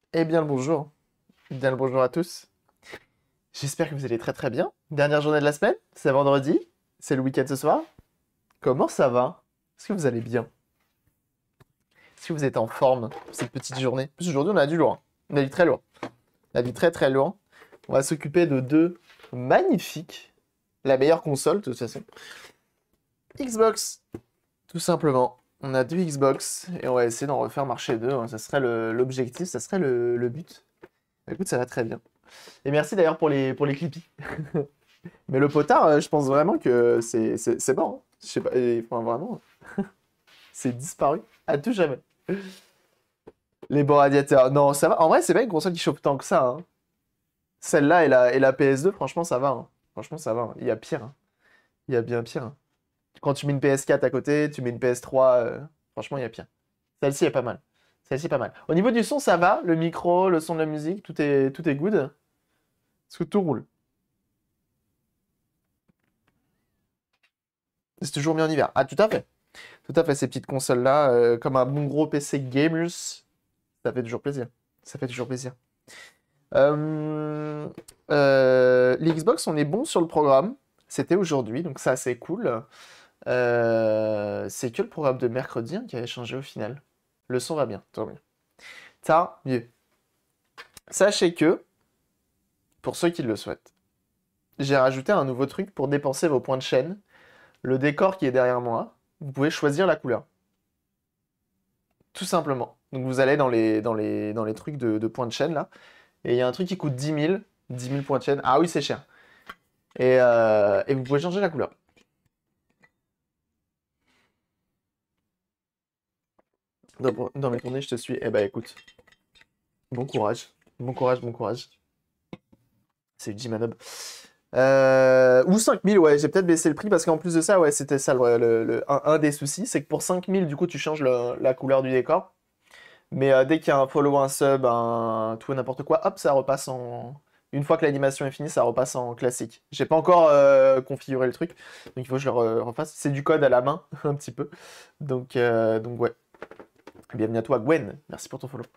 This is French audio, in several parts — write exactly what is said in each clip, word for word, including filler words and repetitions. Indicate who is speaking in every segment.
Speaker 1: Eh bien le bonjour, bien le bonjour à tous. J'espère que vous allez très très bien. Dernière journée de la semaine, c'est vendredi, c'est le week-end ce soir. Comment ça va? Est-ce que vous allez bien? Est-ce que vous êtes en forme pour cette petite journée? Parce qu'aujourd'hui on a du lourd, hein. On a du très lourd. On a du très très lourd. On va s'occuper de deux magnifiques, la meilleure console de toute façon. Xbox, tout simplement. On a deux Xbox et on va essayer d'en refaire marcher deux, hein. Ça serait le- l'objectif, ça serait le, le but. Écoute, ça va très bien. Et merci d'ailleurs pour les, pour les clippies. Mais le potard, euh, je pense vraiment que c'est c'est- c'est mort, hein. Je sais pas, et, enfin, vraiment, c'est disparu à tout jamais. Les bons radiateurs, non, ça va. En vrai, c'est pas une console qui chauffe tant que ça, hein. Celle-là et la, et la P S deux, franchement, ça va, hein. Franchement, ça va, hein. Il y a pire, hein. Il y a bien pire, hein. Quand tu mets une P S quatre à côté, tu mets une P S trois, euh, franchement, il y a pire. Celle-ci est pas mal. Celle-ci est pas mal. Au niveau du son, ça va. Le micro, le son de la musique, tout est, tout est good. Parce que tout roule. C'est toujours mieux en hiver. Ah, tout à fait. Tout à fait, ces petites consoles-là, euh, comme un bon gros P C gamers, ça fait toujours plaisir. Ça fait toujours plaisir. Euh, euh, les Xbox, on est bon sur le programme. C'était aujourd'hui, donc ça, c'est cool. Euh, c'est que le programme de mercredi, hein, qui avait changé au final. Le son va bien, tant mieux. Tant mieux. Sachez que, pour ceux qui le souhaitent, j'ai rajouté un nouveau truc pour dépenser vos points de chaîne. Le décor qui est derrière moi, vous pouvez choisir la couleur. Tout simplement. Donc vous allez dans les, dans les, dans les trucs de, de points de chaîne là, et il y a un truc qui coûte dix mille, dix mille points de chaîne. Ah oui, c'est cher. Et, euh, et vous pouvez changer la couleur. Dans, dans mes tournées, je te suis. Eh ben écoute, bon courage. Bon courage, bon courage. C'est du Manob. Euh, ou cinq mille, ouais, j'ai peut-être baissé le prix parce qu'en plus de ça, ouais, c'était ça le, le- le- un, un des soucis, c'est que pour cinq mille, du coup, tu changes le- la couleur du décor. Mais euh, dès qu'il y a un follow, un sub, un tout et n'importe quoi, hop, ça repasse en. Une fois que l'animation est finie, ça repasse en classique. J'ai pas encore euh, configuré le truc, donc il faut que je le re- refasse. C'est du code à la main, un petit peu. Donc, euh, donc ouais. Bienvenue à toi, Gwen. Merci pour ton follow.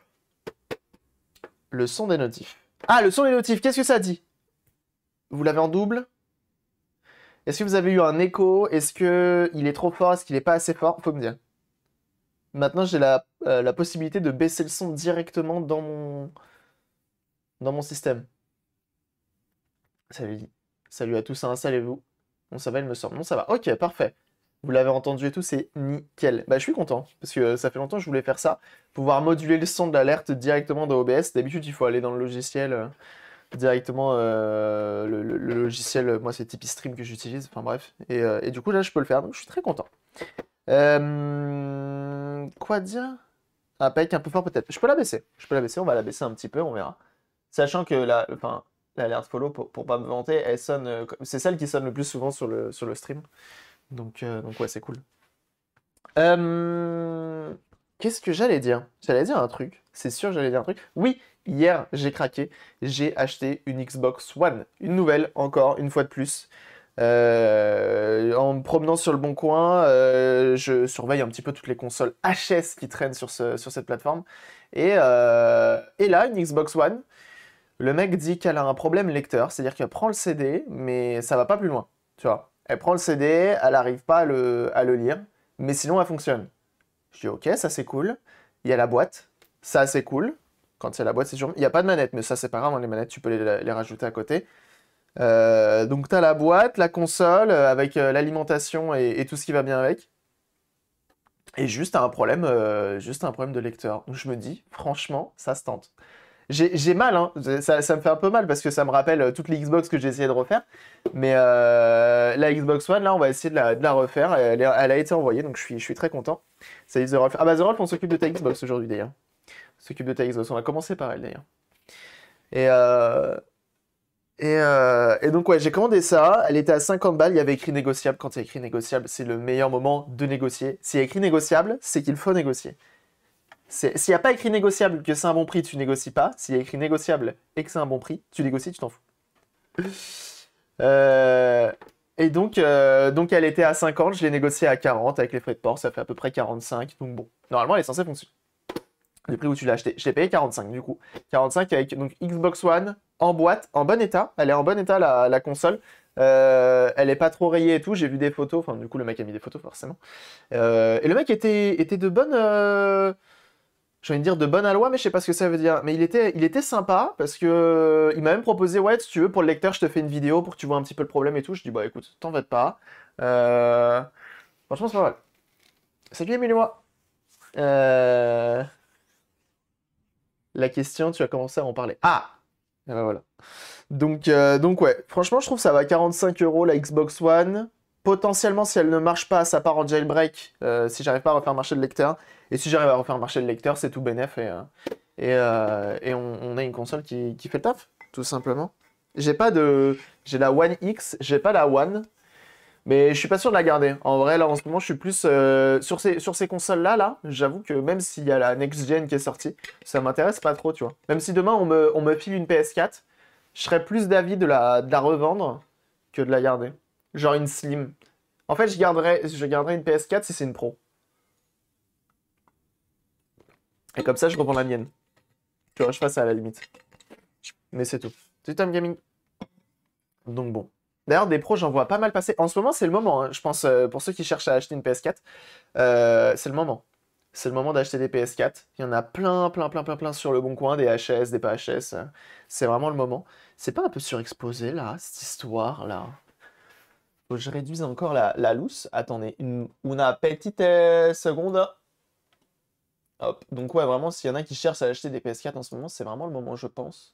Speaker 1: Le son des notifs. Ah, le son des notifs, qu'est-ce que ça dit? Vous l'avez en double? Est-ce que vous avez eu un écho? Est-ce que il est trop fort? Est-ce qu'il est pas assez fort? Faut me dire. Maintenant, j'ai la, euh, la possibilité de baisser le son directement dans mon, dans mon système. Salut. Salut à tous, hein, installez-vous. Bon, ça va, il me semble. Non, ça va. Ok, parfait. Vous l'avez entendu et tout, c'est nickel. Bah, je suis content, parce que ça fait longtemps que je voulais faire ça. Pouvoir moduler le son de l'alerte directement dans O B S. D'habitude, il faut aller dans le logiciel, euh, directement, euh, le, le- le logiciel, euh, moi, c'est Tipeee Stream que j'utilise. Enfin, bref. Et, euh, et du coup, là, je peux le faire, donc je suis très content. Euh, Quoi dire? Ah, pas un peu fort peut-être. Je peux la baisser. Je peux la baisser, on va la baisser un petit peu, on verra. Sachant que la, enfin, l'alerte follow, pour, pour pas me vanter, elle sonne, euh, comme- c'est celle qui sonne le plus souvent sur le, sur le stream. Donc, euh, donc ouais, c'est cool. Euh, Qu'est-ce que j'allais dire? J'allais dire un truc. C'est sûr, j'allais dire un truc. Oui, hier, j'ai craqué. J'ai acheté une Xbox One. Une nouvelle, encore, une fois de plus. Euh, en me promenant sur le bon coin, euh, je surveille un petit peu toutes les consoles H S qui traînent sur, ce, sur cette plateforme. Et, euh, et là, une Xbox One. Le mec dit qu'elle a un problème lecteur, c'est-à-dire qu'elle prend le C D, mais ça va pas plus loin. Tu vois, elle prend le C D, elle n'arrive pas à le, à le lire, mais sinon elle fonctionne. Je dis ok, ça c'est cool. Il y a la boîte, ça c'est cool. Quand il y a la boîte, c'est toujours. Il n'y a pas de manette, mais ça c'est pas grave, hein, les manettes tu peux les, les rajouter à côté. Euh, donc tu as la boîte, la console, euh, avec euh, l'alimentation et, et tout ce qui va bien avec. Et juste un problème, euh, juste un problème de lecteur. Donc je me dis, franchement, ça se tente. J'ai j'ai mal, hein. Ça, ça me fait un peu mal parce que ça me rappelle euh, toutes les Xbox que j'ai essayé de refaire. Mais euh, la Xbox One, là, on va essayer de la, de la refaire. Elle, est- elle a été envoyée, donc je suis, je suis très content. Salut The Rolf. Ah bah The Rolf, on s'occupe de ta Xbox aujourd'hui d'ailleurs. On s'occupe de ta Xbox. On va commencer par elle d'ailleurs. Et, euh, et, euh, et donc ouais, j'ai commandé ça. Elle était à cinquante balles. Il y avait écrit négociable. Quand il y a écrit négociable, c'est le meilleur moment de négocier. S'il y a écrit négociable, c'est qu'il faut négocier. C'est- S'il n'y a pas écrit négociable que c'est un bon prix, tu négocies pas. S'il y a écrit négociable et que c'est un bon prix, tu négocies, tu t'en fous. Euh, et donc, euh, donc elle était à cinquante, je l'ai négociée à quarante avec les frais de port, ça fait à peu près quarante-cinq. Donc bon, normalement elle est censée fonctionner. Le prix où tu l'as acheté. Je l'ai payé quarante-cinq du coup. quarante-cinq avec donc Xbox One en boîte, en bon état. Elle est en bon état la, la console. Euh, elle est pas trop rayée et tout. J'ai vu des photos. Enfin, du coup, le mec a mis des photos forcément. Euh, et le mec était, était de bonne. Euh... J'ai envie de dire de bonne aloi, mais je sais pas ce que ça veut dire. Mais il était, il était sympa parce que il m'a même proposé, ouais, si tu veux, pour le lecteur, je te fais une vidéo pour que tu vois un petit peu le problème et tout. Je dis, bah écoute, t'en vas pas. Euh... Franchement, c'est pas mal. Salut Emile-moi. Euh... La question, tu as commencé à en parler. Ah! Et ben voilà. Donc, euh, donc ouais, franchement, je trouve que ça va à quarante-cinq euros la Xbox One. Potentiellement, si elle ne marche pas, ça part en jailbreak. Euh, si j'arrive pas à refaire marcher le lecteur. Et si j'arrive à refaire marcher le lecteur, c'est tout bénef. Et, euh, et, euh, et on, on a une console qui, qui fait le taf, tout simplement. J'ai pas de. J'ai la One X, j'ai pas la One. Mais je suis pas sûr de la garder. En vrai, là, en ce moment, je suis plus euh, sur ces, sur ces consoles-là, là, j'avoue que même s'il y a la next gen qui est sortie, ça m'intéresse pas trop, tu vois. Même si demain, on me, on me file une P S quatre, je serais plus d'avis de la, de la revendre que de la garder. Genre une Slim. En fait, je garderais, je garderais une P S quatre si c'est une Pro. Et comme ça, je revends la mienne. Tu vois, je fais ça à la limite. Mais c'est tout. C'est Tom Gaming. Donc bon. D'ailleurs, des pros, j'en vois pas mal passer. En ce moment, c'est le moment, hein. Je pense, euh, pour ceux qui cherchent à acheter une P S quatre, euh, c'est le moment. C'est le moment d'acheter des P S quatre. Il y en a plein, plein, plein, plein, plein sur le bon coin, des H S, des pas H S. euh, C'est vraiment le moment. C'est pas un peu surexposé, là, cette histoire-là? Faut que je réduise encore la, la lousse. Attendez, une, una petite euh, seconde. Hop. Donc ouais, vraiment, s'il y en a qui cherchent à acheter des P S quatre en ce moment, c'est vraiment le moment, je pense.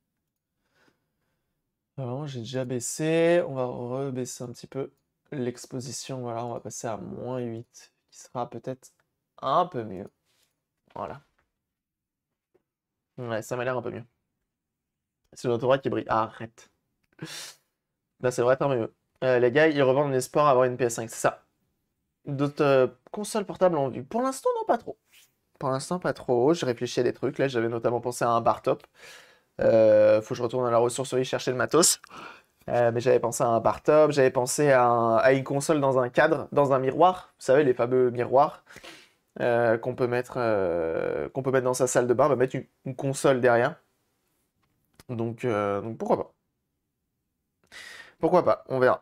Speaker 1: Vraiment, j'ai déjà baissé. On va rebaisser un petit peu l'exposition. Voilà, on va passer à moins huit, qui sera peut-être un peu mieux. Voilà. Ouais, ça m'a l'air un peu mieux. C'est l'autorat qui brille. Ah, arrête. Là, c'est vrai, tant mieux. Euh, les gars, ils revendent l'espoir à avoir une P S cinq, c'est ça. D'autres euh, consoles portables en vue. Pour l'instant, non, pas trop. Pour l'instant, pas trop. Je réfléchis à des trucs. Là, j'avais notamment pensé à un bar top. Euh, faut que je retourne à la ressourcerie chercher le matos. Euh, mais j'avais pensé à un bar top, j'avais pensé à, un- à une console dans un cadre, dans un miroir. Vous savez, les fameux miroirs euh, qu'on peut mettre, euh, qu'on peut mettre dans sa salle de bain. On va mettre une, une console derrière. Donc, euh, donc pourquoi pas? Pourquoi pas? On verra.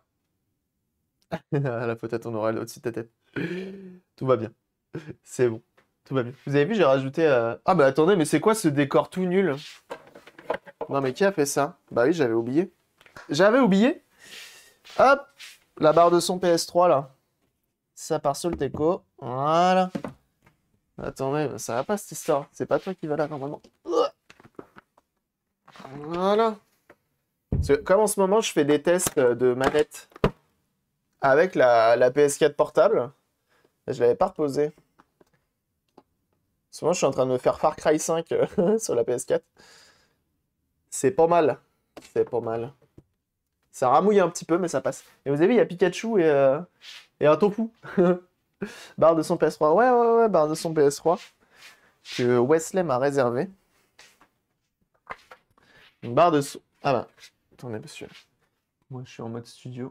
Speaker 1: La potette, on aura au-dessus de ta tête. Tout va bien. C'est bon. Tout va bien. Vous avez vu, j'ai rajouté... euh, Ah bah attendez, mais c'est quoi ce décor tout nul? Non mais qui a fait ça? Bah oui, j'avais oublié. J'avais oublié. Hop, la barre de son P S trois là. Ça part sur le teco. Voilà. Attendez, ça va pas cette histoire. C'est pas toi qui va là normalement. Voilà. Parce que comme en ce moment je fais des tests de manette avec la, la P S quatre portable, je l'avais pas reposé. Souvent je suis en train de me faire Far Cry cinq euh, sur la P S quatre. C'est pas mal. C'est pas mal. Ça ramouille un petit peu, mais ça passe. Et vous avez vu, il y a Pikachu et, euh, et un tofu. Barre de son P S trois. Ouais, ouais, ouais, barre de son P S trois. Que Wesley m'a réservé. Une barre de son... Ah bah, attendez, monsieur. Moi, je suis en mode studio.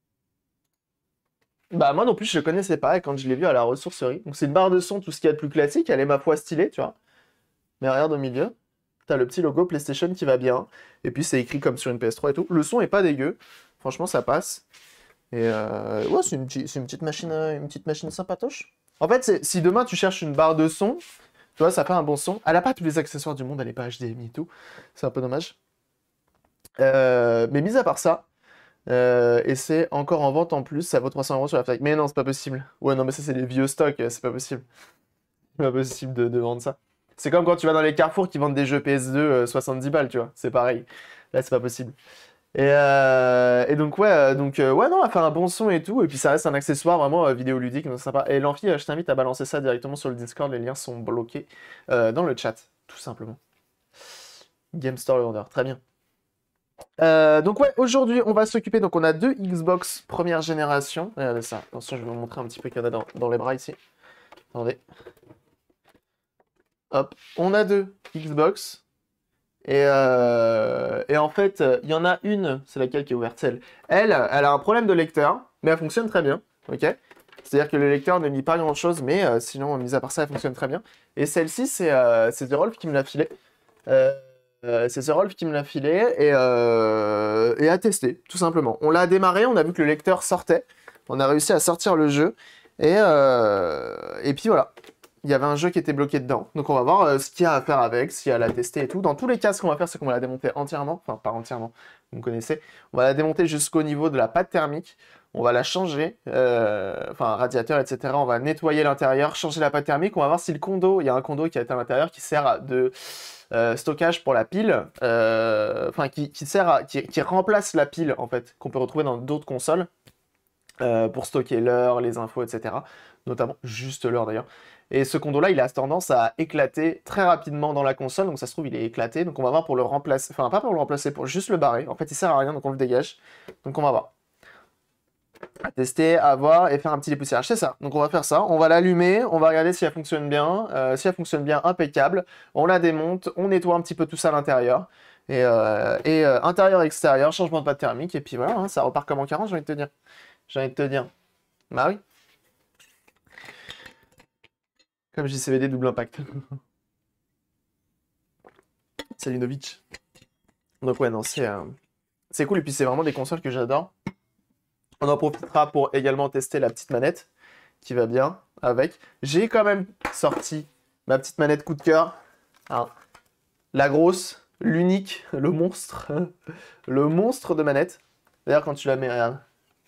Speaker 1: Bah, moi non plus, je ne connaissais pas et quand je l'ai vu à la ressourcerie. Donc, c'est une barre de son, tout ce qu'il y a de plus classique. Elle est ma foi stylée, tu vois. Mais regarde au milieu. T'as le petit logo PlayStation qui va bien. Et puis, c'est écrit comme sur une P S trois et tout. Le son est pas dégueu. Franchement, ça passe. Et euh, ouais, c'est une, petite- c'est une petite machine, euh, une petite machine sympatoche. En fait, c'est- si demain tu cherches une barre de son, tu vois, ça fait un bon son. Elle a pas tous les accessoires du monde, elle est pas H D M I et tout. C'est un peu dommage. Euh, mais mis à part ça, euh, et c'est encore en vente en plus, ça vaut trois cents euros sur la Fnac. Mais non, c'est pas possible. Ouais, non, mais ça, c'est des vieux stocks, euh, c'est pas possible. C'est pas possible de, de vendre ça. C'est comme quand tu vas dans les Carrefour qui vendent des jeux P S deux euh, soixante-dix balles, tu vois. C'est pareil. Là, c'est pas possible. Et, euh, et donc, ouais, euh, donc, euh, ouais, non, elle fait un bon son et tout. Et puis, ça reste un accessoire vraiment euh, vidéoludique, donc sympa. Et l'amphi, euh, je t'invite à balancer ça directement sur le Discord. Les liens sont bloqués euh, dans le chat, tout simplement. Game Store Order, très bien. Euh, donc ouais, aujourd'hui on va s'occuper, donc on a deux Xbox première génération. Regardez ça, attention je vais vous montrer un petit peu qu'il y en a dans, dans les bras ici. Attendez. Hop, on a deux Xbox. Et, euh, et en fait, il y en a une, c'est laquelle qui est ouverte, celle. Elle, elle a un problème de lecteur, mais elle fonctionne très bien, ok? C'est-à-dire que le lecteur ne lit pas grand-chose, mais euh, sinon, mis à part ça, elle fonctionne très bien. Et celle-ci, c'est euh, c'est The Rolf qui me l'a filé. Euh, euh, c'est The Rolf qui me l'a filé et, euh, et a testé, tout simplement. On l'a démarré, on a vu que le lecteur sortait. On a réussi à sortir le jeu. Et, euh, et puis voilà. Il y avait un jeu qui était bloqué dedans. Donc on va voir euh, ce qu'il y a à faire avec, s'il y a à la tester et tout. Dans tous les cas, ce qu'on va faire, c'est qu'on va la démonter entièrement. Enfin, pas entièrement, vous me connaissez. On va la démonter jusqu'au niveau de la pâte thermique. On va la changer, euh, enfin radiateur, et cetera. On va nettoyer l'intérieur, changer la pâte thermique. On va voir si le condo, il y a un condo qui est à l'intérieur qui sert de euh, stockage pour la pile. Euh, enfin, qui, qui sert à, qui, qui remplace la pile, en fait, qu'on peut retrouver dans d'autres consoles. Euh, pour stocker l'heure, les infos, et cetera. Notamment juste l'heure d'ailleurs. Et ce condo-là, il a tendance à éclater très rapidement dans la console, donc ça se trouve, il est éclaté. Donc on va voir pour le remplacer, enfin pas pour le remplacer, pour juste le barrer. En fait, il sert à rien, donc on le dégage. Donc on va voir. À tester, à voir et faire un petit dépoussiérage, c'est ça. Donc on va faire ça, on va l'allumer, on va regarder si elle fonctionne bien. Euh, si elle fonctionne bien, impeccable. On la démonte, on nettoie un petit peu tout ça à l'intérieur. Et, euh, et euh, intérieur, extérieur, changement de pâte thermique, et puis voilà, hein, ça repart comme en quarante, j'ai envie de te dire. J'ai envie de te dire. Bah oui. Comme J C V D, double impact. Salinovic. Donc ouais, non, c'est euh, c'est cool. Et puis c'est vraiment des consoles que j'adore. On en profitera pour également tester la petite manette qui va bien avec. J'ai quand même sorti ma petite manette coup de cœur. Hein. La grosse, l'unique, le monstre. Le monstre de manette. D'ailleurs, quand tu la mets, regarde.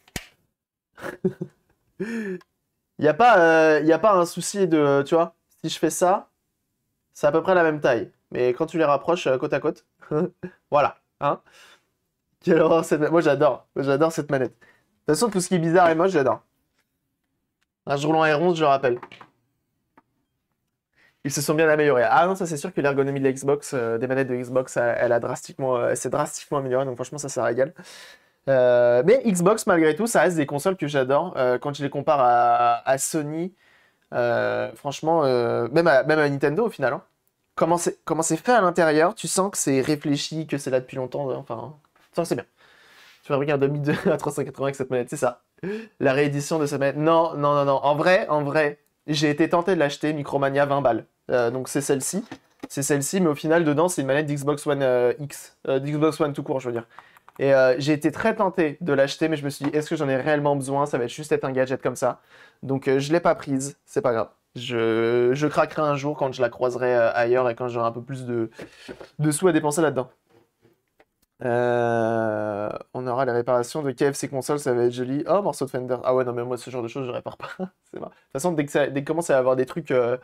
Speaker 1: Il n'y a pas, euh, y a pas un souci de, tu vois, si je fais ça, c'est à peu près la même taille. Mais quand tu les rapproches euh, côte à côte, voilà. Hein. Quelle horreur cette manette. Moi j'adore, j'adore cette manette. De toute façon, tout ce qui est bizarre et moche, j'adore. Un jour long et rond, je le rappelle. Ils se sont bien améliorés. Ah non, ça c'est sûr que l'ergonomie de la Xbox, euh, des manettes de Xbox, elle, elle a drastiquement, euh, elle s'est drastiquement améliorée. Donc franchement, ça, ça régale. Euh, mais Xbox, malgré tout, ça reste des consoles que j'adore. Euh, quand je les compare à, à Sony, euh, franchement, euh, même, à, même à Nintendo au final. Hein. Comment c'est comment c'est fait à l'intérieur, tu sens que c'est réfléchi, que c'est là depuis longtemps. Enfin, tu sens que c'est bien. Tu fabriques un demi deux à trois cent quatre-vingts avec cette manette, c'est ça. La réédition de cette manette. Non, non, non, non. En vrai, en vrai, j'ai été tenté de l'acheter, Micromania vingt balles. Euh, donc c'est celle-ci. C'est celle-ci, mais au final, dedans, c'est une manette d'Xbox One euh, X. Euh, d'Xbox One tout court, je veux dire. Et euh, j'ai été très tenté de l'acheter, mais je me suis dit, est-ce que j'en ai réellement besoin? Ça va être juste être un gadget comme ça. Donc euh, je ne l'ai pas prise, c'est pas grave. Je, je craquerai un jour quand je la croiserai euh, ailleurs et quand j'aurai un peu plus de, de sous à dépenser là-dedans. Euh, on aura les réparations de K F C console, ça va être joli. Oh, morceau de Fender. Ah ouais, non, mais moi, ce genre de choses, je répare pas. C'est marrant. De toute façon, dès que ça, dès que commence à y avoir des trucs... Euh,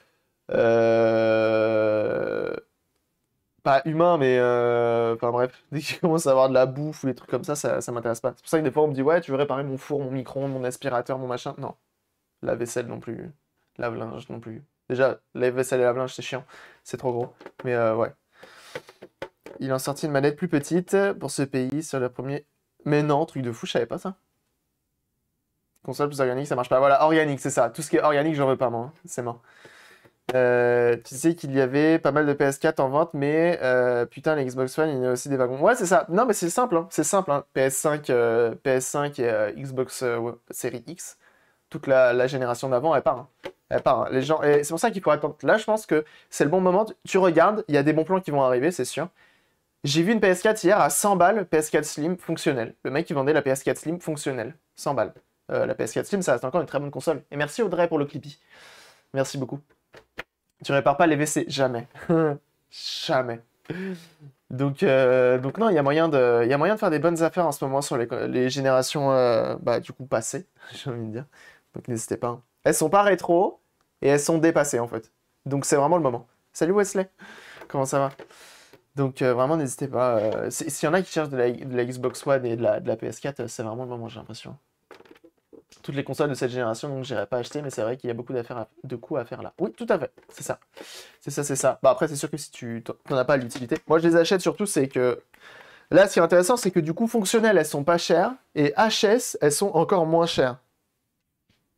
Speaker 1: euh, pas humains, mais... euh, Enfin bref, dès qu'il commence à avoir de la bouffe ou des trucs comme ça, ça, ça m'intéresse pas. C'est pour ça que des fois, on me dit, ouais, tu veux réparer mon four, mon micro-ondes, mon aspirateur, mon machin. Non. La vaisselle non plus. Lave-linge non plus. Déjà, la vaisselle et lave-linge, c'est chiant. C'est trop gros. Mais euh, ouais. Il en sorti une manette plus petite pour ce pays sur le premier. Mais non, truc de fou, je savais pas ça. Console plus organique, ça marche pas. Voilà, organique, c'est ça. Tout ce qui est organique, j'en veux pas, moi. Hein. C'est mort. Euh, tu sais qu'il y avait pas mal de P S quatre en vente, mais euh, putain, les Xbox One, il y a aussi des wagons. Ouais, c'est ça. Non, mais c'est simple. Hein. C'est simple. Hein. P S cinq, euh, P S cinq et euh, Xbox euh, série X. Toute la, la génération d'avant, elle part. Hein. Elle part. Hein. Les gens... Et c'est pour ça qu'il faut attendre. Là, je pense que c'est le bon moment. Tu regardes, il y a des bons plans qui vont arriver, c'est sûr. J'ai vu une P S quatre hier à cent balles, P S quatre Slim fonctionnelle. Le mec qui vendait la P S quatre Slim fonctionnelle, cent balles. Euh, la P S quatre Slim, ça reste encore une très bonne console. Et merci Audrey pour le Clippy. Merci beaucoup. Tu répares pas les W C, jamais. Jamais. Donc, euh, donc non, il y a moyen de, il y a moyen de faire des bonnes affaires en ce moment sur les, les générations, euh, bah, du coup, passées, j'ai envie de dire. Donc n'hésitez pas. Hein. Elles sont pas rétro, et elles sont dépassées, en fait. Donc c'est vraiment le moment. Salut Wesley, comment ça va? Donc euh, vraiment, n'hésitez pas. Euh, S'il y en a qui cherchent de la, de la Xbox One et de la, de la P S quatre, c'est vraiment le moment, j'ai l'impression. Toutes les consoles de cette génération, donc j'irai pas acheter, mais c'est vrai qu'il y a beaucoup d'affaires, de coups à faire là. Oui, tout à fait, c'est ça. C'est ça, c'est ça. Bah après, c'est sûr que si tu n'en as pas l'utilité. Moi, je les achète surtout, c'est que... Là, ce qui est intéressant, c'est que du coup, fonctionnelles, elles sont pas chères, et H S, elles sont encore moins chères.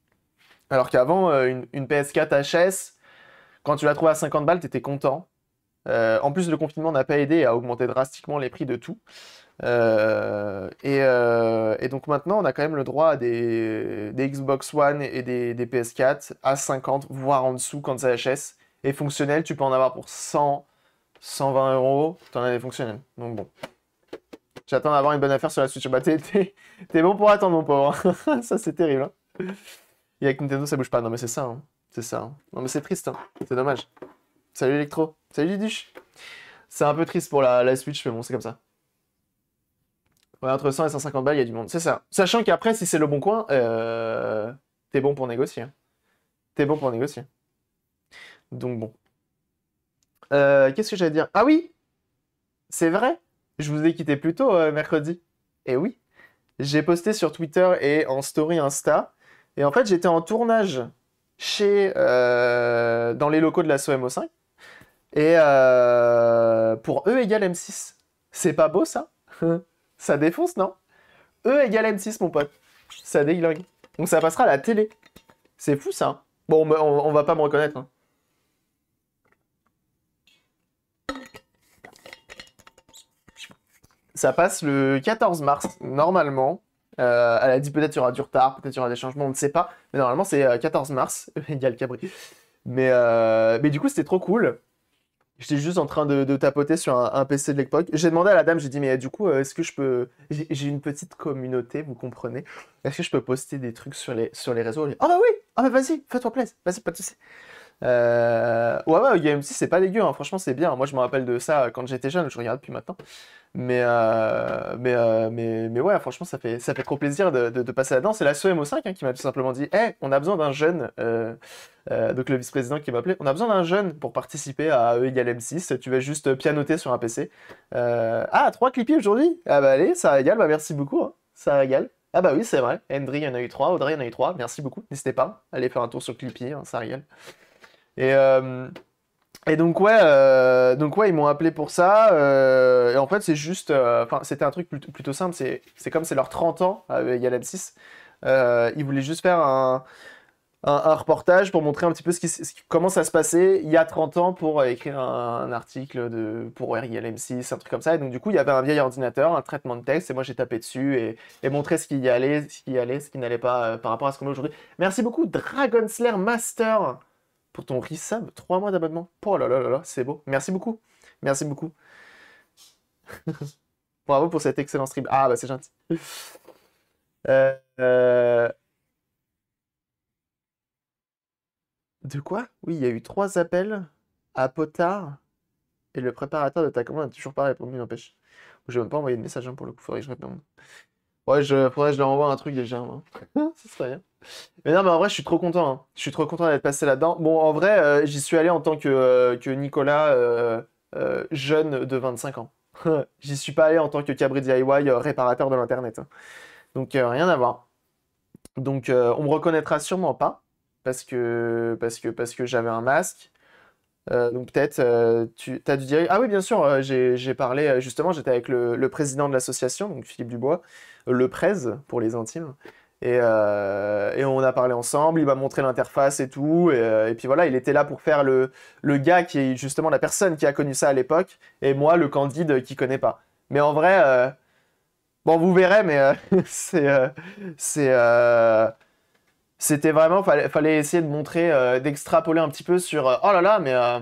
Speaker 1: Alors qu'avant, euh, une, une P S quatre H S, quand tu la trouvais à cinquante balles, t'étais content. Euh, en plus, le confinement n'a pas aidé à augmenter drastiquement les prix de tout. Euh, et, euh, et donc maintenant, on a quand même le droit à des, des Xbox One et des, des P S quatre à cinquante, voire en dessous quand c'est H S. Et fonctionnel, tu peux en avoir pour cent, cent vingt euros. T'en as des fonctionnels. Donc bon. J'attends d'avoir une bonne affaire sur la Switch. Bah, t'es, t'es- t'es bon pour attendre, mon pauvre. Ça, c'est terrible, hein. Et avec Nintendo, ça bouge pas. Non, mais c'est ça, hein. C'est ça, hein. Non, mais c'est triste, hein. C'est dommage. Salut Electro. Salut Diduche. C'est un peu triste pour la, la Switch, mais bon, c'est comme ça. Ouais, entre cent et cent cinquante balles, il y a du monde. C'est ça. Sachant qu'après, si c'est le bon coin, euh, t'es bon pour négocier, hein. T'es bon pour négocier. Donc bon. Euh, qu'est-ce que j'allais dire? Ah oui, c'est vrai. Je vous ai quitté plus tôt euh, mercredi. Et oui, j'ai posté sur Twitter et en story Insta. Et en fait, j'étais en tournage chez, euh, dans les locaux de la S O M O cinq. Et euh, pour E égale M six. C'est pas beau ça? Ça défonce, non? E égale M six, mon pote. Ça déglingue. Donc ça passera à la télé. C'est fou ça. Bon, on, on- on va pas me reconnaître, hein. Ça passe le quatorze mars, normalement. Euh, elle a dit peut-être il y aura du retard, peut-être il y aura des changements, on ne sait pas. Mais normalement, c'est euh, quatorze mars. Égal Cabri. Mais, euh, mais du coup, c'était trop cool. J'étais juste en train de, de tapoter sur un, un P C de l'époque. J'ai demandé à la dame, j'ai dit, mais du coup, euh, est-ce que je peux. J'ai j'ai une petite communauté, vous comprenez? Est-ce que je peux poster des trucs sur les, sur les réseaux? Elle dit, ah bah oui! Ah bah vas-y, fais-toi plaisir, vas-y, pas de soucis. Euh... Ouais, ouais, Game six, c'est pas dégueu, hein. Franchement, c'est bien. Moi, je me rappelle de ça quand j'étais jeune, je regarde depuis maintenant. Mais, euh, mais, euh, mais, mais ouais, franchement, ça fait, ça fait trop plaisir de, de- de passer là-dedans. C'est la S O M O cinq hein, qui m'a tout simplement dit, hey, on a besoin d'un jeune. Euh, euh, donc le vice-président qui m'a appelé, on a besoin d'un jeune pour participer à E égale M six. Tu vas juste pianoter sur un P C. Euh, Ah, trois clippies aujourd'hui? Ah bah allez, ça régale, bah merci beaucoup, hein. Ça régale. Ah bah oui, c'est vrai. Hendry, il y en a eu trois. Audrey, il y en a eu trois. Merci beaucoup. N'hésitez pas, allez faire un tour sur Clippy, hein, ça régale. Et, euh, et donc ouais, euh, donc ouais, ils m'ont appelé pour ça. Euh, et en fait, c'est juste, euh, enfin, c'était un truc plutôt, plutôt simple. C'est, c'est comme c'est leurs trente ans à E égale M six. Euh, ils voulaient juste faire un, un, un reportage pour montrer un petit peu ce qui, s- ce qui- comment ça se passait il y a trente ans pour euh, écrire un, un article de, pour R I L M six, un truc comme ça. Et donc du coup, il y avait un vieil ordinateur, un traitement de texte, et moi j'ai tapé dessus et, et montré ce qui y allait, ce qui y allait, ce qui n'allait pas euh, par rapport à ce qu'on a aujourd'hui. Merci beaucoup, Dragon Slayer Master, pour ton resub, trois mois d'abonnement. Oh là là là là, c'est beau. Merci beaucoup. Merci beaucoup. Bravo pour cet excellent stream. Ah bah c'est gentil. Euh, euh, De quoi? Oui, il y a eu trois appels à Potard. Et le préparateur de ta commande n'a toujours pas répondu, n'empêche. Je vais même pas envoyer de message hein, pour le coup, faudrait que je réponde. Ouais, je, faudrait que je leur envoie un truc déjà, moi. Ça serait bien. Mais non, mais en vrai, je suis trop content, hein. Je suis trop content d'être passé là-dedans. Bon, en vrai, euh, j'y suis allé en tant que, euh, que Nicolas, euh, euh, jeune de vingt-cinq ans. J'y suis pas allé en tant que Cabri D I Y, euh, réparateur de l'Internet, hein. Donc, euh, rien à voir. Donc, euh, on me reconnaîtra sûrement pas, parce que, parce que, parce que j'avais un masque. Euh, donc peut-être, euh, tu as dû dire... Ah oui, bien sûr, euh, j'ai j'ai parlé, euh, justement, j'étais avec le, le président de l'association, donc Philippe Dubois, euh, le prez pour les intimes, et, euh, et on a parlé ensemble, il m'a montré l'interface et tout, et, euh, et puis voilà, il était là pour faire le, le gars qui est justement la personne qui a connu ça à l'époque, et moi, le candide qui connaît pas. Mais en vrai, euh, bon, vous verrez, mais euh, c'est... euh, c'est... euh, C'était vraiment, fallait, fallait essayer de montrer, euh, d'extrapoler un petit peu sur, euh, oh là là, mais euh,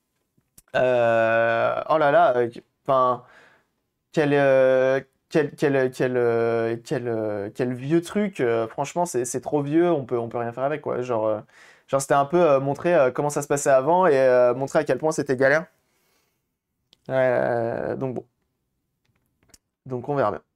Speaker 1: euh, oh là là, euh, enfin, quel, euh, quel, quel, quel, euh, quel, euh, quel vieux truc, euh, franchement, c'est c'est trop vieux, on peut, on peut rien faire avec, quoi. Genre, euh, genre c'était un peu euh, montrer euh, comment ça se passait avant et euh, montrer à quel point c'était galère. Euh, donc bon, donc on verra bien.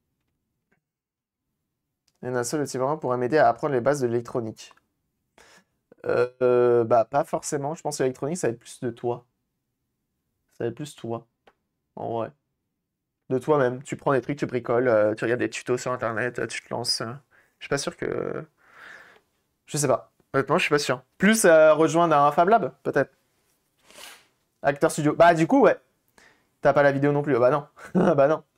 Speaker 1: Il y en a un seul, le Tiburon pourrait m'aider à apprendre les bases de l'électronique. Euh, euh, bah, pas forcément, je pense que l'électronique, ça va être plus de toi. Ça va être plus toi, en vrai. De toi-même. Tu prends des trucs, tu bricoles, euh, tu regardes des tutos sur internet, euh, tu te lances. euh. Je suis pas sûr que. Je sais pas. Honnêtement, je suis pas sûr. Plus euh, rejoindre un Fab Lab, peut-être. Acteur studio. Bah, du coup, ouais. T'as pas la vidéo non plus. Ah bah non. Ah bah non.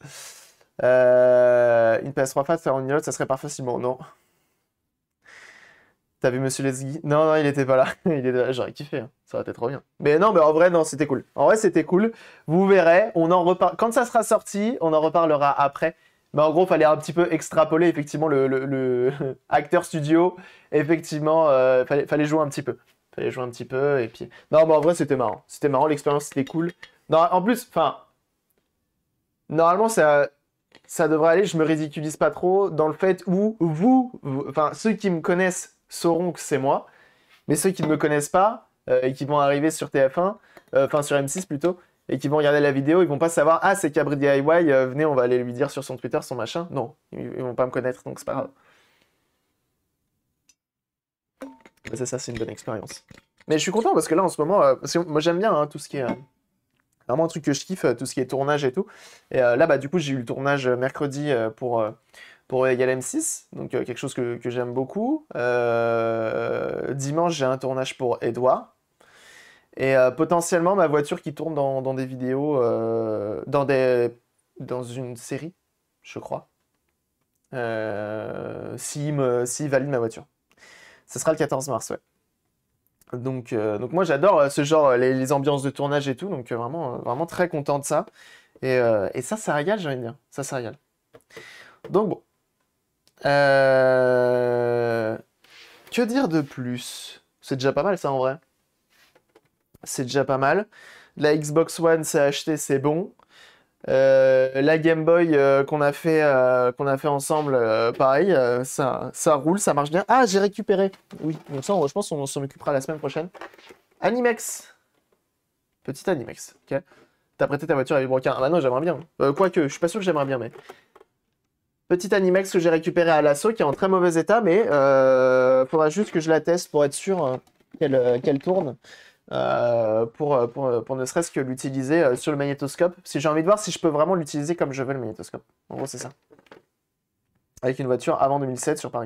Speaker 1: Euh, Une P S trois Fat faire en reload, ça serait pas facilement. Non. T'as vu Monsieur Lesguy? Non, non, il était pas là. Il était là. J'aurais kiffé, hein. Ça aurait été trop bien. Mais non, mais en vrai, non, c'était cool. En vrai, c'était cool. Vous verrez, on en reparle. Quand ça sera sorti, on en reparlera après. Mais en gros, il fallait un petit peu extrapoler, effectivement, le, le, le... acteur studio. Effectivement, euh, fallait, fallait jouer un petit peu. Fallait jouer un petit peu, et puis... Non, mais en vrai, c'était marrant. C'était marrant, l'expérience, c'était cool. Non, en plus, enfin... Normalement, ça... ça devrait aller, je me ridiculise pas trop, dans le fait où vous, vous- enfin, ceux qui me connaissent sauront que c'est moi, mais ceux qui ne me connaissent pas, euh, et qui vont arriver sur T F un, euh, enfin sur M six plutôt, et qui vont regarder la vidéo, ils vont pas savoir, ah, c'est Cabri D I Y, euh, venez, on va aller lui dire sur son Twitter, son machin. Non, ils, ils vont pas me connaître, donc c'est pas grave. Mais c'est ça, c'est une bonne expérience. Mais je suis content parce que là, en ce moment, euh, parce que moi j'aime bien hein, tout ce qui est... euh, vraiment un truc que je kiffe, euh, tout ce qui est tournage et tout. Et euh, là, bah, du coup, j'ai eu le tournage euh, mercredi euh, pour, euh, pour E égale M six, donc euh, quelque chose que, que j'aime beaucoup. Euh, dimanche, j'ai un tournage pour Edouard. Et euh, potentiellement, ma voiture qui tourne dans, dans des vidéos, euh, dans des, dans une série, je crois. Euh, s'il me, s'il valide ma voiture. Ce sera le quatorze mars, ouais. Donc, euh, donc moi j'adore euh, ce genre, euh, les, les ambiances de tournage et tout, donc euh, vraiment, euh, vraiment très content de ça. Et, euh, et ça, ça régale, j'ai envie de dire. Ça, ça régale. Donc bon. Euh, Que dire de plus? C'est déjà pas mal ça en vrai. C'est déjà pas mal. La Xbox One, c'est acheté, c'est bon. Euh, la Game Boy euh, qu'on a fait, euh, qu'on a fait ensemble, euh, pareil, euh, ça, ça roule, ça marche bien. Ah, j'ai récupéré. Oui, donc ça, on- je pense qu'on s'en occupera la semaine prochaine. Animex. Petit Animex, ok. T'as prêté ta voiture à Vibroquin. Ah bah non, j'aimerais bien. Euh, quoique, je suis pas sûr que j'aimerais bien, mais... Petit Animex que j'ai récupéré à l'assaut, qui est en très mauvais état, mais euh, faudra juste que je la teste pour être sûr euh, qu'elle euh, qu'elle tourne. Euh, pour, euh, pour, euh, pour ne serait-ce que l'utiliser euh, sur le magnétoscope. Si j'ai envie de voir si je peux vraiment l'utiliser comme je veux le magnétoscope. En gros, c'est ça. Avec une voiture avant deux mille sept sur Paris.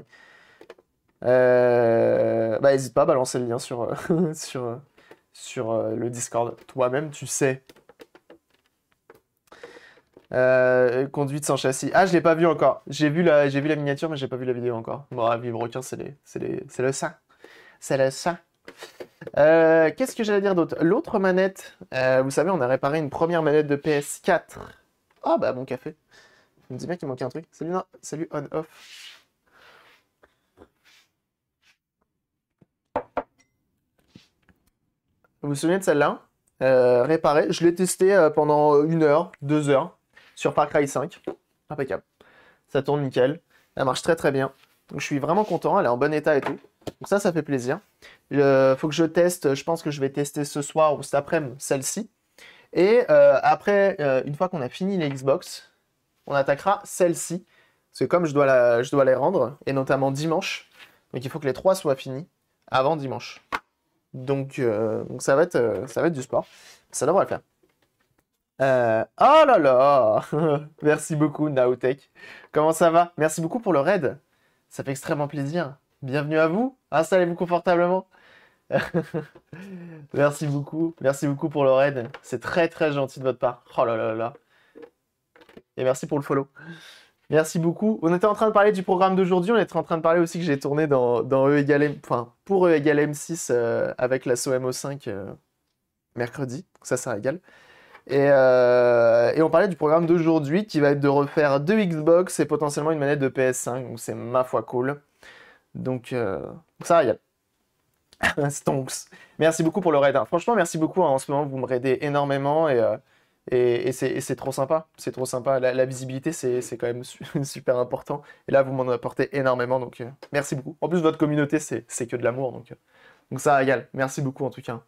Speaker 1: Euh... Bah, n'hésite pas à balancer le lien sur, euh, sur, euh, sur euh, le Discord. Toi-même, tu sais. Euh, conduite sans châssis. Ah, je l'ai pas vu encore. J'ai vu la, j'ai vu la miniature, mais j'ai pas vu la vidéo encore. Bon, ah, vivre requin, c'est les, c'est les, c'est le ça. C'est le ça. Euh, qu'est-ce que j'allais dire d'autre? L'autre manette, euh, vous savez, on a réparé une première manette de P S quatre. Ah bah, bon café. Je me dis bien qu'il manquait un truc. Salut, non. Salut, on-off. Vous vous souvenez de celle-là? Euh, réparée. Je l'ai testée euh, pendant une heure, deux heures, sur Far Cry cinq. Impeccable. Ça tourne nickel. Elle marche très très bien. Donc je suis vraiment content. Elle est en bon état et tout. Donc ça, ça fait plaisir. Il faut que je teste. Je pense que je vais tester ce soir ou cet après-midi celle-ci. Et euh, après, euh, une fois qu'on a fini les Xbox, on attaquera celle-ci. Parce que comme je dois, la, je dois les rendre, et notamment dimanche, donc il faut que les trois soient finis avant dimanche. Donc, euh, donc ça, va être, euh, ça va être du sport. Ça devrait le faire. Euh, Oh là là Merci beaucoup, Naotech. Comment ça va? Merci beaucoup pour le raid. Ça fait extrêmement plaisir. Bienvenue à vous. Installez-vous confortablement. Merci beaucoup. Merci beaucoup pour le raid. C'est très très gentil de votre part. Oh là là là là. Et merci pour le follow. Merci beaucoup. On était en train de parler du programme d'aujourd'hui. On était en train de parler aussi que j'ai tourné dans, dans E égale M... Enfin, pour E égale M six euh, avec l'assaut M O cinq euh, mercredi. Ça, ça régale. Et, euh, et on parlait du programme d'aujourd'hui qui va être de refaire deux Xbox et potentiellement une manette de P S cinq. Donc c'est ma foi cool. Donc, euh, ça régale. Stonks. Merci beaucoup pour le raid, hein. Franchement, merci beaucoup, hein. En ce moment, vous me raidez énormément et, euh, et, et c'est et c'est trop sympa. C'est trop sympa. La, la visibilité, c'est c'est quand même su- super important. Et là, vous m'en apportez énormément. Donc, euh, merci beaucoup. En plus, votre communauté, c'est c'est que de l'amour. Donc, euh, donc, ça régale. Merci beaucoup, en tout cas.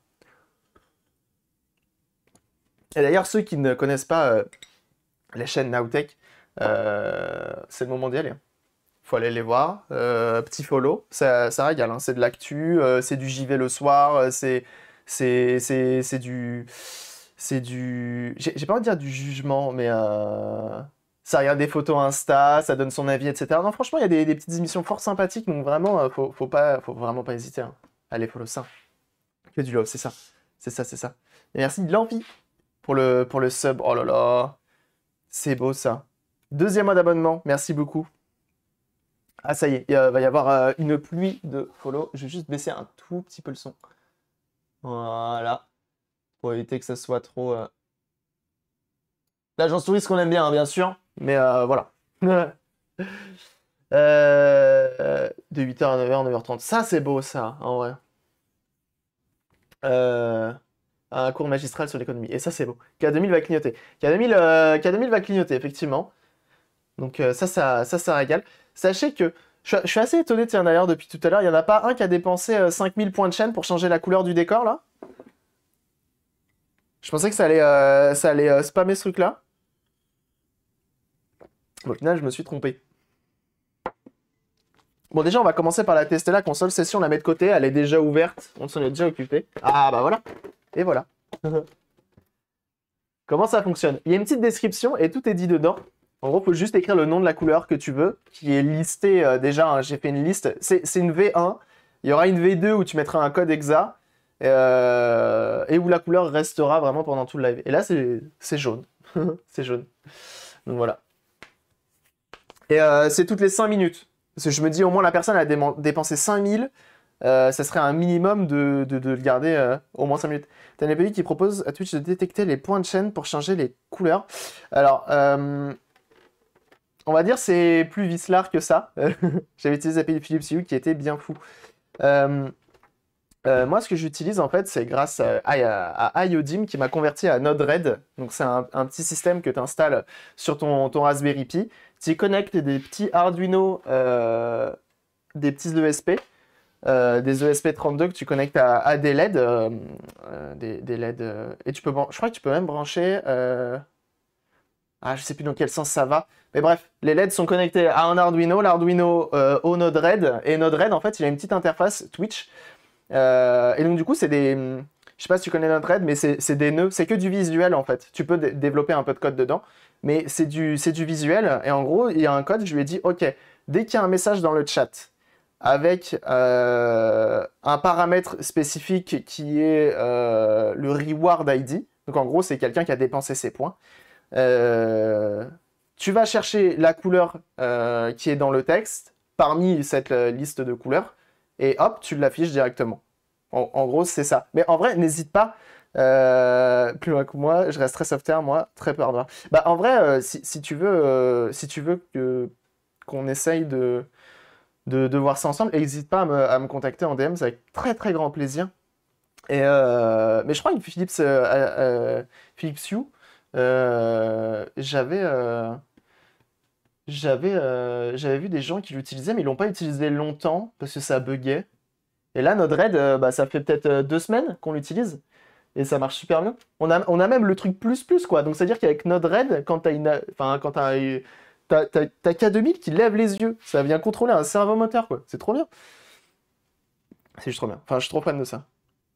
Speaker 1: Et d'ailleurs, ceux qui ne connaissent pas euh, la chaîne Nowtech, euh, c'est le moment d'y aller, hein. Faut aller les voir. Euh, petit follow, ça, ça régale, hein. C'est de l'actu, euh, c'est du J V le soir, euh, c'est c'est c'est c'est du c'est du j'ai j'ai pas envie de dire du jugement, mais euh, ça regarde des photos Insta, ça donne son avis, et cetera. Non, franchement, il y a des, des petites émissions fort sympathiques, donc vraiment, euh, faut, faut pas faut vraiment pas hésiter, hein. Allez, follow ça. Que du love, c'est ça, c'est ça, c'est ça. Et merci de l'envie pour le pour le sub. Oh là là, c'est beau ça. Deuxième mois d'abonnement, merci beaucoup. Ah, ça y est, il va y avoir euh, une pluie de follow. Je vais juste baisser un tout petit peu le son. Voilà. Pour éviter que ça soit trop... Euh... L'agence touriste qu'on aime bien, hein, bien sûr. Mais euh, voilà. euh... De huit heures à neuf heures, neuf heures trente. Ça, c'est beau, ça, en vrai. Euh... Un cours magistral sur l'économie. Et ça, c'est beau. K deux mille va clignoter. K deux mille, euh... K deux mille va clignoter, effectivement. Donc euh, ça, ça, ça, ça régale. Sachez que je, je suis assez étonné, tiens, d'ailleurs, depuis tout à l'heure, il n'y en a pas un qui a dépensé euh, cinq mille points de chaîne pour changer la couleur du décor, là? Je pensais que ça allait, euh, ça allait euh, spammer ce truc-là. Bon, au final, je me suis trompé. Bon, déjà, on va commencer par la tester, la console session, on la met de côté, elle est déjà ouverte, on s'en est déjà occupé. Ah, bah voilà. Et voilà. Comment ça fonctionne? Il y a une petite description et tout est dit dedans. En gros, il faut juste écrire le nom de la couleur que tu veux, qui est listé euh, déjà, hein, j'ai fait une liste. C'est une V un, il y aura une V deux où tu mettras un code exa, euh, et où la couleur restera vraiment pendant tout le live. Et là, c'est jaune. C'est jaune. Donc voilà. Et euh, c'est toutes les cinq minutes. Parce que je me dis, au moins, la personne a dépensé cinq mille, euh, ça serait un minimum de, de, de le garder euh, au moins cinq minutes. T'as un A P I qui propose à Twitch de détecter les points de chaîne pour changer les couleurs. Alors, euh, on va dire c'est plus vicelard que ça. J'avais utilisé l'A P I de Philips Hue qui était bien fou. Euh, euh, moi, ce que j'utilise, en fait, c'est grâce à, à, à IODIM qui m'a converti à Node-RED. Donc, c'est un, un petit système que tu installes sur ton, ton Raspberry Pi. Tu y connectes des petits Arduino, euh, des petits E S P, euh, des E S P trente-deux que tu connectes à, à des L E D. Euh, euh, des, des L E D. Euh, et tu peux, je crois que tu peux même brancher... Euh, ah, je sais plus dans quel sens ça va. Mais bref, les L E D sont connectés à un Arduino, l'Arduino euh, au Node-RED. Et Node-RED, en fait, il a une petite interface Twitch. Euh, et donc, du coup, c'est des... Je sais pas si tu connais Node-RED, mais c'est des nœuds. C'est que du visuel, en fait. Tu peux développer un peu de code dedans. Mais c'est du, c'est du visuel. Et en gros, il y a un code, je lui ai dit, OK, dès qu'il y a un message dans le chat avec euh, un paramètre spécifique qui est euh, le reward I D, donc en gros, c'est quelqu'un qui a dépensé ses points, Euh, tu vas chercher la couleur euh, qui est dans le texte parmi cette euh, liste de couleurs et hop, tu l'affiches directement. En, en gros, c'est ça. Mais en vrai, n'hésite pas. Euh, plus loin que moi, je reste très software, moi, très peu hardware. Bah, en vrai, euh, si, si tu veux, euh, si tu veux que qu'on essaye de, de, de voir ça ensemble, n'hésite pas à me, à me contacter en D M, c'est avec très très grand plaisir. Et euh, mais je crois que Philips, euh, euh, Philips Hue, euh, j'avais euh, j'avais euh, j'avais vu des gens qui l'utilisaient, mais ils l'ont pas utilisé longtemps parce que ça buguait. Et là, Node-RED, euh, bah, ça fait peut-être euh, deux semaines qu'on l'utilise et ça marche super bien. On a, on a même le truc plus plus quoi. Donc c'est-à-dire qu'avec Node-RED, quand t'as une, enfin quand t'as t'as, t'as, t'as K deux mille qui lève les yeux, ça vient contrôler un servomoteur quoi. C'est trop bien. C'est juste trop bien. Enfin, je suis trop fan de ça.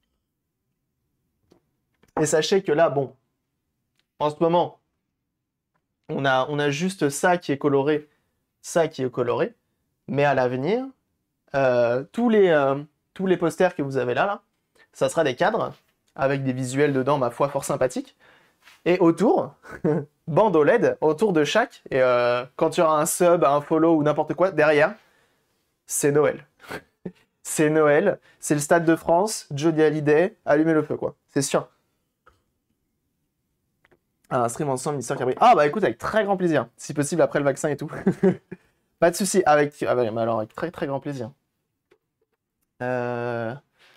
Speaker 1: Et sachez que là, bon, en ce moment, on a, on a juste ça qui est coloré, ça qui est coloré, mais à l'avenir, euh, tous les, euh, tous les posters que vous avez là, là, ça sera des cadres avec des visuels dedans, ma foi, fort sympathiques. Et autour, bande O L E D, autour de chaque, et euh, quand tu auras un sub, un follow ou n'importe quoi, derrière, c'est Noël. C'est Noël, c'est le Stade de France, Johnny Hallyday, allumez le feu, quoi. C'est sûr. Ah, un stream ensemble, Mister Cabri. Ah bah écoute, avec très grand plaisir. Si possible, après le vaccin et tout. Pas de souci, avec... Ah bah, alors, avec très très grand plaisir. Euh...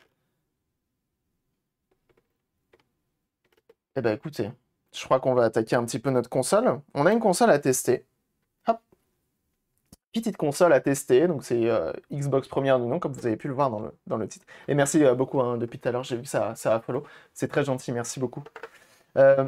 Speaker 1: Eh bah écoutez, je crois qu'on va attaquer un petit peu notre console. On a une console à tester. Hop. Petite console à tester, donc c'est euh, Xbox première du nom, comme vous avez pu le voir dans le, dans le titre. Et merci euh, beaucoup, hein, depuis tout à l'heure, j'ai vu que ça, ça a follow. C'est très gentil, merci beaucoup. Euh...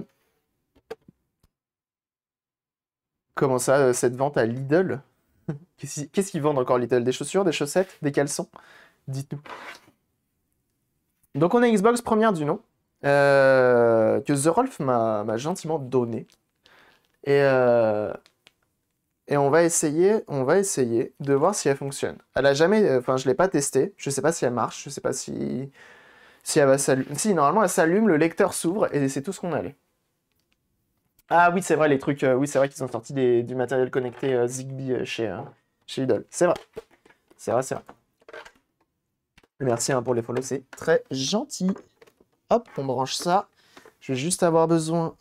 Speaker 1: Comment ça, euh, cette vente à Lidl? Qu'est-ce qu'ils qu vendent encore Lidl? Des chaussures, des chaussettes, des caleçons? Dites-nous. Donc on a Xbox première du nom, euh, que The Rolf m'a gentiment donné. Et, euh, et on va essayer, on va essayer de voir si elle fonctionne. Elle a jamais, enfin je l'ai pas testée, je sais pas si elle marche, je sais pas si, si elle va s'allumer. Si, normalement elle s'allume, le lecteur s'ouvre et c'est tout ce qu'on a. Ah oui, c'est vrai, les trucs, euh, oui, c'est vrai qu'ils ont sorti des, du matériel connecté euh, Zigbee euh, chez, euh, chez Idol. C'est vrai. C'est vrai, c'est vrai. Merci hein, pour les follow, c'est très gentil. Hop, on branche ça. Je vais juste avoir besoin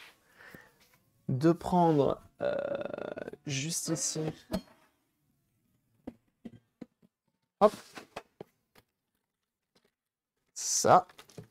Speaker 1: de prendre euh, juste ici. Hop. Ça.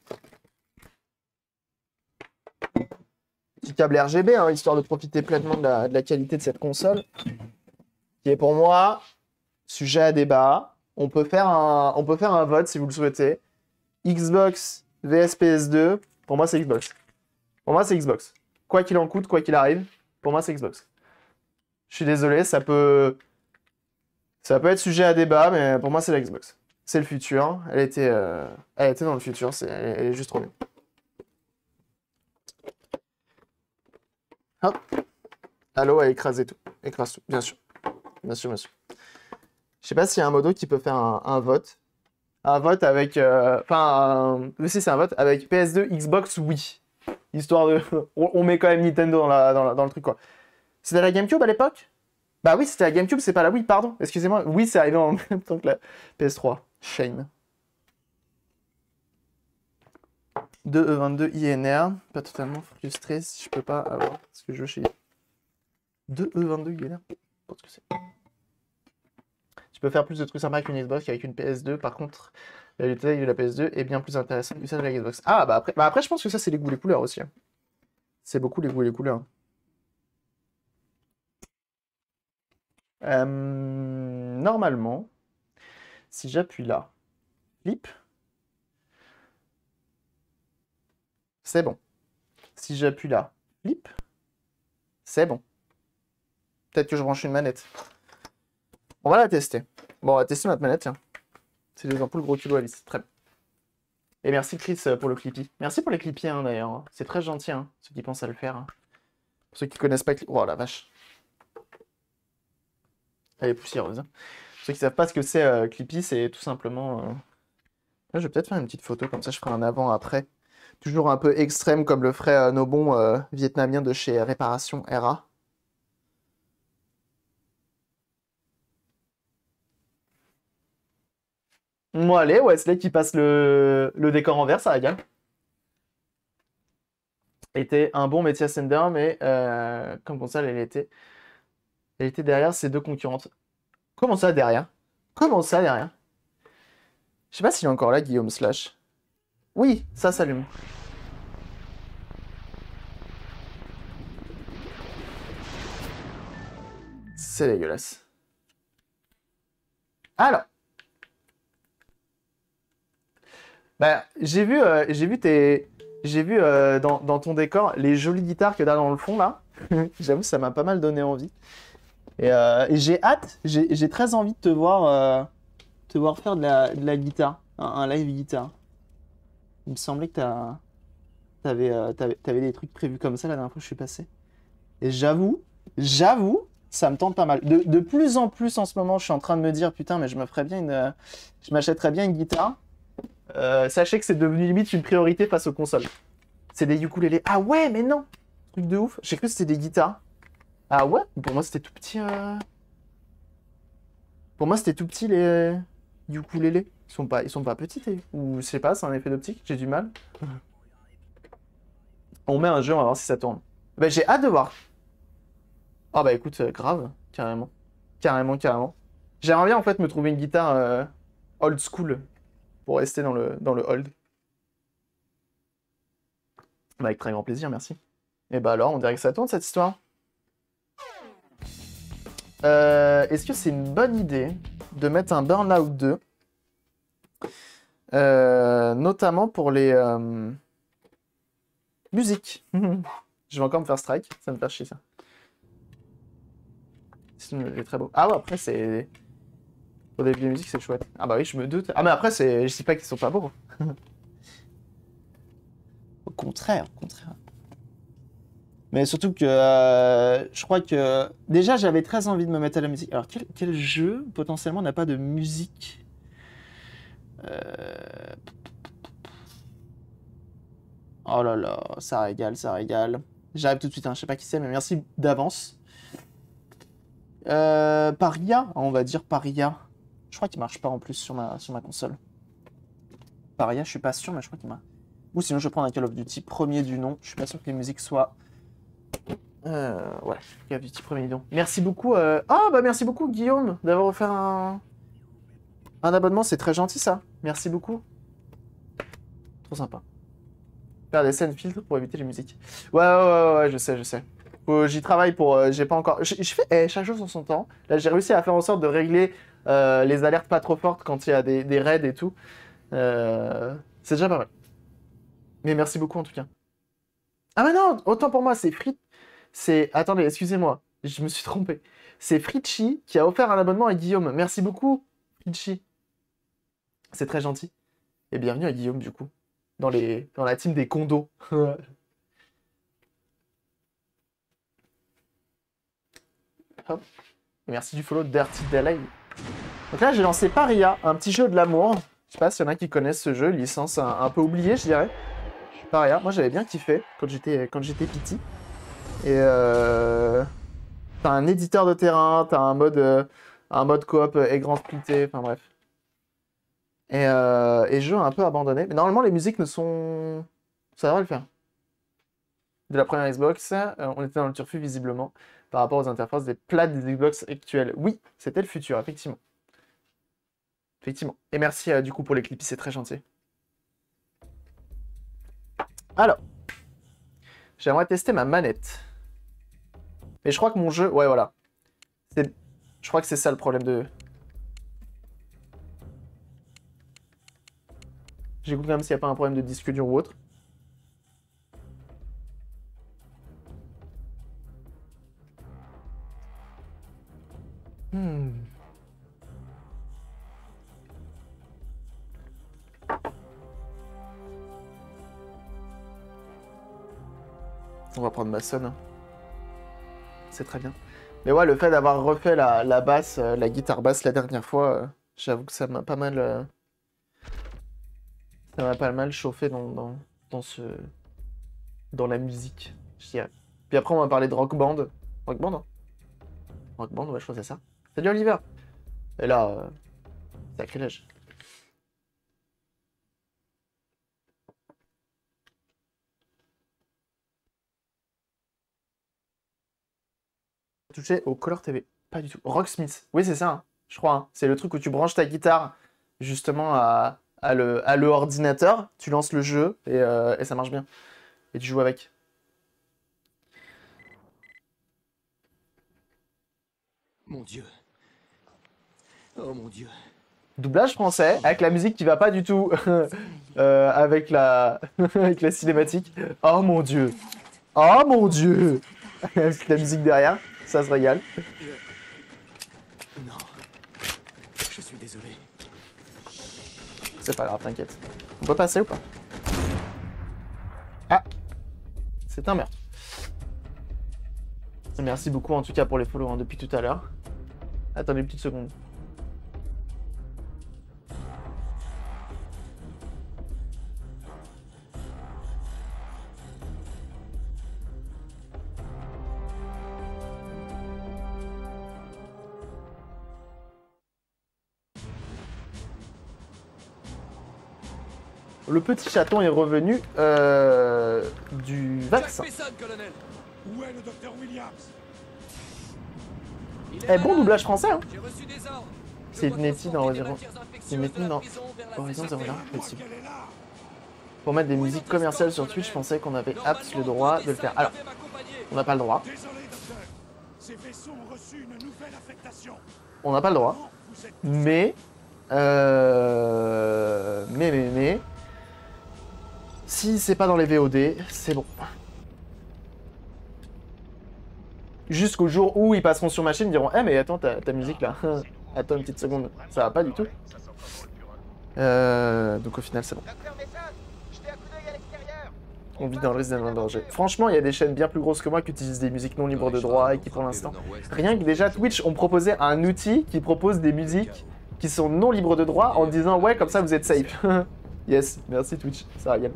Speaker 1: Petit câble R G B, hein, histoire de profiter pleinement de la, de la qualité de cette console. Qui est pour moi sujet à débat. On peut faire un, on peut faire un vote si vous le souhaitez. Xbox vs P S deux. Pour moi, c'est Xbox. Pour moi, c'est Xbox. Quoi qu'il en coûte, quoi qu'il arrive, pour moi, c'est Xbox. Je suis désolé, ça peut... ça peut être sujet à débat, mais pour moi, c'est la Xbox. C'est le futur. Elle était, euh... elle était dans le futur. C'est... Elle est juste trop bien. Hop. Halo a écrasé tout. Écrase tout, bien sûr. Bien sûr, bien sûr. Je sais pas s'il y a un modo qui peut faire un, un vote. Un vote avec... Enfin, euh... un... si c'est un vote avec P S deux, Xbox, oui. Histoire de... on, on met quand même Nintendo dans, la, dans, la, dans le truc, quoi. C'était la GameCube à l'époque? Bah oui, c'était la GameCube, c'est pas la Wii, pardon. Excusez-moi. Oui, c'est arrivé en même temps que la P S trois. Shame. deux E vingt-deux I N R. Pas totalement frustré si je peux pas avoir ce que je veux chez... deux E vingt-deux I N R. Je pense que c'est... Tu peux faire plus de trucs sympas avec une Xbox qu'avec une P S deux. Par contre, la utilité de la P S deux est bien plus intéressante que celle de la Xbox. Ah, bah après, bah après je pense que ça, c'est les goûts, les couleurs aussi. Hein. C'est beaucoup les goûts, les couleurs. Euh, normalement, si j'appuie là, flip, c'est bon. Si j'appuie là, flip, c'est bon. Peut-être que je branche une manette. On va la tester. Bon, on va tester notre manette, tiens. C'est des ampoules gros kilo Alice. Très bien. Et merci Chris pour le Clippy. Merci pour les Clippy hein, d'ailleurs. C'est très gentil, hein, ceux qui pensent à le faire. Hein. Pour ceux qui connaissent pas... Oh la vache. Elle est poussiéreuse. Hein. Pour ceux qui savent pas ce que c'est euh, Clippy, c'est tout simplement... Euh... Là, je vais peut-être faire une petite photo, comme ça je ferai un avant-après. Toujours un peu extrême, comme le feraient euh, nos bons euh, Vietnamiens de chez Réparation R A. Bon, allez, Wesley qui passe le, le décor en vert, ça régale. Était un bon métier Ascender, mais euh, comme console, elle était, elle était derrière ses deux concurrentes. Comment ça derrière? Comment ça derrière? Je sais pas s'il est encore là, Guillaume Slash. Oui, ça s'allume. C'est dégueulasse. Alors. Bah, j'ai vu, euh, j'ai vu tes... J'ai vu euh, dans, dans ton décor les jolies guitares que t'as dans le fond là. J'avoue, ça m'a pas mal donné envie. Et, euh, et j'ai hâte, j'ai très envie de te voir, euh, te voir faire de la, de la guitare, un, un live guitare. Il me semblait que t'as, t'avais, euh, t'avais, t'avais des trucs prévus comme ça la dernière fois que je suis passé. Et j'avoue, j'avoue, ça me tente pas mal. De, de plus en plus en ce moment, je suis en train de me dire, putain, mais je me ferais bien une, euh, je m'achèterais bien une guitare. Euh, sachez que c'est devenu limite une priorité face aux consoles. C'est des ukulélés. Ah ouais, mais non! Truc de ouf. J'ai cru que c'était des guitares. Ah ouais? Pour moi, c'était tout petit. Euh... Pour moi, c'était tout petit les ukulélés. Ils sont pas, ils sont pas petits. Et... Ou je sais pas, c'est un effet d'optique. J'ai du mal. On met un jeu, on va voir si ça tourne. Bah, j'ai hâte de voir. Ah bah écoute, euh, grave, carrément. Carrément, carrément. J'aimerais bien en fait me trouver une guitare euh, old school pour rester dans le, dans le old. Bah, avec très grand plaisir, merci. Et bah alors, on dirait que ça tourne cette histoire. Euh, Est-ce que c'est une bonne idée de mettre un Burnout deux euh, notamment pour les euh, musiques. Je vais encore me faire strike, ça me fait chier ça. C'est très beau. Ah ouais, après c'est... Pour les musiques c'est chouette. Ah bah oui, je me doute. Ah mais après, c'est... je sais pas qu'ils sont pas beaux. Au contraire, au contraire. Mais surtout que euh, je crois que... Déjà, j'avais très envie de me mettre à la musique. Alors, quel, quel jeu, potentiellement, n'a pas de musique euh... Oh là là, ça régale, ça régale. J'arrive tout de suite, hein. Je sais pas qui c'est, mais merci d'avance. Euh, Paria, on va dire Paria. Je crois qu'il marche pas en plus sur ma, sur ma console. Paria, je suis pas sûr, mais je crois qu'il marche. Ou sinon, je vais prendre un Call of Duty premier du nom. Je suis pas sûr que les musiques soient. Euh, ouais, Call of Duty premier du nom. Merci beaucoup. Euh... Oh, bah merci beaucoup, Guillaume, d'avoir offert un. Un abonnement, c'est très gentil ça. Merci beaucoup. Trop sympa. Faire des scènes filtres pour éviter les musiques. Ouais, ouais, ouais, ouais, je sais, je sais. Faut- J'y travaille pour. euh, j'ai pas encore. Je je fais eh, chaque chose en son temps. Là, j'ai réussi à faire en sorte de régler euh, les alertes pas trop fortes quand il y a des, des raids et tout. Euh, c'est déjà pas mal. Mais merci beaucoup en tout cas. Ah, mais non, autant pour moi, c'est Frit. C'est. Attendez, excusez-moi, je me suis trompé. C'est Fritchi qui a offert un abonnement à Guillaume. Merci beaucoup, Fritchi. C'est très gentil. Et bienvenue à Guillaume, du coup. Dans, les... dans la team des condos. Hop. Et merci du follow Dirty Delay. Donc là, j'ai lancé Paria, un petit jeu de l'amour. Je sais pas s'il y en a qui connaissent ce jeu, licence un, un peu oubliée, je dirais. Paria, moi j'avais bien kiffé quand j'étais quand j'étais petit. Et euh... t'as un éditeur de terrain, t'as un mode euh, un mode coop écran splitté, enfin bref. Et, euh... et jeu un peu abandonné. Mais normalement, les musiques ne sont... Ça devrait le faire. De la première Xbox, euh, on était dans le turfu visiblement par rapport aux interfaces des plates des Xbox actuelles. Oui, c'était le futur, effectivement. Effectivement. Et merci euh, du coup pour les clips, c'est très gentil. Alors, j'aimerais tester ma manette. Mais je crois que mon jeu... Ouais, voilà. Je crois que c'est ça le problème de... J'écoute quand même s'il n'y a pas un problème de disque dur ou autre. Hmm. On va prendre ma sonne. C'est très bien. Mais ouais, le fait d'avoir refait la, la basse, euh, la guitare basse la dernière fois, euh, j'avoue que ça m'a pas mal... euh, ça m'a pas mal chauffé dans, dans, dans ce... dans la musique, je dirais. Puis après, on va parler de Rock Band. Rock Band, hein. Rock Band, ouais, je crois que c'est ça. Salut Oliver. Et là, euh, sacrilège. Touché au Color T V. Pas du tout. Rocksmith. Oui, c'est ça, hein, je crois. Hein. C'est le truc où tu branches ta guitare justement à, à le, à le ordinateur, tu lances le jeu et, euh, et ça marche bien. Et tu joues avec.
Speaker 2: Mon Dieu. Oh mon Dieu.
Speaker 1: Doublage français, avec la musique qui va pas du tout euh, avec, la... avec la cinématique. Oh mon dieu. Oh mon dieu. Avec la musique derrière, ça se régale.
Speaker 2: Non. Je suis désolé.
Speaker 1: C'est pas grave, t'inquiète. On peut passer ou pas? Ah. C'est un meurtre. Merci beaucoup en tout cas pour les follow hein, depuis tout à l'heure. Attendez une petite seconde. Le petit chaton est revenu euh, du vaccin.
Speaker 3: Où est le docteur Williams?
Speaker 1: Eh, bon doublage français, hein. C'est une étude dans Horizon. C'est une étude dans Horizon Zero Dawn, possible. Pour mettre des musiques commerciales sur Twitch, je pensais qu'on avait apte le droit de le faire. Alors, on n'a pas le droit. On n'a pas le droit. Mais, euh... mais, mais, mais, si c'est pas dans les V O D, c'est bon. Jusqu'au jour où ils passeront sur ma chaîne, ils diront « Eh mais attends, ta, ta musique là, attends une petite seconde, ça va pas du tout. » euh, Donc au final, c'est bon. On vit dans le risque d'un danger. Franchement, il y a des chaînes bien plus grosses que moi qui utilisent des musiques non libres de droit et qui pour l'instant... Rien que déjà Twitch ont proposé un outil qui propose des musiques qui sont non libres de droit en disant « Ouais, comme ça vous êtes safe. » Yes, merci Twitch, ça régale.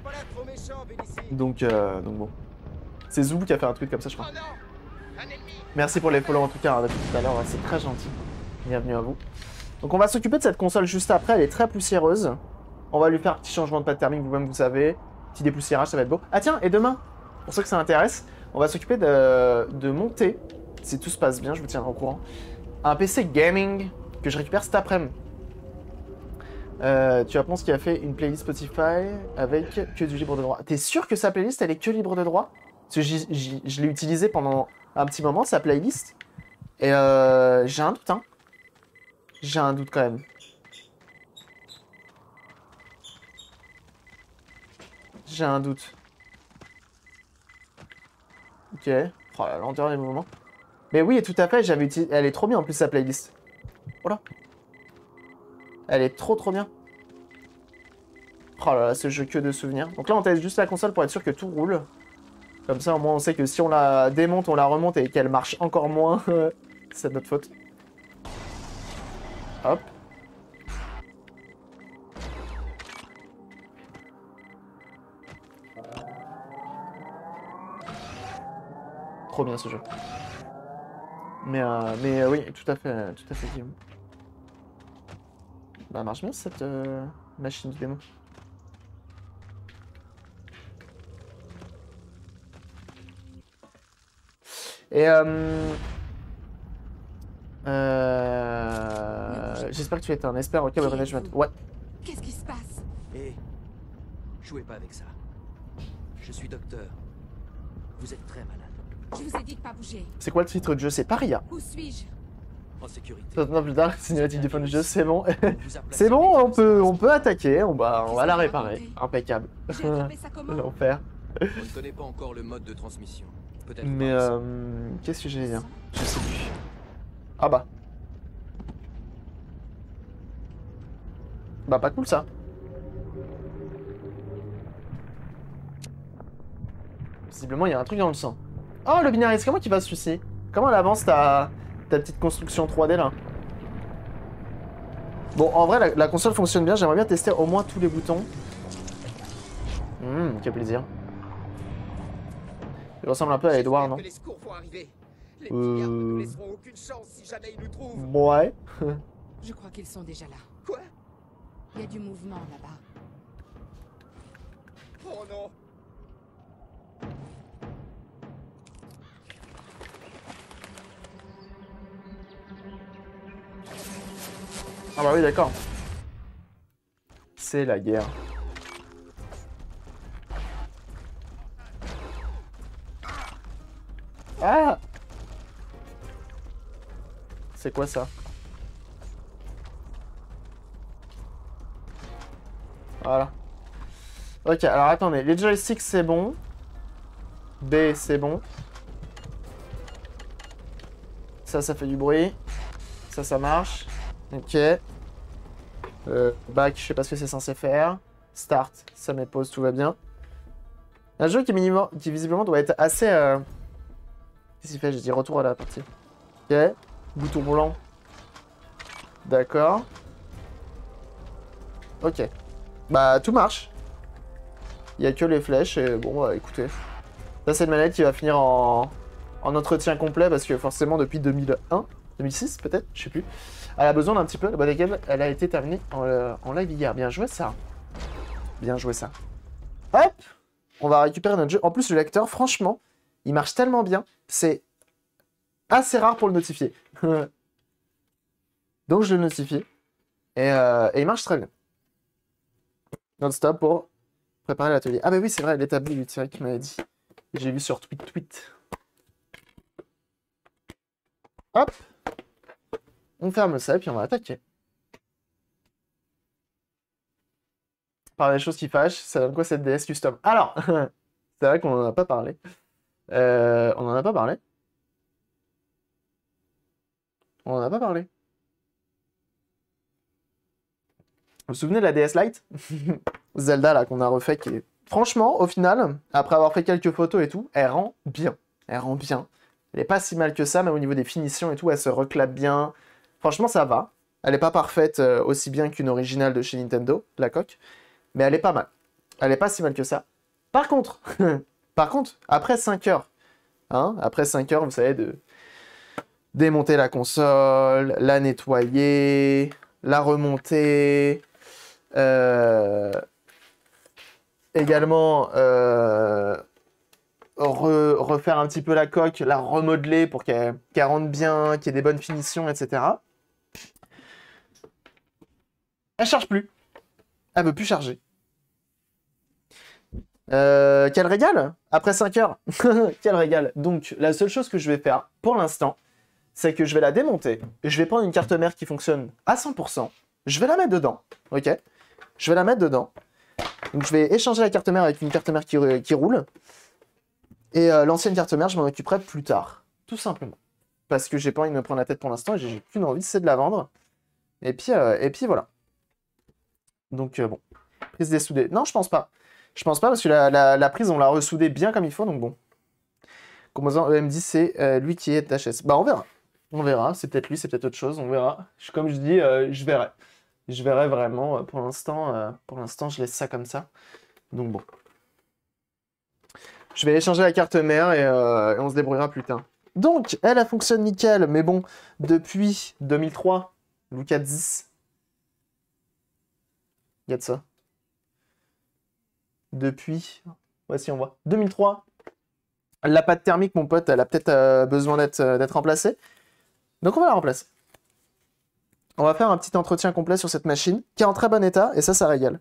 Speaker 1: Donc, euh, donc bon. C'est Zoubou qui a fait un tweet comme ça, je crois. Merci pour les follow en tout cas, hein, depuis tout à l'heure, c'est très gentil. Bienvenue à vous. Donc on va s'occuper de cette console juste après, elle est très poussiéreuse. On va lui faire un petit changement de pad thermique, vous-même vous savez. Petit dépoussiérage, ça va être beau. Ah tiens, et demain, pour ceux que ça intéresse, on va s'occuper de, de monter, si tout se passe bien, je vous tiendrai au courant, un P C gaming que je récupère cet après-midi. Euh, tu apprends ce qui a fait une playlist Spotify avec que du libre de droit. T'es sûr que sa playlist, elle est que libre de droit? Parce que j'y- j'y- je l'ai utilisée pendant un petit moment, sa playlist. Et euh, j'ai un doute, hein. J'ai un doute quand même. J'ai un doute. Ok. Oh, la lenteur des mouvements. Mais oui, tout à fait, j'avais utilisé... Elle est trop bien en plus, sa playlist. Oh là. Elle est trop trop bien. Oh là là, ce jeu que de souvenirs. Donc là, on teste juste la console pour être sûr que tout roule. Comme ça, au moins, on sait que si on la démonte, on la remonte et qu'elle marche encore moins, c'est de notre faute. Hop. Trop bien ce jeu. Mais, euh, mais euh, oui, tout à fait, tout à fait, Guillaume. Bah, marche bien cette euh, machine de démo. Et euh... euh... j'espère que tu es un expert au câble management. Ouais.
Speaker 4: Qu'est-ce qui se passe?
Speaker 2: Hé, jouez pas avec ça. Je suis docteur. Vous êtes très malade.
Speaker 4: Je vous ai dit de pas bouger.
Speaker 1: C'est quoi le titre de jeu? C'est Paria.
Speaker 4: Où suis-je?
Speaker 2: En sécurité.
Speaker 1: Maintenant plus tard, cinématique du fond du jeu, c'est bon.
Speaker 2: On vous a placé
Speaker 1: C'est bon,
Speaker 2: au
Speaker 1: on peut,
Speaker 2: milieu
Speaker 1: on peut attaquer, on va, on va la
Speaker 4: Qu'est-ce que vous
Speaker 1: réparer.
Speaker 4: racontez?
Speaker 1: Impeccable.
Speaker 4: J'ai attrapé ça comment?
Speaker 1: L'enfer.
Speaker 2: On ne connaît pas encore le mode de transmission. Peut-être
Speaker 1: Mais
Speaker 2: par ça.
Speaker 1: euh, qu'est-ce que j'allais dire? Je sais plus. Ah bah. Bah pas cool ça. Visiblement il y a un truc dans le sang. Oh le binaris, comment tu vas se suicider? Comment elle avance ta, ta petite construction trois D là? Bon en vrai la, la console fonctionne bien, j'aimerais bien tester au moins tous les boutons. Hum, quel plaisir. Il ressemble un peu à Edouard, non?
Speaker 5: Les secours vont arriver. Les
Speaker 1: Euh.
Speaker 5: pillards ne nous laisseront aucune chance si jamais ils nous trouvent.
Speaker 1: Ouais.
Speaker 4: Je crois qu'ils sont déjà là.
Speaker 5: Quoi?
Speaker 4: Il y a du mouvement là-bas.
Speaker 5: Oh non.
Speaker 1: Ah bah oui d'accord. C'est la guerre. Ah! C'est quoi ça? Voilà. Ok, alors attendez, les joysticks c'est bon. B c'est bon. Ça, ça fait du bruit. Ça, ça marche. Ok. Euh, back, je sais pas ce que c'est censé faire. Start, ça met pause, tout va bien. Un jeu qui, minimum, qui visiblement doit être assez... Euh... Qu'est-ce qu'il fait? J'ai dit retour à la partie. Ok. Bouton blanc. D'accord. Ok. Bah, tout marche. Il n'y a que les flèches et bon, bah, écoutez. Ça, c'est une manette qui va finir en... en entretien complet parce que forcément, depuis deux mille un, deux mille six peut-être, je sais plus, elle a besoin d'un petit peu. La bonne game, elle a été terminée en, euh, en live hier. Bien joué, ça. Bien joué, ça. Hop! On va récupérer notre jeu. En plus, le lecteur, franchement, il marche tellement bien. C'est assez rare pour le notifier. Donc, je le notifie. Et, euh, et il marche très bien. Non-stop pour préparer l'atelier. Ah bah oui, c'est vrai, l'établi, c'est vrai qu'il m'avait dit. J'ai vu sur tweet tweet. Hop. On ferme ça et puis on va attaquer. Par les choses qui fâchent, ça donne quoi cette D S custom? Alors, c'est vrai qu'on en a pas parlé. Euh, on en a pas parlé. On en a pas parlé. Vous vous souvenez de la D S Lite? Zelda là qu'on a refait qui est... Franchement, au final, après avoir fait quelques photos et tout, elle rend bien. Elle rend bien. Elle est pas si mal que ça, mais au niveau des finitions et tout, elle se reclape bien. Franchement, ça va. Elle est pas parfaite euh, aussi bien qu'une originale de chez Nintendo, la coque. Mais elle est pas mal. Elle est pas si mal que ça. Par contre, par contre, après cinq heures, hein, après cinq heures, vous savez, de, démonter la console, la nettoyer, la remonter, euh, également euh, re- refaire un petit peu la coque, la remodeler pour qu'elle qu'elle rentre bien, qu'il y ait des bonnes finitions, et cetera. Elle charge plus. Elle veut plus charger. Euh, quel régal! Après cinq heures. Quel régal. Donc, la seule chose que je vais faire, pour l'instant, c'est que je vais la démonter. Je vais prendre une carte mère qui fonctionne à cent pour cent. Je vais la mettre dedans. Ok? Je vais la mettre dedans. Donc, je vais échanger la carte mère avec une carte mère qui, qui roule. Et euh, l'ancienne carte mère, je m'en occuperai plus tard. Tout simplement. Parce que j'ai pas envie de me prendre la tête pour l'instant. Et j'ai qu'une envie, c'est de la vendre. Et puis, euh, et puis voilà. Donc, euh, bon. Prise dessoudée. Non, je pense pas. Je pense pas parce que la, la, la prise, on l'a ressoudée bien comme il faut, donc bon. Composant E M D, c'est euh, lui qui est H S. Bah, on verra. On verra. C'est peut-être lui, c'est peut-être autre chose. On verra. Je, comme je dis, euh, je verrai. Je verrai vraiment. Pour l'instant, euh, pour l'instant, je laisse ça comme ça. Donc bon. Je vais échanger la carte mère et, euh, et on se débrouillera plus tard. Donc, elle, elle fonctionne nickel. Mais bon, depuis deux mille trois, Lucas dix. Il y a de ça. Depuis, voici on voit, deux mille trois, la pâte thermique, mon pote, elle a peut-être euh, besoin d'être euh, d'être remplacée. Donc on va la remplacer. On va faire un petit entretien complet sur cette machine, qui est en très bon état, et ça, ça régale.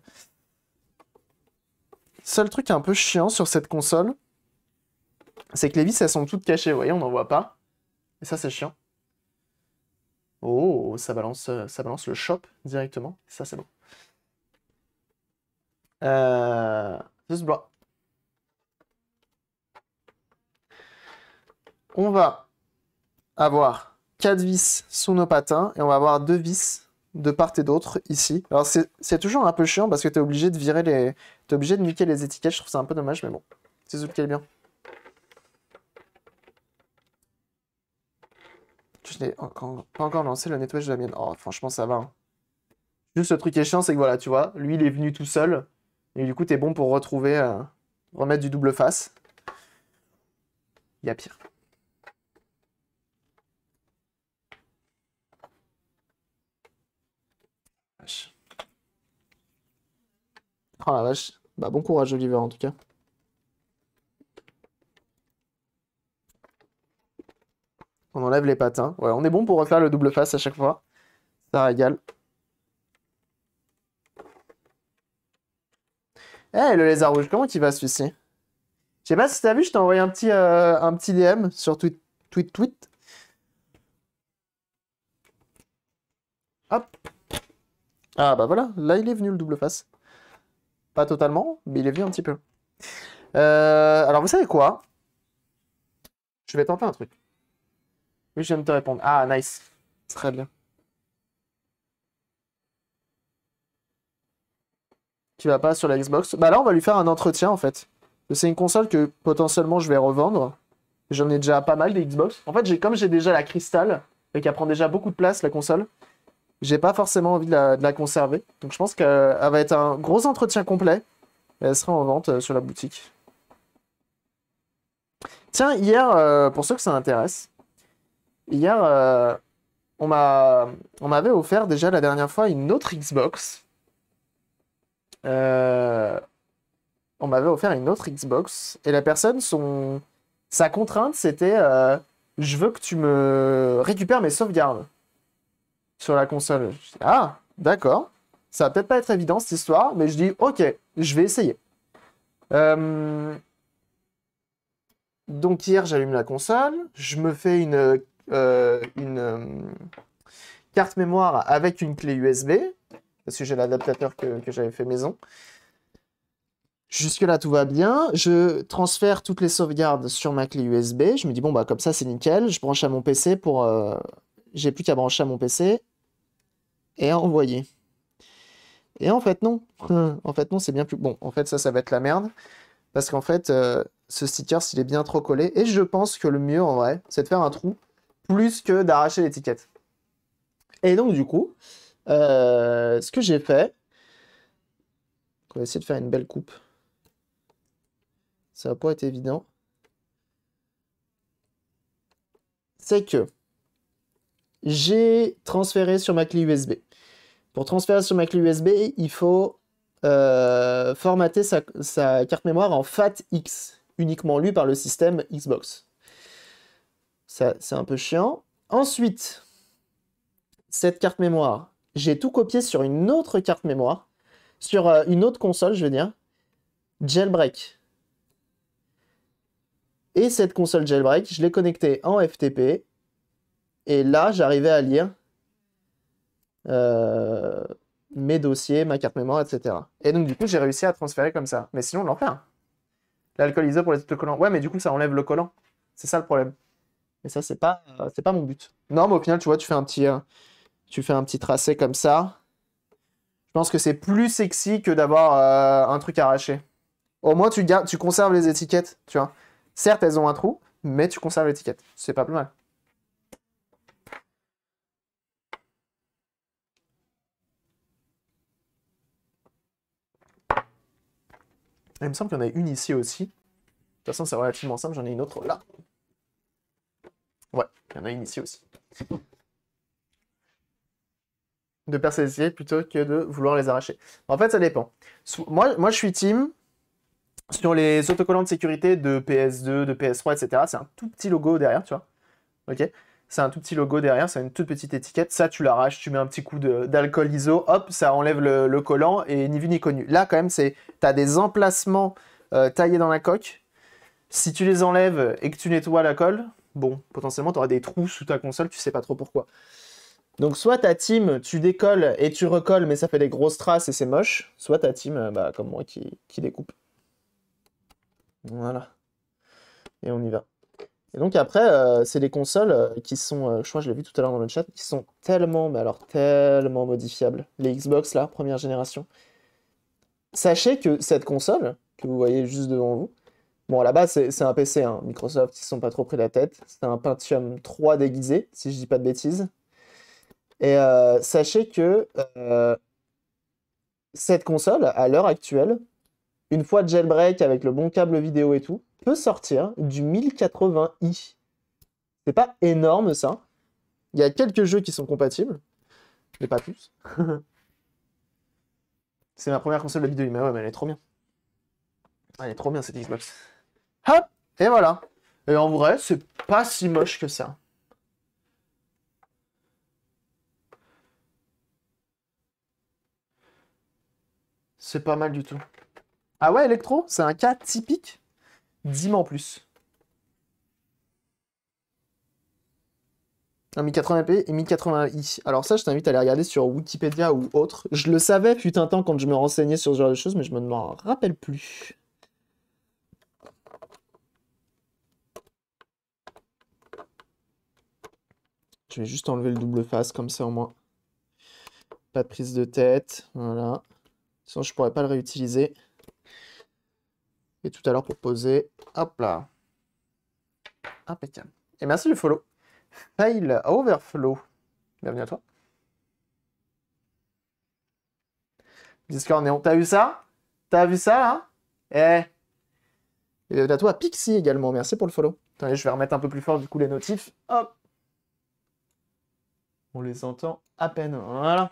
Speaker 1: Seul truc un peu chiant sur cette console, c'est que les vis, elles sont toutes cachées, vous voyez, on n'en voit pas. Et ça, c'est chiant. Oh, ça balance, ça balance le shop directement. Ça, c'est bon. Euh... Juste bras. On va avoir quatre vis sous nos patins et on va avoir deux vis de part et d'autre ici. Alors c'est toujours un peu chiant parce que tu es obligé de virer les... Tu es obligé de niquer les étiquettes, je trouve ça un peu dommage, mais bon. C'est ce qui est bien. Je n'ai encore... pas encore lancé le nettoyage de la mienne. Oh, franchement, ça va. Hein. Juste le truc qui est chiant, c'est que voilà, tu vois, lui, il est venu tout seul. Et du coup, t'es bon pour retrouver, euh, remettre du double face. Il y a pire. Vache. Oh la vache. Bah, bon courage, Oliver, en tout cas. On enlève les patins. Ouais, on est bon pour refaire le double face à chaque fois. Ça régale. Eh, hey, le lézard rouge, comment il va celui-ci? Je sais pas si t'as vu, je t'ai envoyé un petit, euh, un petit D M sur tweet, tweet, tweet. Hop. Ah bah voilà, là il est venu le double face. Pas totalement, mais il est venu un petit peu. Euh, alors vous savez quoi? Je vais tenter un truc. Oui, je viens de te répondre. Ah, nice. Très bien. Qui va pas sur la Xbox. Bah là, on va lui faire un entretien en fait. C'est une console que potentiellement je vais revendre. J'en ai déjà pas mal des Xbox. En fait, comme j'ai déjà la Crystal et qu'elle prend déjà beaucoup de place la console, j'ai pas forcément envie de la, de la conserver. Donc je pense qu'elle va être un gros entretien complet. Et elle sera en vente euh, sur la boutique. Tiens, hier, euh, pour ceux que ça intéresse, hier, euh, on m'a, on m'avait offert déjà la dernière fois une autre Xbox. Euh, on m'avait offert une autre Xbox. Et la personne, son, sa contrainte, c'était euh, je veux que tu me récupères mes sauvegardes sur la console. Je dis, ah, d'accord. Ça va peut-être pas être évident cette histoire, mais je dis ok, je vais essayer. Euh... Donc hier, j'allume la console, je me fais une, euh, une euh, carte mémoire avec une clé U S B, parce que j'ai l'adaptateur que, que j'avais fait maison. Jusque-là, tout va bien. Je transfère toutes les sauvegardes sur ma clé U S B. Je me dis, bon, bah comme ça, c'est nickel. Je branche à mon P C pour... Euh... J'ai plus qu'à brancher à mon P C et à envoyer. Et en fait, non. En fait, non, c'est bien plus... Bon, en fait, ça, ça va être la merde. Parce qu'en fait, euh, ce sticker, s'il est bien trop collé, et je pense que le mieux, en vrai, c'est de faire un trou, plus que d'arracher l'étiquette. Et donc, du coup, euh, ce que j'ai fait... On va essayer de faire une belle coupe. Ça va pas être évident. C'est que j'ai transféré sur ma clé U S B. Pour transférer sur ma clé U S B, il faut euh, formater sa, sa carte mémoire en FAT-X, uniquement lu par le système Xbox. Ça, c'est un peu chiant. Ensuite, cette carte mémoire, j'ai tout copié sur une autre carte mémoire, sur euh, une autre console, je veux dire, jailbreak. Et cette console jailbreak, je l'ai connectée en F T P, et là, j'arrivais à lire euh, mes dossiers, ma carte mémoire, et cetera. Et donc, du coup, j'ai réussi à transférer comme ça. Mais sinon, l'enfer. L'alcool iso pour les autocollants. Ouais, mais du coup, ça enlève le collant. C'est ça le problème. Et ça, c'est pas, euh, c'est pas mon but. Non, mais au final, tu vois, tu fais un petit, euh, tu fais un petit tracé comme ça. Je pense que c'est plus sexy que d'avoir euh, un truc arraché. Au moins, tu gardes, tu conserves les étiquettes, tu vois. Certes, elles ont un trou, mais tu conserves l'étiquette. C'est pas plus mal. Il me semble qu'il y en a une ici aussi. De toute façon, c'est relativement simple. J'en ai une autre là. Ouais, il y en a une ici aussi. De percer les étiquettes plutôt que de vouloir les arracher. En fait, ça dépend. Moi, moi je suis team. Sur les autocollants de sécurité de P S deux, de P S trois, et cetera, c'est un tout petit logo derrière, tu vois. Ok? C'est un tout petit logo derrière, c'est une toute petite étiquette. Ça, tu l'arraches, tu mets un petit coup d'alcool iso, hop, ça enlève le, le collant et ni vu ni connu. Là, quand même, c'est, t'as des emplacements euh, taillés dans la coque. Si tu les enlèves et que tu nettoies la colle, bon, potentiellement, tu auras des trous sous ta console, tu sais pas trop pourquoi. Donc, soit ta team, tu décolles et tu recolles, mais ça fait des grosses traces et c'est moche. Soit ta team, euh, bah, comme moi, qui, qui découpe. Voilà. Et on y va. Et donc après, euh, c'est les consoles euh, qui sont, euh, je crois que je l'ai vu tout à l'heure dans le chat, qui sont tellement, mais alors tellement modifiables. Les Xbox, là, première génération. Sachez que cette console, que vous voyez juste devant vous, bon, à la base, c'est un P C, hein. Microsoft, ils se sont pas trop pris la tête. C'est un Pentium trois déguisé, si je dis pas de bêtises. Et euh, sachez que euh, cette console, à l'heure actuelle, une fois jailbreak avec le bon câble vidéo et tout, peut sortir du mille quatre-vingts i. C'est pas énorme ça. Il y a quelques jeux qui sont compatibles, mais pas tous. C'est ma première console de vidéo, mais ouais, mais elle est trop bien. Elle est trop bien cette Xbox. Hop, et voilà. Et en vrai, c'est pas si moche que ça. C'est pas mal du tout. Ah ouais, Electro, c'est un cas typique. Dis-moi en plus. Un mille quatre-vingts p et mille quatre-vingts i. Alors ça, je t'invite à aller regarder sur Wikipédia ou autre. Je le savais fut un temps quand je me renseignais sur ce genre de choses, mais je me m'en rappelle plus. Je vais juste enlever le double face, comme ça au moins. Pas de prise de tête, voilà. Sinon, je pourrais pas le réutiliser. Et tout à l'heure pour poser, hop là. Impeccable. Et merci du follow. Fail Overflow. Bienvenue à toi. Discord Néon. T'as vu ça? T'as vu ça, là? Eh. Et bienvenue à toi. Pixie également. Merci pour le follow. Attendez, je vais remettre un peu plus fort du coup les notifs. Hop. On les entend à peine. Voilà.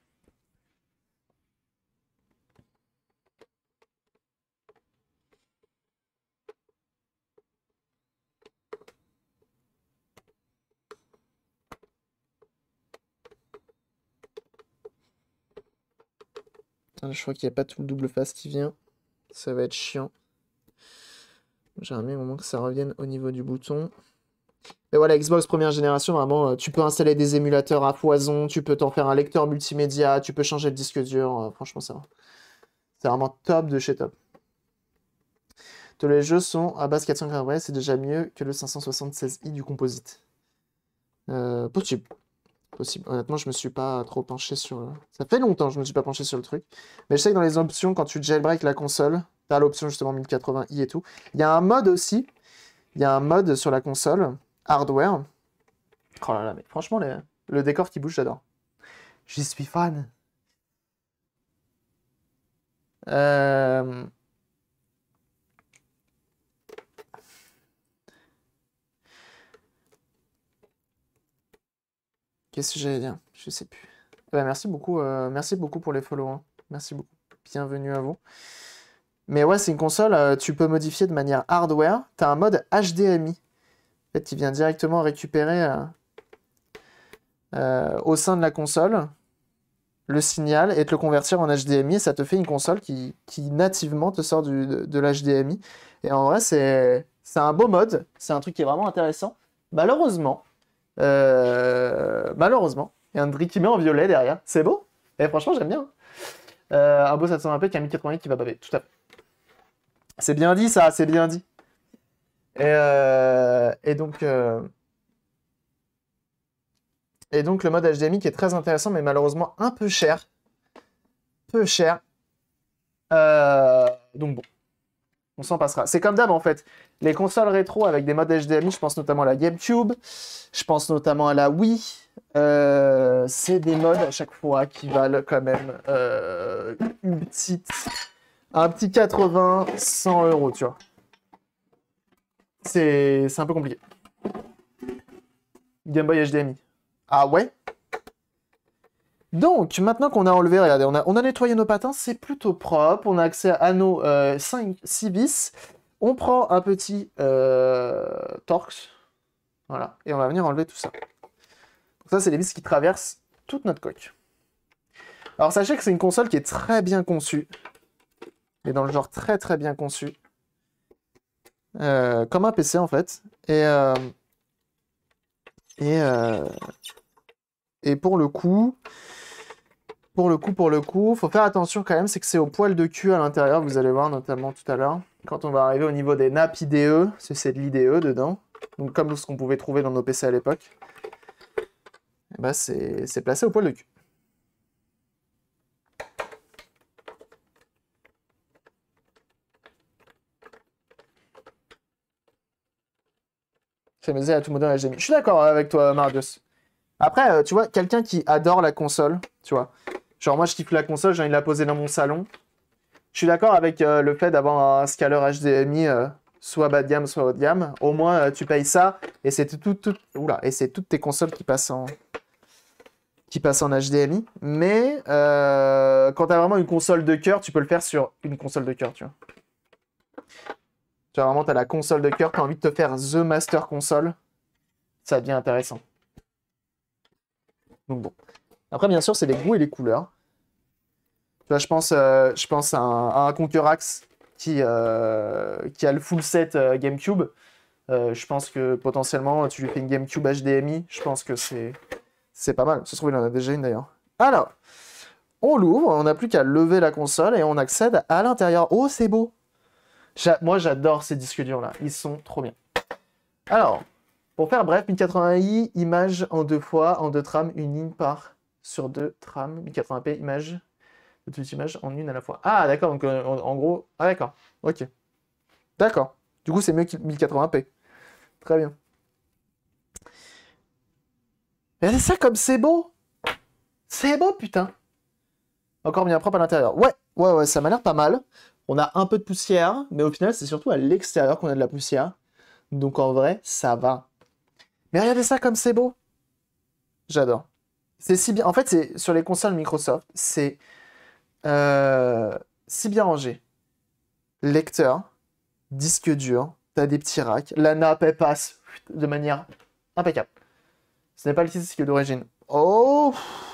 Speaker 1: Je crois qu'il n'y a pas tout le double face qui vient. Ça va être chiant. J'aimerais bien au moment que ça revienne au niveau du bouton. Mais voilà, Xbox première génération, vraiment, tu peux installer des émulateurs à foison, tu peux t'en faire un lecteur multimédia, tu peux changer le disque dur. Euh, franchement, ça va. C'est vraiment top de chez top. Tous les jeux sont à base quatre cent quatre-vingts, c'est déjà mieux que le cinq cent soixante-seize i du composite. Euh, possible. Possible. Honnêtement, je me suis pas trop penché sur... Ça fait longtemps que je me suis pas penché sur le truc. Mais je sais que dans les options, quand tu jailbreak la console, t'as l'option justement mille quatre-vingts i et tout. Il y a un mode aussi. Il y a un mode sur la console, hardware. Oh là là, mais franchement, les... le décor qui bouge, j'adore. J'y suis fan. Euh... Qu'est-ce que j'allais dire? Je sais plus. Bah, merci beaucoup, euh, merci beaucoup pour les follow. Hein. Merci beaucoup. Bienvenue à vous. Mais ouais, c'est une console, euh, tu peux modifier de manière hardware. Tu as un mode H D M I. En fait, qui vient directement récupérer euh, euh, au sein de la console le signal et te le convertir en H D M I. Et ça te fait une console qui, qui nativement te sort du, de, de l'H D M I. Et en vrai, c'est c'est un beau mode. C'est un truc qui est vraiment intéressant. Malheureusement, euh, malheureusement, il y a un Drill qui met en violet derrière. C'est beau. Et franchement, j'aime bien. Euh, un beau sept cent vingt p qui a mille quatre-vingts qui va baver. Tout à fait. C'est bien dit, ça. C'est bien dit. Et, euh, et donc... Euh, Et donc le mode H D M I qui est très intéressant, mais malheureusement un peu cher. Peu cher. Euh, donc bon, on s'en passera. C'est comme d'hab en fait. Les consoles rétro avec des modes H D M I, je pense notamment à la GameCube, je pense notamment à la Wii. Euh, c'est des modes à chaque fois qui valent quand même euh, une petite, un petit quatre-vingts, cent euros, tu vois. C'est un peu compliqué. Game Boy H D M I. Ah ouais? Donc, maintenant qu'on a enlevé, regardez, on a, on a nettoyé nos patins, c'est plutôt propre. On a accès à nos euh, cinq, six vis. On prend un petit euh, Torx. Voilà. Et on va venir enlever tout ça. Donc ça, c'est les vis qui traversent toute notre coque. Alors, sachez que c'est une console qui est très bien conçue. Et dans le genre très très bien conçu. Euh, comme un P C, en fait. Et... Euh, Et, euh, et pour le coup, pour le coup, pour le coup, faut faire attention quand même, c'est que c'est au poil de cul à l'intérieur, vous allez voir notamment tout à l'heure, quand on va arriver au niveau des nappes I D E, c'est de l'I D E dedans, donc comme ce qu'on pouvait trouver dans nos P C à l'époque, et bah c'est placé au poil de cul. Féminisé à tout modèle H D M I. Je suis d'accord avec toi, Marius. Après, euh, tu vois, quelqu'un qui adore la console, tu vois, genre moi je kiffe la console, j'ai envie de la poser dans mon salon. Je suis d'accord avec euh, le fait d'avoir un scaler H D M I, euh, soit bas de gamme, soit haut de gamme. Au moins, euh, tu payes ça, et c'est tout, tout, oula, et c'est toutes tes consoles qui passent en, qui passent en H D M I. Mais euh, quand tu as vraiment une console de cœur, tu peux le faire sur une console de cœur, tu vois. Tu vois, vraiment, tu as la console de cœur, tu as envie de te faire The Master Console, ça devient intéressant. Donc bon. Après, bien sûr, c'est les goûts et les couleurs. Tu vois, je pense, euh, je pense à un, à un Conquerax qui, euh, qui a le full set euh, GameCube. Euh, je pense que potentiellement, tu lui fais une GameCube H D M I. Je pense que c'est c'est pas mal. Ça se trouve, il en a déjà une d'ailleurs. Alors, on l'ouvre, on n'a plus qu'à lever la console et on accède à l'intérieur. Oh, c'est beau! Moi, j'adore ces disques durs-là. Ils sont trop bien. Alors, pour faire bref, mille quatre-vingts i, image en deux fois, en deux trames, une ligne par sur deux trames. mille quatre-vingts p, image, de toute image en une à la fois. Ah, d'accord, donc euh, en, en gros... Ah, d'accord, ok. D'accord. Du coup, c'est mieux que mille quatre-vingts p. Très bien. Regardez ça comme c'est beau! C'est beau, putain! Encore bien propre à l'intérieur. Ouais, ouais, ouais, ça m'a l'air pas mal. On a un peu de poussière, mais au final, c'est surtout à l'extérieur qu'on a de la poussière. Donc en vrai, ça va. Mais regardez ça comme c'est beau. J'adore. C'est si bien. En fait, c'est sur les consoles Microsoft, c'est euh, si bien rangé. Lecteur, disque dur, t'as des petits racks. La nappe, elle passe de manière impeccable. Ce n'est pas le disque d'origine. Oh,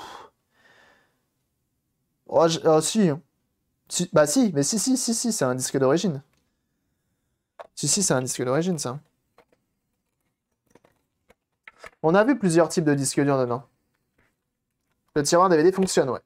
Speaker 1: oh, je... oh si. si. Bah si, mais si, si, si, si, c'est un disque d'origine. Si, si, c'est un disque d'origine, ça. On a vu plusieurs types de disques durs dedans. Le tiroir D V D fonctionne, ouais.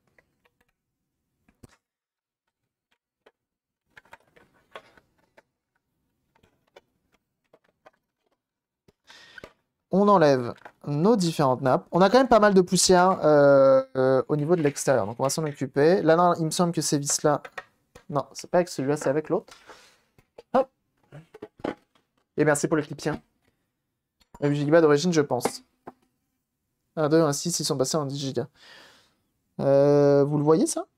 Speaker 1: On enlève nos différentes nappes. On a quand même pas mal de poussière euh, euh, au niveau de l'extérieur, donc on va s'en occuper. Là, non, il me semble que ces vis-là... Non, c'est pas avec celui-là, c'est avec l'autre. Hop. Et merci pour le clipien. huit gigas d'origine, je pense. un, deux, un, six, ils sont passés en dix gigas. Euh, vous le voyez, ça?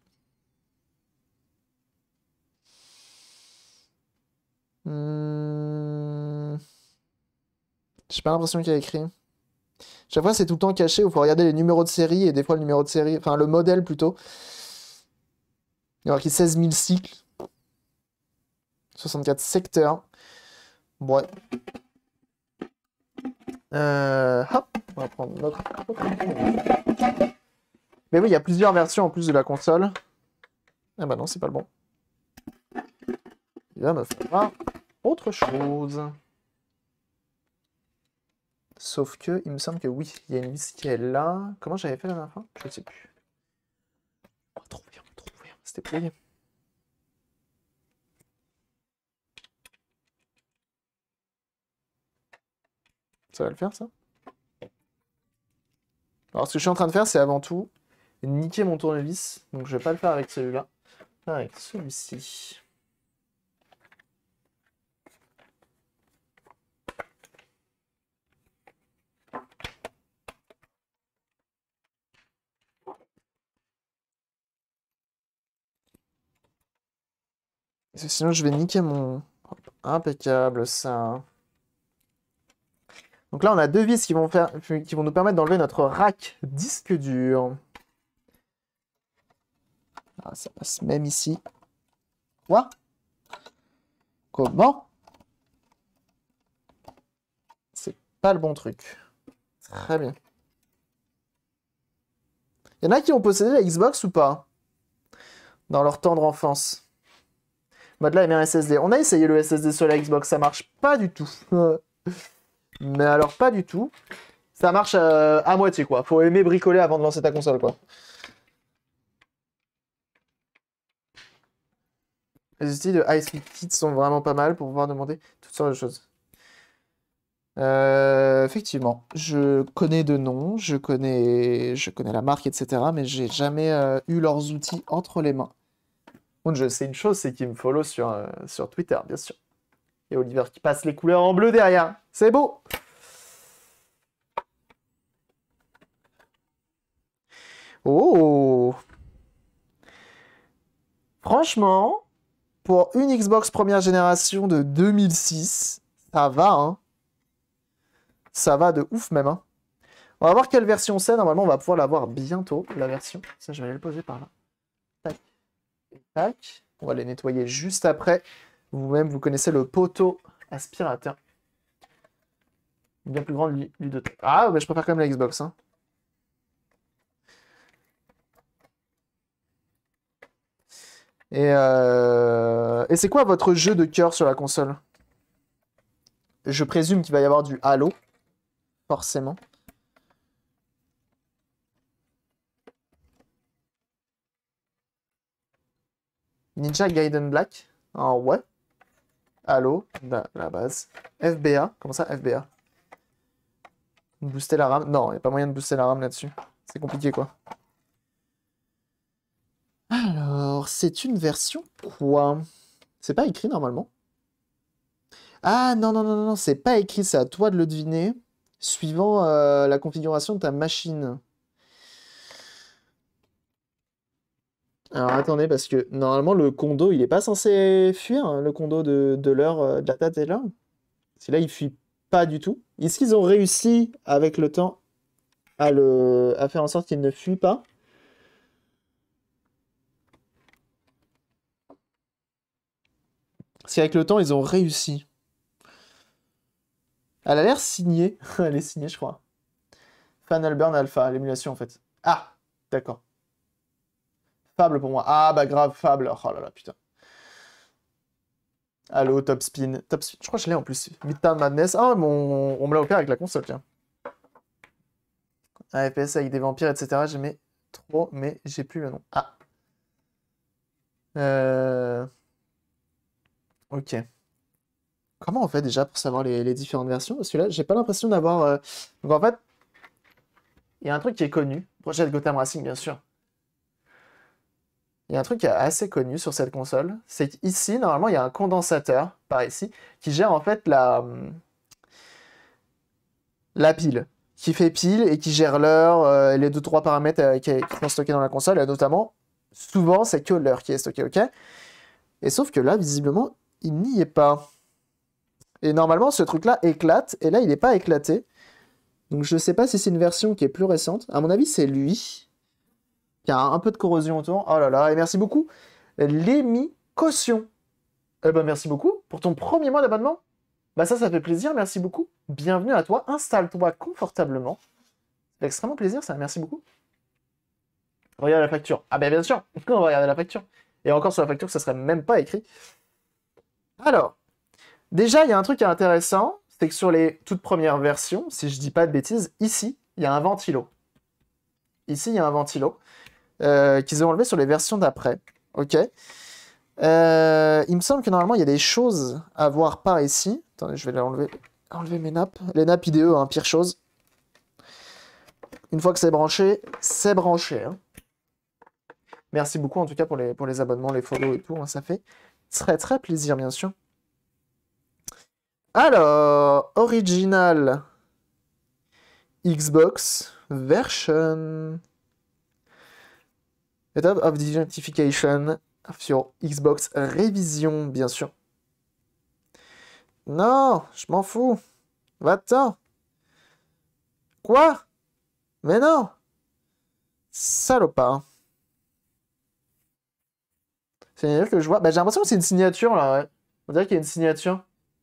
Speaker 1: hmm... J'ai pas l'impression qu'il y a écrit. Chaque fois, c'est tout le temps caché. Il faut regarder les numéros de série et des fois le numéro de série, enfin le modèle plutôt. Il y a marqué seize mille cycles. soixante-quatre secteurs. Bon, ouais. Euh, hop, on va prendre notre... Mais oui, il y a plusieurs versions en plus de la console. Ah bah non, c'est pas le bon. Il va me falloir autre chose. Sauf que, il me semble que oui, il y a une liste qui est là. Comment j'avais fait la dernière fois? Je ne sais plus. On va trouver, on va trouver. C'était plié. Ça va le faire, ça? Alors, ce que je suis en train de faire, c'est avant tout niquer mon tournevis. Donc, je vais pas le faire avec celui-là. Je vais le faire avec celui-ci. Sinon, je vais niquer mon... Hop, impeccable, ça. Donc là, on a deux vis qui vont, faire... qui vont nous permettre d'enlever notre rack disque dur. Ah, ça passe même ici. Quoi? Comment? C'est pas le bon truc. Très bien. Il y en a qui ont possédé la Xbox ou pas? Dans leur tendre enfance. Mode là, il met un S S D. On a essayé le S S D sur la Xbox, ça marche pas du tout. Mais alors, pas du tout. Ça marche euh, à moitié, quoi. Faut aimer bricoler avant de lancer ta console, quoi. Les outils de High Speed Kit sont vraiment pas mal pour pouvoir demander toutes sortes de choses. Euh, effectivement, je connais de noms, je connais, je connais la marque, et cetera. Mais j'ai jamais euh, eu leurs outils entre les mains. Bon, je sais une chose, c'est qu'ils me follow sur, euh, sur Twitter, bien sûr. Et Oliver qui passe les couleurs en bleu derrière. C'est beau! Oh! Franchement, pour une Xbox première génération de deux mille six, ça va, hein? Ça va de ouf même, hein? On va voir quelle version c'est. Normalement, on va pouvoir la voir bientôt, la version. Ça, je vais aller le poser par là. Tac. Et tac. On va les nettoyer juste après. Vous-même, vous connaissez le poteau aspirateur. Bien plus grande ludothèque. Ah, mais je préfère quand même la Xbox, hein. Et, euh... Et c'est quoi votre jeu de cœur sur la console? Je présume qu'il va y avoir du Halo. Forcément. Ninja Gaiden Black. Ah ouais. Halo, la, la base. F B A. Comment ça, F B A? Booster la RAM? Non, il n'y a pas moyen de booster la RAM là-dessus. C'est compliqué, quoi. Alors, c'est une version quoi? C'est pas écrit, normalement. Ah, non, non, non, non, c'est pas écrit. C'est à toi de le deviner. Suivant euh, la configuration de ta machine. Alors, attendez, parce que normalement, le condo, il est pas censé fuir, hein, le condo de, de l'heure euh, de la date est là. C'est là, il fuit pas du tout. Est-ce qu'ils ont réussi, avec le temps, à, le, à faire en sorte qu'il ne fuit pas? Parce qu'avec le temps, ils ont réussi. Elle a l'air signée. Elle est signée, je crois. Final Burn Alpha, l'émulation, en fait. Ah, d'accord. Fable pour moi. Ah, bah grave, Fable. Oh là là, putain. Allo, Top Spin. Top Spin. Je crois que je l'ai en plus. Midtown Madness. Ah, mon... on me l'a offert avec la console, tiens. Un F P S avec des vampires, et cetera. J'aimais trop, mais j'ai plus le nom. Ah. Euh... Ok. Comment on fait déjà pour savoir les, les différentes versions? Parce que là, j'ai pas l'impression d'avoir... Euh... Donc en fait, il y a un truc qui est connu. Projet de Gotham Racing, bien sûr. Il y a un truc qui est assez connu sur cette console. C'est qu'ici, normalement, il y a un condensateur, par ici, qui gère en fait la... la pile. Qui fait pile et qui gère l'heure, euh, les deux trois paramètres euh, qui, qui sont stockés dans la console. Et notamment, souvent, c'est que l'heure qui est stockée, ok? Et sauf que là, visiblement, il n'y est pas. Et normalement, ce truc-là éclate, et là, il n'est pas éclaté. Donc je sais pas si c'est une version qui est plus récente. À mon avis, c'est lui. Qui a un peu de corrosion autour. Oh là là, et merci beaucoup. Lémi Caution. Eh ben merci beaucoup pour ton premier mois d'abonnement. Bah ça, ça fait plaisir, merci beaucoup. Bienvenue à toi, installe-toi confortablement. Ça fait extrêmement plaisir, ça, merci beaucoup. Regarde la facture. Ah ben bien sûr, on va regarder la facture. Et encore sur la facture, ça serait même pas écrit. Alors, déjà, il y a un truc qui est intéressant, c'est que sur les toutes premières versions, si je dis pas de bêtises, ici, il y a un ventilo. Ici, il y a un ventilo euh, qu'ils ont enlevé sur les versions d'après. Ok. Euh, il me semble que normalement, il y a des choses à voir par ici. Attendez, je vais l'enlever. Enlever mes nappes. Les nappes I D E, hein, pire chose. Une fois que c'est branché, c'est branché. Hein. Merci beaucoup en tout cas pour les, pour les abonnements, les follow et tout. Hein, ça fait très très plaisir, bien sûr. Alors, original Xbox version. Method of identification of your Xbox révision, bien sûr. Non, je m'en fous. Va-t'en. Quoi? Mais non. Salopard. C'est-à-dire que je vois... Bah, j'ai l'impression que c'est une signature, là, ouais. On dirait qu'il y a une signature.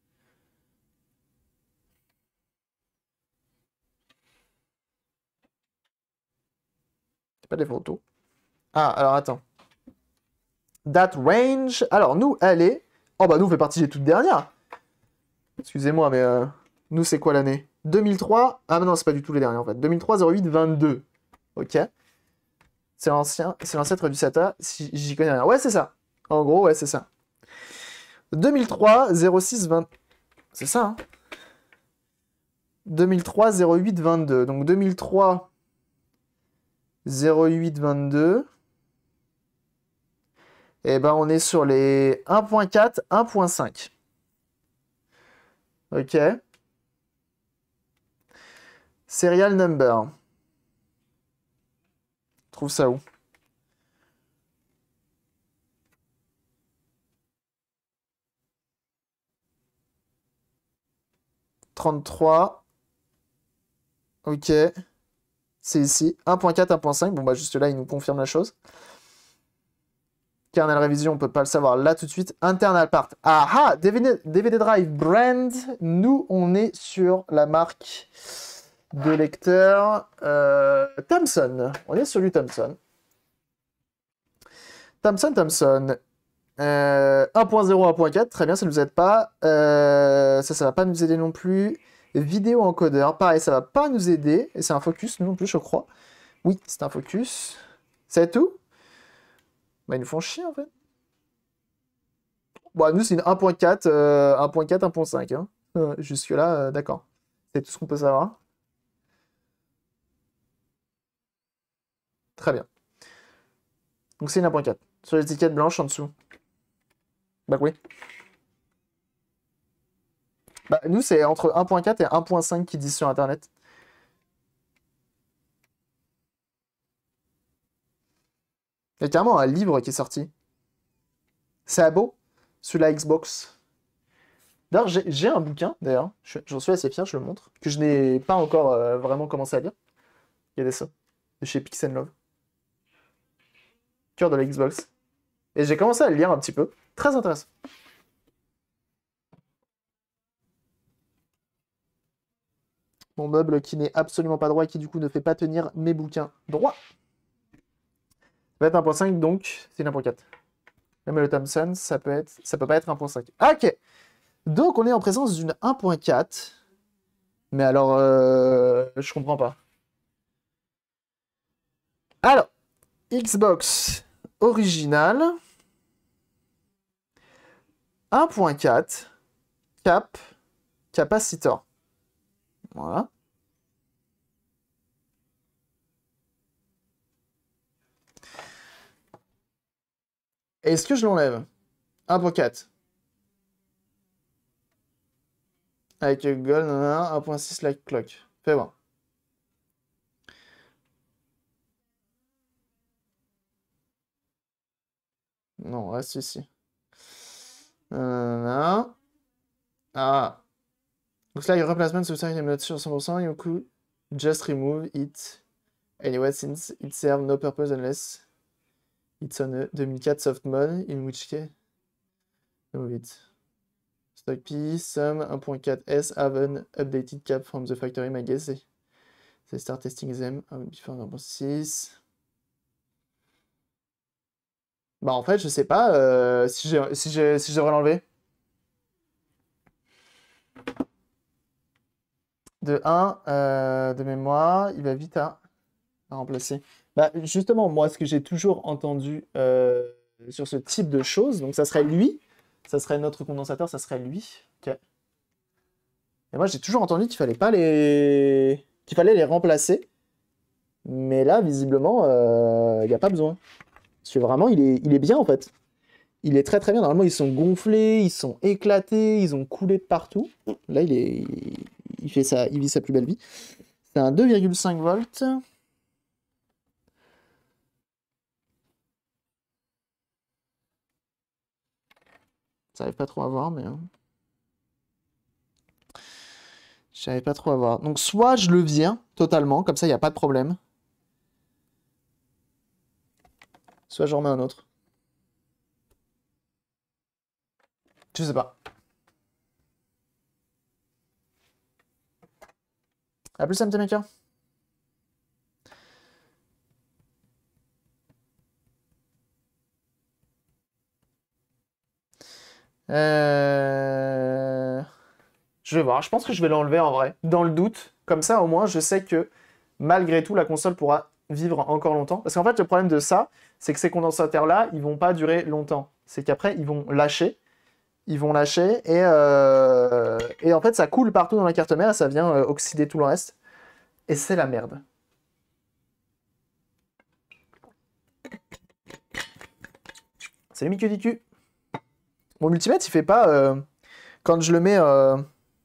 Speaker 1: C'est pas des photos. Ah, alors attends. Date range. Alors, nous, elle est... Oh, bah, nous, on fait partie des toutes dernières. Excusez-moi, mais... Euh... Nous, c'est quoi l'année? deux mille trois. Ah, non, c'est pas du tout les derniers, en fait. deux mille trois zéro huit vingt-deux. Ok. C'est l'ancien... C'est l'ancêtre du SATA. Si j'y connais rien. Ouais, c'est ça. En gros, ouais, c'est ça. deux mille trois zéro six vingt... C'est ça, hein. deux mille trois zéro huit vingt-deux. Donc, deux mille trois zéro huit vingt-deux. Et ben, on est sur les un point quatre, un point cinq. Ok. Serial number. On trouve ça où? trente-trois. Ok. C'est ici. un point quatre, un point cinq. Bon, bah, juste là, il nous confirme la chose. Kernel révision, on peut pas le savoir là tout de suite. Internal part. Ah ah! D V D, D V D drive brand. Nous, on est sur la marque de lecteur euh, Thomson. On est sur du Thomson. Thomson, Thomson. Euh, un point zéro, un point quatre. Très bien, ça ne nous aide pas. Euh, ça, ça va pas nous aider non plus. Vidéo encodeur. Pareil, ça va pas nous aider. Et c'est un focus, nous non plus, je crois. Oui, c'est un focus. C'est tout? Bah, ils nous font chier, en fait. Bon, nous, c'est une un point quatre, euh, un point quatre, un point cinq. Hein. Euh, Jusque-là, euh, d'accord. C'est tout ce qu'on peut savoir. Très bien. Donc, c'est une un point quatre. Sur l'étiquette blanche en dessous. Bah oui. Bah, nous, c'est entre un point quatre et un point cinq qu'ils disent sur Internet. Il y a carrément un livre qui est sorti. C'est beau, sur la Xbox. D'ailleurs, j'ai un bouquin, d'ailleurs, j'en suis assez fier, je le montre, que je n'ai pas encore euh, vraiment commencé à lire. Regardez ça, de chez Pix and Love. Cœur de la Xbox. Et j'ai commencé à le lire un petit peu. Très intéressant. Mon meuble qui n'est absolument pas droit et qui du coup ne fait pas tenir mes bouquins droits. Ça peut être un point cinq, donc c'est une un point quatre. Même le Thomson, ça peut être, ça peut pas être un point cinq. Ok. Donc on est en présence d'une un point quatre. Mais alors, euh, je comprends pas. Alors, Xbox original. un point quatre. Cap. Capacitor. Voilà. Est-ce que je l'enlève? un point quatre. Avec Gold, un point six like clock. Fais voir. Non, reste ici. Euh, ah. Donc là, il y a replacement de ce cinquième note sur cent pour cent. Yoku. Just remove it. Anyway, since it serves no purpose unless it's on a deux mille quatre soft mode, in which case, remove it. Stock P, some one point four S have an updated cap from the factory, my guess. They, they start testing them before one point six. Bah en fait, je sais pas euh, si j'ai si j'ai si je devrais l'enlever. De un, euh, de mémoire, il va vite à, à remplacer. Bah, justement, moi, ce que j'ai toujours entendu euh, sur ce type de choses, donc ça serait lui, ça serait notre condensateur, ça serait lui. Ok. Et moi, j'ai toujours entendu qu'il fallait pas les, qu'il fallait les remplacer. Mais là, visiblement, il n'y a pas besoin. Parce que vraiment, il est, il est bien en fait. Il est très très bien. Normalement, ils sont gonflés, ils sont éclatés, ils ont coulé de partout. Là, il est, il fait ça, il vit sa plus belle vie. C'est un deux virgule cinq volts. Ça n'arrive pas trop à voir, mais hein. Je n'arrive pas trop à voir. Donc, soit je le viens totalement, comme ça, il n'y a pas de problème. Soit j'en remets un autre. Je sais pas. A plus, Sam Maker. Euh... Je vais voir. Je pense que je vais l'enlever en vrai. Dans le doute. Comme ça, au moins, je sais que malgré tout, la console pourra vivre encore longtemps. Parce qu'en fait, le problème de ça, c'est que ces condensateurs-là, ils vont pas durer longtemps. C'est qu'après, ils vont lâcher. Ils vont lâcher. Et, euh... et en fait, ça coule partout dans la carte mère et ça vient euh, oxyder tout le reste. Et c'est la merde. Salut Miku Diku. Mon multimètre, il fait pas... Euh... Quand je le mets... Euh...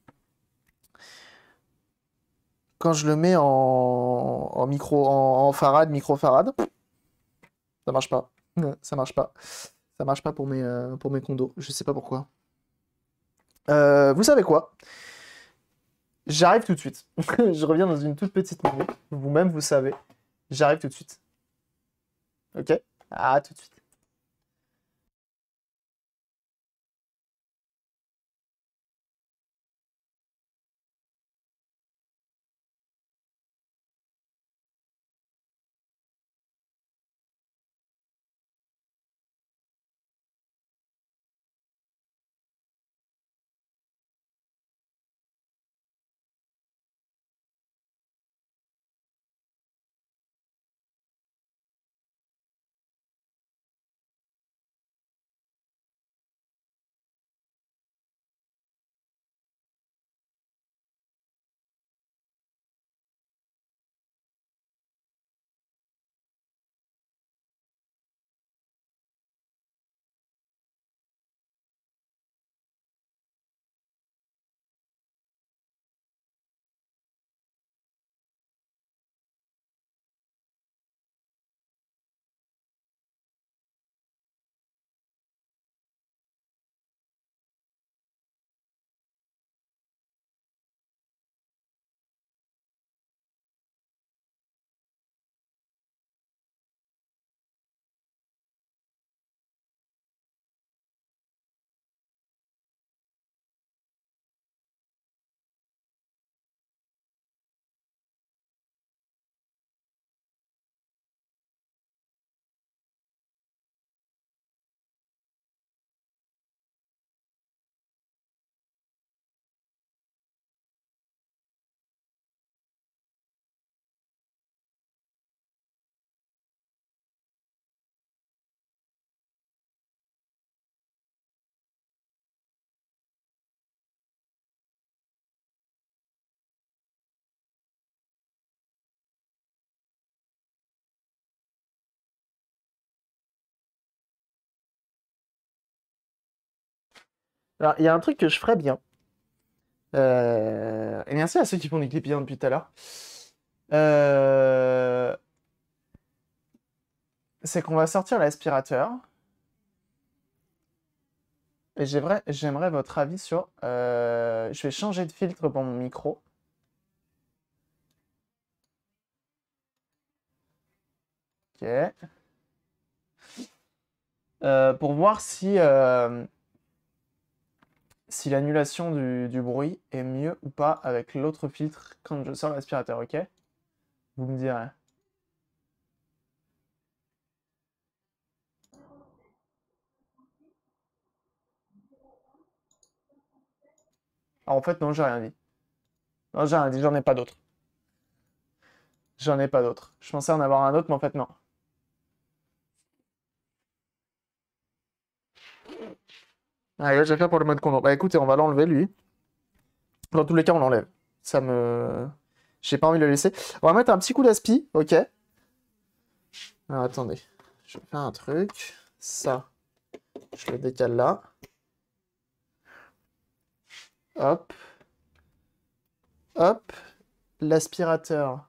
Speaker 1: Quand je le mets en, en micro, en, en farad, micro-farad, ça marche pas. Ça marche pas. Ça marche pas pour mes, euh, pour mes condos. Je sais pas pourquoi. Euh, vous savez quoi? J'arrive tout de suite. Je reviens dans une toute petite minute. Vous-même, vous savez. J'arrive tout de suite. Ok? À tout de suite. Alors, il y a un truc que je ferais bien. Euh... Et merci à ceux qui font des clips bien depuis tout à l'heure. Euh... C'est qu'on va sortir l'aspirateur. Et j'aimerais, j'aimerais votre avis sur... Euh... Je vais changer de filtre pour mon micro. Ok. Euh, pour voir si, euh, si l'annulation du, du bruit est mieux ou pas avec l'autre filtre quand je sors l'aspirateur, ok? Vous me direz. Ah, en fait, non, j'ai rien dit. Non, j'ai rien dit, j'en ai pas d'autre. J'en ai pas d'autre. Je pensais en avoir un autre, mais en fait, non. Allez, je vais faire pour le mode condom. Bah écoutez, on va l'enlever, lui. Dans tous les cas, on l'enlève. Ça me... J'ai pas envie de le laisser. On va mettre un petit coup d'aspi, ok? Alors, attendez. Je vais faire un truc. Ça, je le décale là. Hop. Hop. L'aspirateur.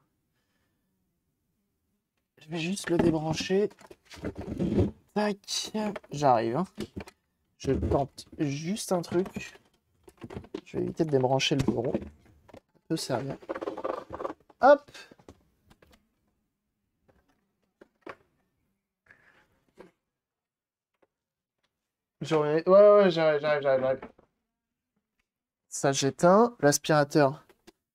Speaker 1: Je vais juste le débrancher. Tac. J'arrive. Hein. Je tente juste un truc. Je vais éviter de débrancher le bureau. Ça peut servir. Hop. Je remets- Ouais, ouais, j'arrive, j'arrive, j'arrive, j'arrive. Ça, j'éteins. L'aspirateur.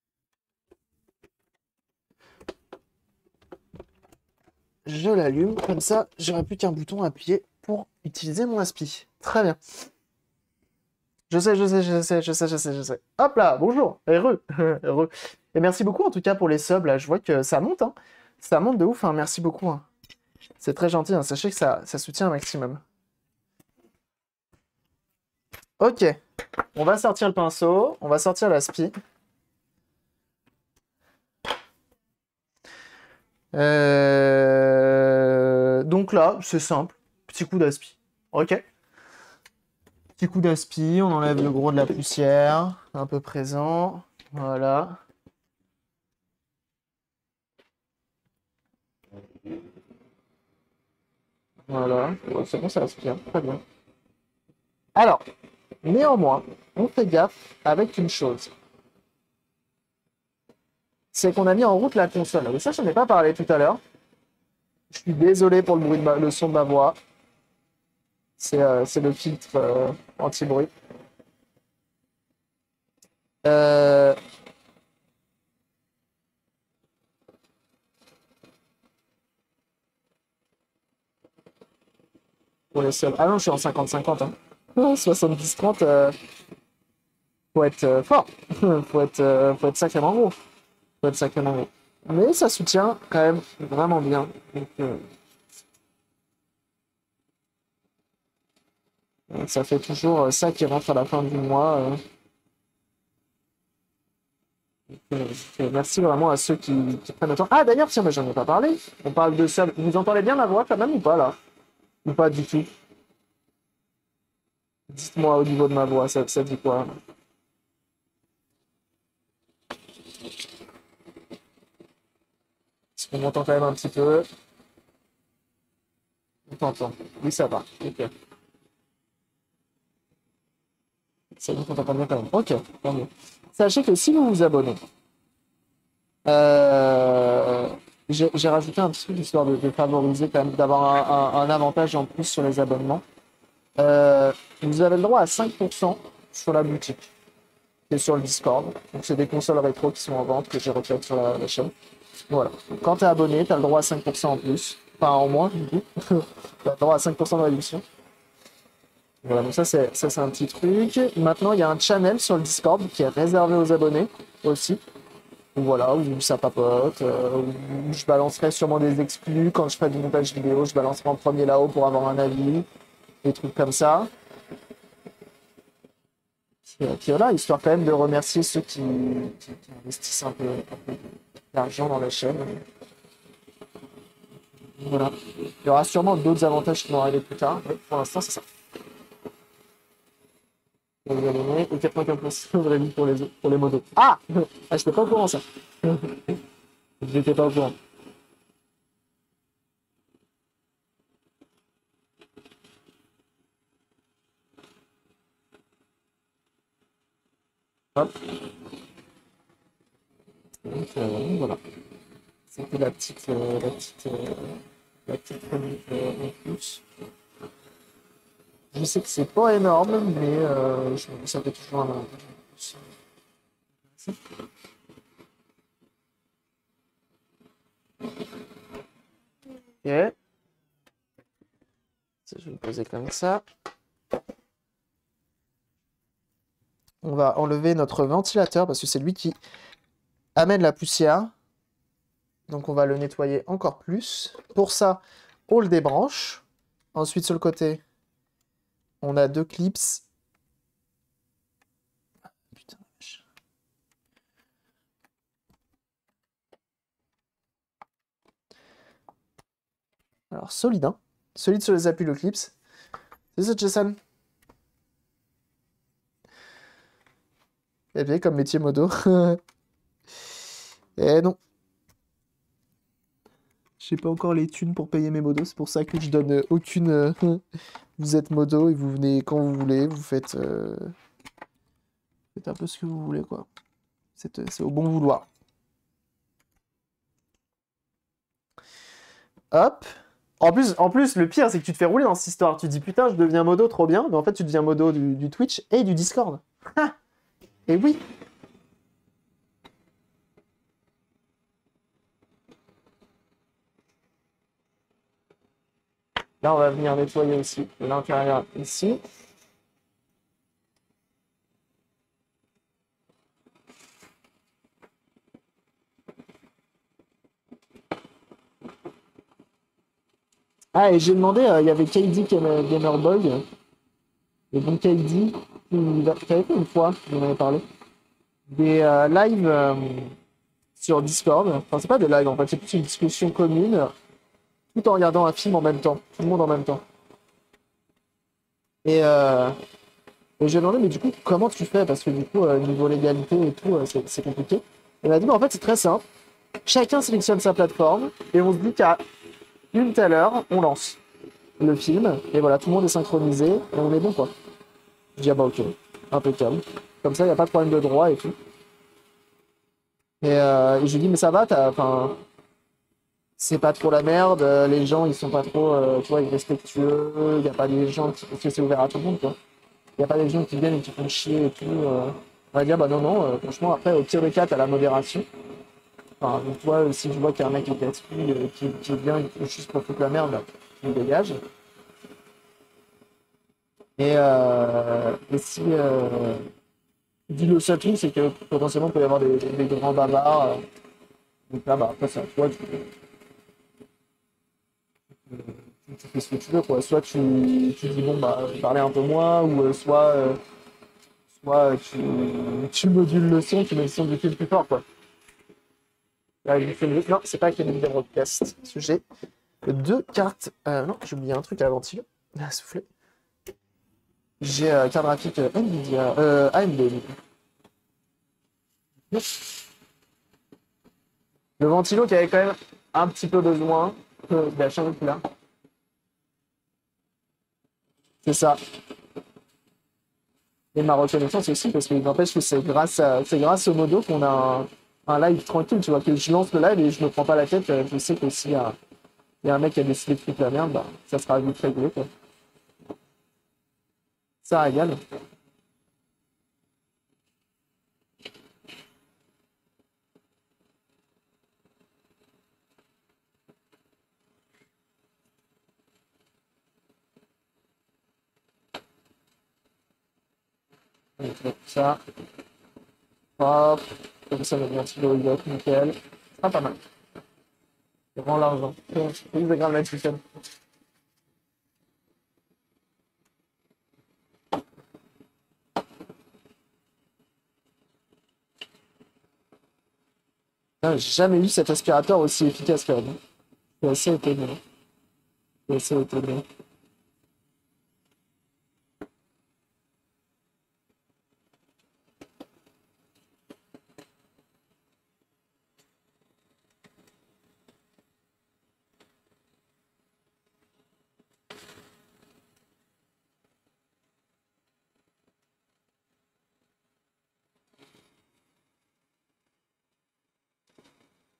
Speaker 1: Je l'allume. Comme ça, j'aurai plus qu'un bouton à appuyer pour utiliser mon aspi. Très bien. Je sais, je sais, je sais, je sais, je sais, je sais. Hop là, bonjour, heureux, heureux. Et merci beaucoup en tout cas pour les subs, là, je vois que ça monte, hein. Ça monte de ouf, hein. Merci beaucoup. Hein. C'est très gentil, hein. Sachez que ça, ça soutient un maximum. Ok, on va sortir le pinceau, on va sortir l'aspi. Euh... Donc là, c'est simple, petit coup d'aspi. Ok. Petit coup d'aspi, on enlève le gros de la poussière, un peu présent. Voilà. Voilà, ouais, c'est bon, ça aspire, très bien. Alors, néanmoins, on fait gaffe avec une chose. C'est qu'on a mis en route la console. Mais ça, je n'en ai pas parlé tout à l'heure. Je suis désolé pour le bruit de ma- le son de ma voix. C'est euh, c'est le filtre euh, anti-bruit. Euh, pour les seuls. Ah non, je suis en cinquante cinquante. Hein. soixante-dix trente, euh, faut être euh, fort. faut être, euh, faut être sacrément gros. Faut être sacrément gros. Mais ça soutient quand même vraiment bien. Donc, euh, ça fait toujours euh, ça qui rentre à la fin du mois. euh. Euh, euh, Merci vraiment à ceux qui, qui prennent le temps. Ah d'ailleurs, tiens, mais j'en ai pas parlé. On parle de ça. Vous entendez bien ma voix quand même ou pas là? Ou pas du tout? Dites-moi au niveau de ma voix, ça, ça dit quoi? Est-ce qu'on m'entend quand même un petit peu? On t'entend. Oui, ça va. Ok. Ça dit qu'on t'entend bien quand même. Ok, tant mieux. Sachez que si vous vous abonnez, euh, j'ai j'ai rajouté un petit truc histoire de, de favoriser quand même, d'avoir un, un- un avantage en plus sur les abonnements. Euh, vous avez le droit à cinq pour cent sur la boutique et sur le Discord. Donc, c'est des consoles rétro qui sont en vente que j'ai retirées sur la, la chaîne. Voilà. Quand tu es abonné, tu as le droit à cinq pour cent en plus. Enfin, en moins, du coup. Tu as le droit à cinq pour cent de réduction. Voilà, donc ça, c'est ça, c'est un petit truc. Maintenant, il y a un channel sur le Discord qui est réservé aux abonnés aussi. Voilà, où ça papote, euh, où je balancerai sûrement des exclus. Quand je ferai du montage vidéo, je balancerai en premier là-haut pour avoir un avis. Des trucs comme ça. Et puis voilà, histoire quand même de remercier ceux qui, qui- qui investissent un peu, un peu d'argent dans la chaîne. Voilà. Il y aura sûrement d'autres avantages qui vont arriver plus tard, mais pour l'instant, c'est ça. Et vous abonnez, et quatre-vingt-quinze pour cent de réduction pour les, pour les motos. Ah! Ah, j'étais pas au courant, ça. J'étais pas au courant. Hop. Donc, euh, voilà. C'était la petite, euh, la petite, euh, La petite relique euh, en plus. Je sais que c'est pas énorme, mais euh, je me dis que ça fait toujours un avantage. Ok. Ça, je vais le poser comme ça. On va enlever notre ventilateur parce que c'est lui qui amène la poussière. Donc on va le nettoyer encore plus. Pour ça, on le débranche. Ensuite, sur le côté, on a deux clips. Putain, la vache. Alors, solide, hein. Solide sur les appuis, le clips. C'est ça, Jason. Eh bien, comme métier modo. Eh non. J'ai pas encore les thunes pour payer mes modos. C'est pour ça que je donne euh, aucune... euh, Vous êtes modo et vous venez quand vous voulez. Vous faites... euh, faites un peu ce que vous voulez, quoi. C'est euh, c'est au bon vouloir. Hop. En plus, en plus, le pire, c'est que tu te fais rouler dans cette histoire. Tu te dis, putain, je deviens modo, trop bien. Mais en fait, tu deviens modo du, du Twitch et du Discord. Ah. Et oui. Là, on va venir nettoyer aussi l'intérieur ici. Ah, et j'ai demandé, euh, il y avait K D Gamerboy, le bon K D, qui avait fait une fois, j'en avais parlé, des euh, lives euh, sur Discord. Enfin, c'est pas des lives en fait, c'est plus une discussion commune, tout en regardant un film en même temps, tout le monde en même temps. Et, euh, et j'ai demandé, mais du coup, comment tu fais? Parce que du coup, euh, niveau légalité et tout, euh, c'est c'est compliqué. Il m'a dit, bah, en fait, c'est très simple. Chacun sélectionne sa plateforme et on se dit qu'à une telle heure, on lance le film, et voilà, tout le monde est synchronisé, et on est bon, quoi. Je dis, ah bah ok, impeccable. Comme ça, il n'y a pas de problème de droit et tout. Et, euh, et je lui dis, mais ça va, t'as, enfin, c'est pas trop la merde, euh, les gens, ils sont pas trop, euh, tu vois, irrespectueux, il n'y a pas des gens qui, parce que c'est ouvert à tout le monde, quoi. Il n'y a pas des gens qui viennent et qui font chier et tout. euh. On va dire, bah non, non, euh, franchement, après, au pire des cas, t'as la modération. Enfin, donc, toi, si je vois qu'il y a un mec qui est casse-couille, euh, qui, qui vient juste pour foutre la merde, bah, tu me dégages. Et, euh, et si. Euh, dit le seul truc, c'est que potentiellement, il peut y avoir des, des, des grands bavards. euh. Donc là, bah, après, c'est à toi, tu, tu, tu fais ce que tu veux, quoi. Soit tu, tu dis, bon, bah, je vais parler un peu moins, ou euh, soit, euh, soit tu, tu modules le son, tu mets le son du film plus fort, quoi. Là, il fait le... Non, c'est pas Kevin de Broadcast. Sujet. Deux cartes. Euh, non, j'ai oublié un truc à la ventile. À souffler. J'ai euh, carte graphique euh, Nvidia. Euh, A M D, du coup. Le ventilo qui avait quand même un petit peu besoin. Euh, il a changé de couleur. C'est ça. Et ma reconnaissance aussi, parce qu'il n'empêche que c'est grâce, à... c'est grâce au modo qu'on a un... un live tranquille. Tu vois, que je lance le live et je me prends pas la tête. Je sais que s'il y a, il y a un mec qui a décidé de foutre la merde, bah, ça sera vite réglé, quoi. Ça régale. On met ça. Hop. Comme ça, le ventilo, il est nickel. Ah, pas mal. C'est vraiment l'argent. C'est plus de grammes là dessus. J'ai jamais eu cet aspirateur aussi efficace quand même. Je suis assez étonné. Je suis assez étonné.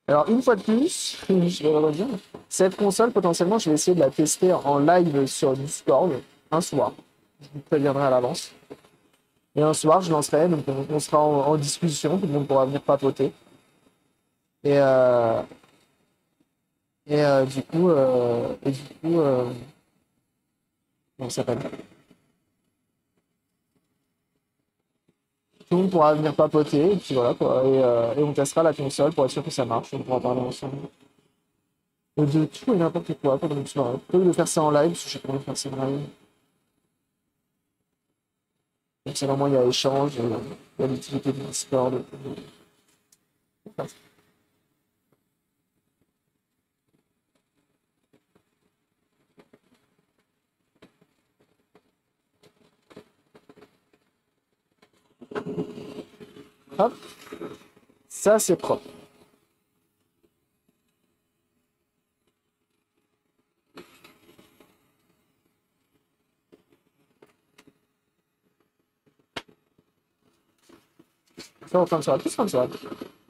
Speaker 6: Alors, une fois de plus, je vais le redire, cette console, potentiellement, je vais essayer de la tester en live sur Discord un soir. Je vous préviendrai à l'avance. Et un soir, je lancerai, donc on, on sera en, en discussion, tout le monde pourra venir papoter. Et, euh, et euh, du coup, euh, et du coup, euh, comment ça s'appelle? Tout le monde pourra venir papoter, et puis voilà quoi. Et, euh, et on testera la console pour être sûr que ça marche. On pourra parler ensemble. Et de tout et n'importe quoi pendant une soirée. Plutôt que de faire ça en live, parce que j'ai pas envie de faire ça en live. Donc c'est vraiment, il y a échange, il y a l'utilité du Discord. Hop, ça c'est propre. Ça, en fin de soirée, plus fin de soirée.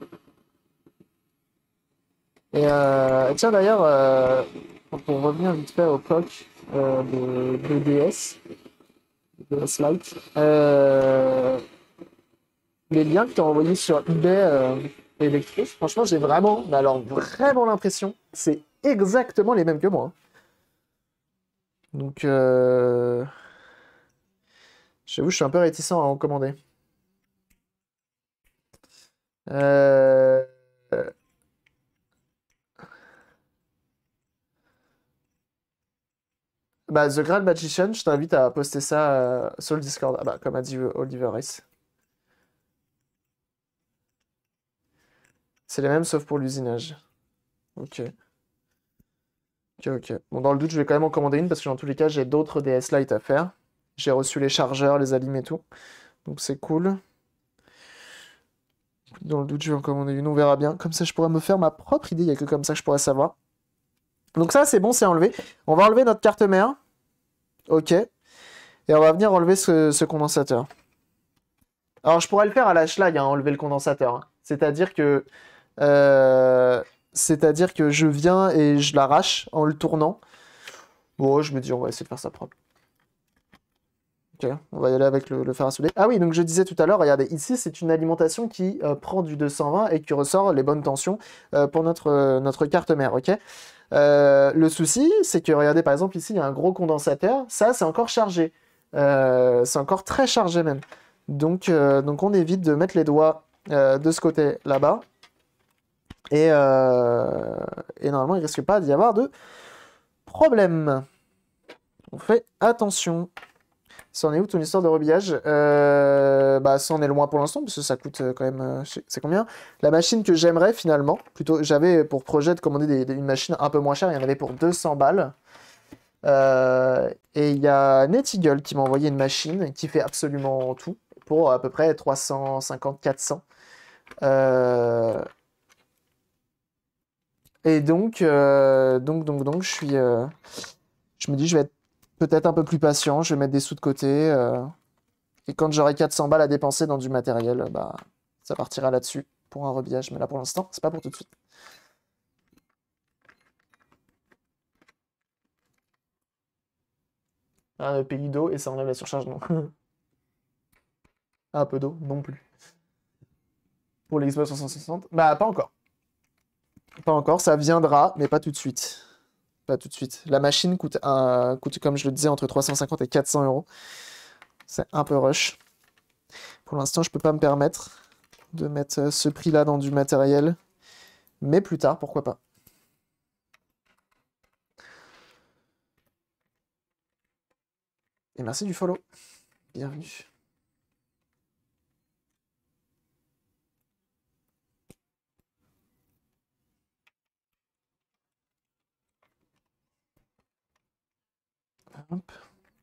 Speaker 6: Et euh, tiens d'ailleurs, euh, pour revenir vite fait au coq euh, de, de D S, de D S Lite, euh, les liens que tu as envoyés sur eBay euh, Electro, franchement, j'ai vraiment, mais alors vraiment l'impression, c'est exactement les mêmes que moi. Donc, euh... j'avoue, je suis un peu réticent à en commander. Euh... Bah, The Grand Magician, je t'invite à poster ça euh, sur le Discord. Ah bah, comme a dit Oliver Rice. C'est les mêmes sauf pour l'usinage. Ok. Ok, ok. Bon, dans le doute, je vais quand même en commander une parce que dans tous les cas, j'ai d'autres D S Lite à faire. J'ai reçu les chargeurs, les alimes et tout. Donc c'est cool. Dans le doute, je vais en commander une, on verra bien. Comme ça, je pourrais me faire ma propre idée. Il n'y a que comme ça que je pourrais savoir. Donc ça, c'est bon, c'est enlevé. On va enlever notre carte mère. Ok. Et on va venir enlever ce, ce condensateur. Alors, je pourrais le faire à la schlag, hein, enlever le condensateur. Hein. C'est-à-dire que... Euh, c'est-à-dire que je viens et je l'arrache en le tournant. Bon, je me dis, on va essayer de faire ça propre. Ok, on va y aller avec le, le fer à souder. Ah oui, donc je disais tout à l'heure, regardez, ici, c'est une alimentation qui euh, prend du deux cent vingt et qui ressort les bonnes tensions euh, pour notre, euh, notre carte mère, ok? Euh, le souci, c'est que, regardez, par exemple, ici, il y a un gros condensateur. Ça, c'est encore chargé. Euh, c'est encore très chargé, même. Donc, euh, donc on évite de mettre les doigts euh, de ce côté là-bas. Et, euh, et normalement, il ne risque pas d'y avoir de problème. On fait attention. Ça en est où ton histoire de rebillage? euh, Bah, ça en est loin pour l'instant, parce que ça coûte quand même... C'est combien? La machine que j'aimerais, finalement, plutôt, j'avais pour projet de commander des, des, une machine un peu moins chère, il y en avait pour deux cents balles. Euh, et il y a NetEagle qui m'a envoyé une machine qui fait absolument tout, pour à peu près trois cent cinquante à quatre cents. Euh... Et donc, euh, donc, donc, donc, je suis... Euh... Je me dis, je vais être peut-être un peu plus patient, je vais mettre des sous de côté. Euh, et quand j'aurai quatre cents balles à dépenser dans du matériel, bah, ça partira là-dessus pour un rebillage. Mais là, pour l'instant, c'est pas pour tout de suite. Un pays d'eau et ça enlève la surcharge, non. Un peu d'eau, non plus. Pour l'Xbox trois cent soixante, bah, pas encore. Pas encore, ça viendra, mais pas tout de suite. Pas tout de suite. La machine coûte, un, coûte, comme je le disais, entre trois cent cinquante et quatre cents euros. C'est un peu rush. Pour l'instant, je peux pas me permettre de mettre ce prix-là dans du matériel. Mais plus tard, pourquoi pas. Et merci du follow. Bienvenue. Hop.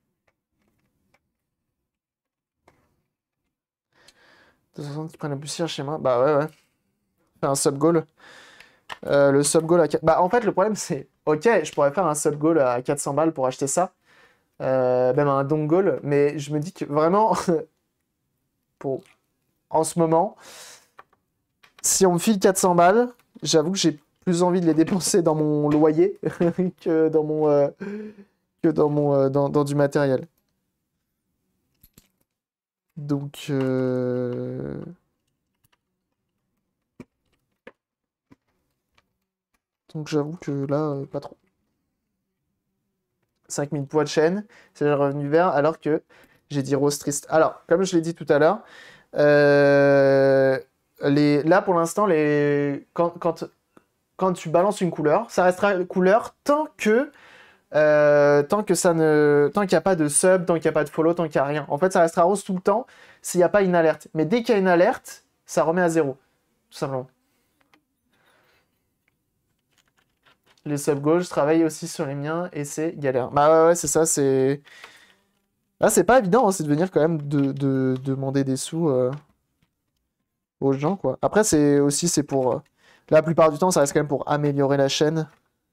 Speaker 6: deux cent soixante qui prennent la poussière chez moi. Bah ouais, ouais. Faire un sub-goal. Euh, le sub-goal à... Bah en fait, le problème, c'est... Ok, je pourrais faire un sub-goal à quatre cents balles pour acheter ça. Euh, même un dongle. Mais je me dis que vraiment... pour... En ce moment... Si on me file quatre cents balles, J'avoue que j'ai plus envie de les dépenser dans mon loyer que dans mon euh, que dans mon euh, dans, dans du matériel. Donc euh... donc j'avoue que là euh, pas trop. cinq mille poids de chaîne, c'est le revenu vert, alors que j'ai dit rose triste. Alors, comme je l'ai dit tout à l'heure, euh, les... là pour l'instant, les... quand, quand, quand tu balances une couleur, ça restera couleur tant que euh, tant que ça ne tant qu'il n'y a pas de sub, tant qu'il n'y a pas de follow, tant qu'il n'y a rien. En fait, ça restera rose tout le temps s'il n'y a pas une alerte. Mais dès qu'il y a une alerte, ça remet à zéro, tout simplement. Les sub-goals, je travaille aussi sur les miens et c'est galère. Bah ouais, ouais c'est ça, c'est... Là, c'est pas évident, hein, c'est de venir quand même de, de, de demander des sous euh, aux gens, quoi. Après, c'est aussi, c'est pour... Euh, la plupart du temps, ça reste quand même pour améliorer la chaîne.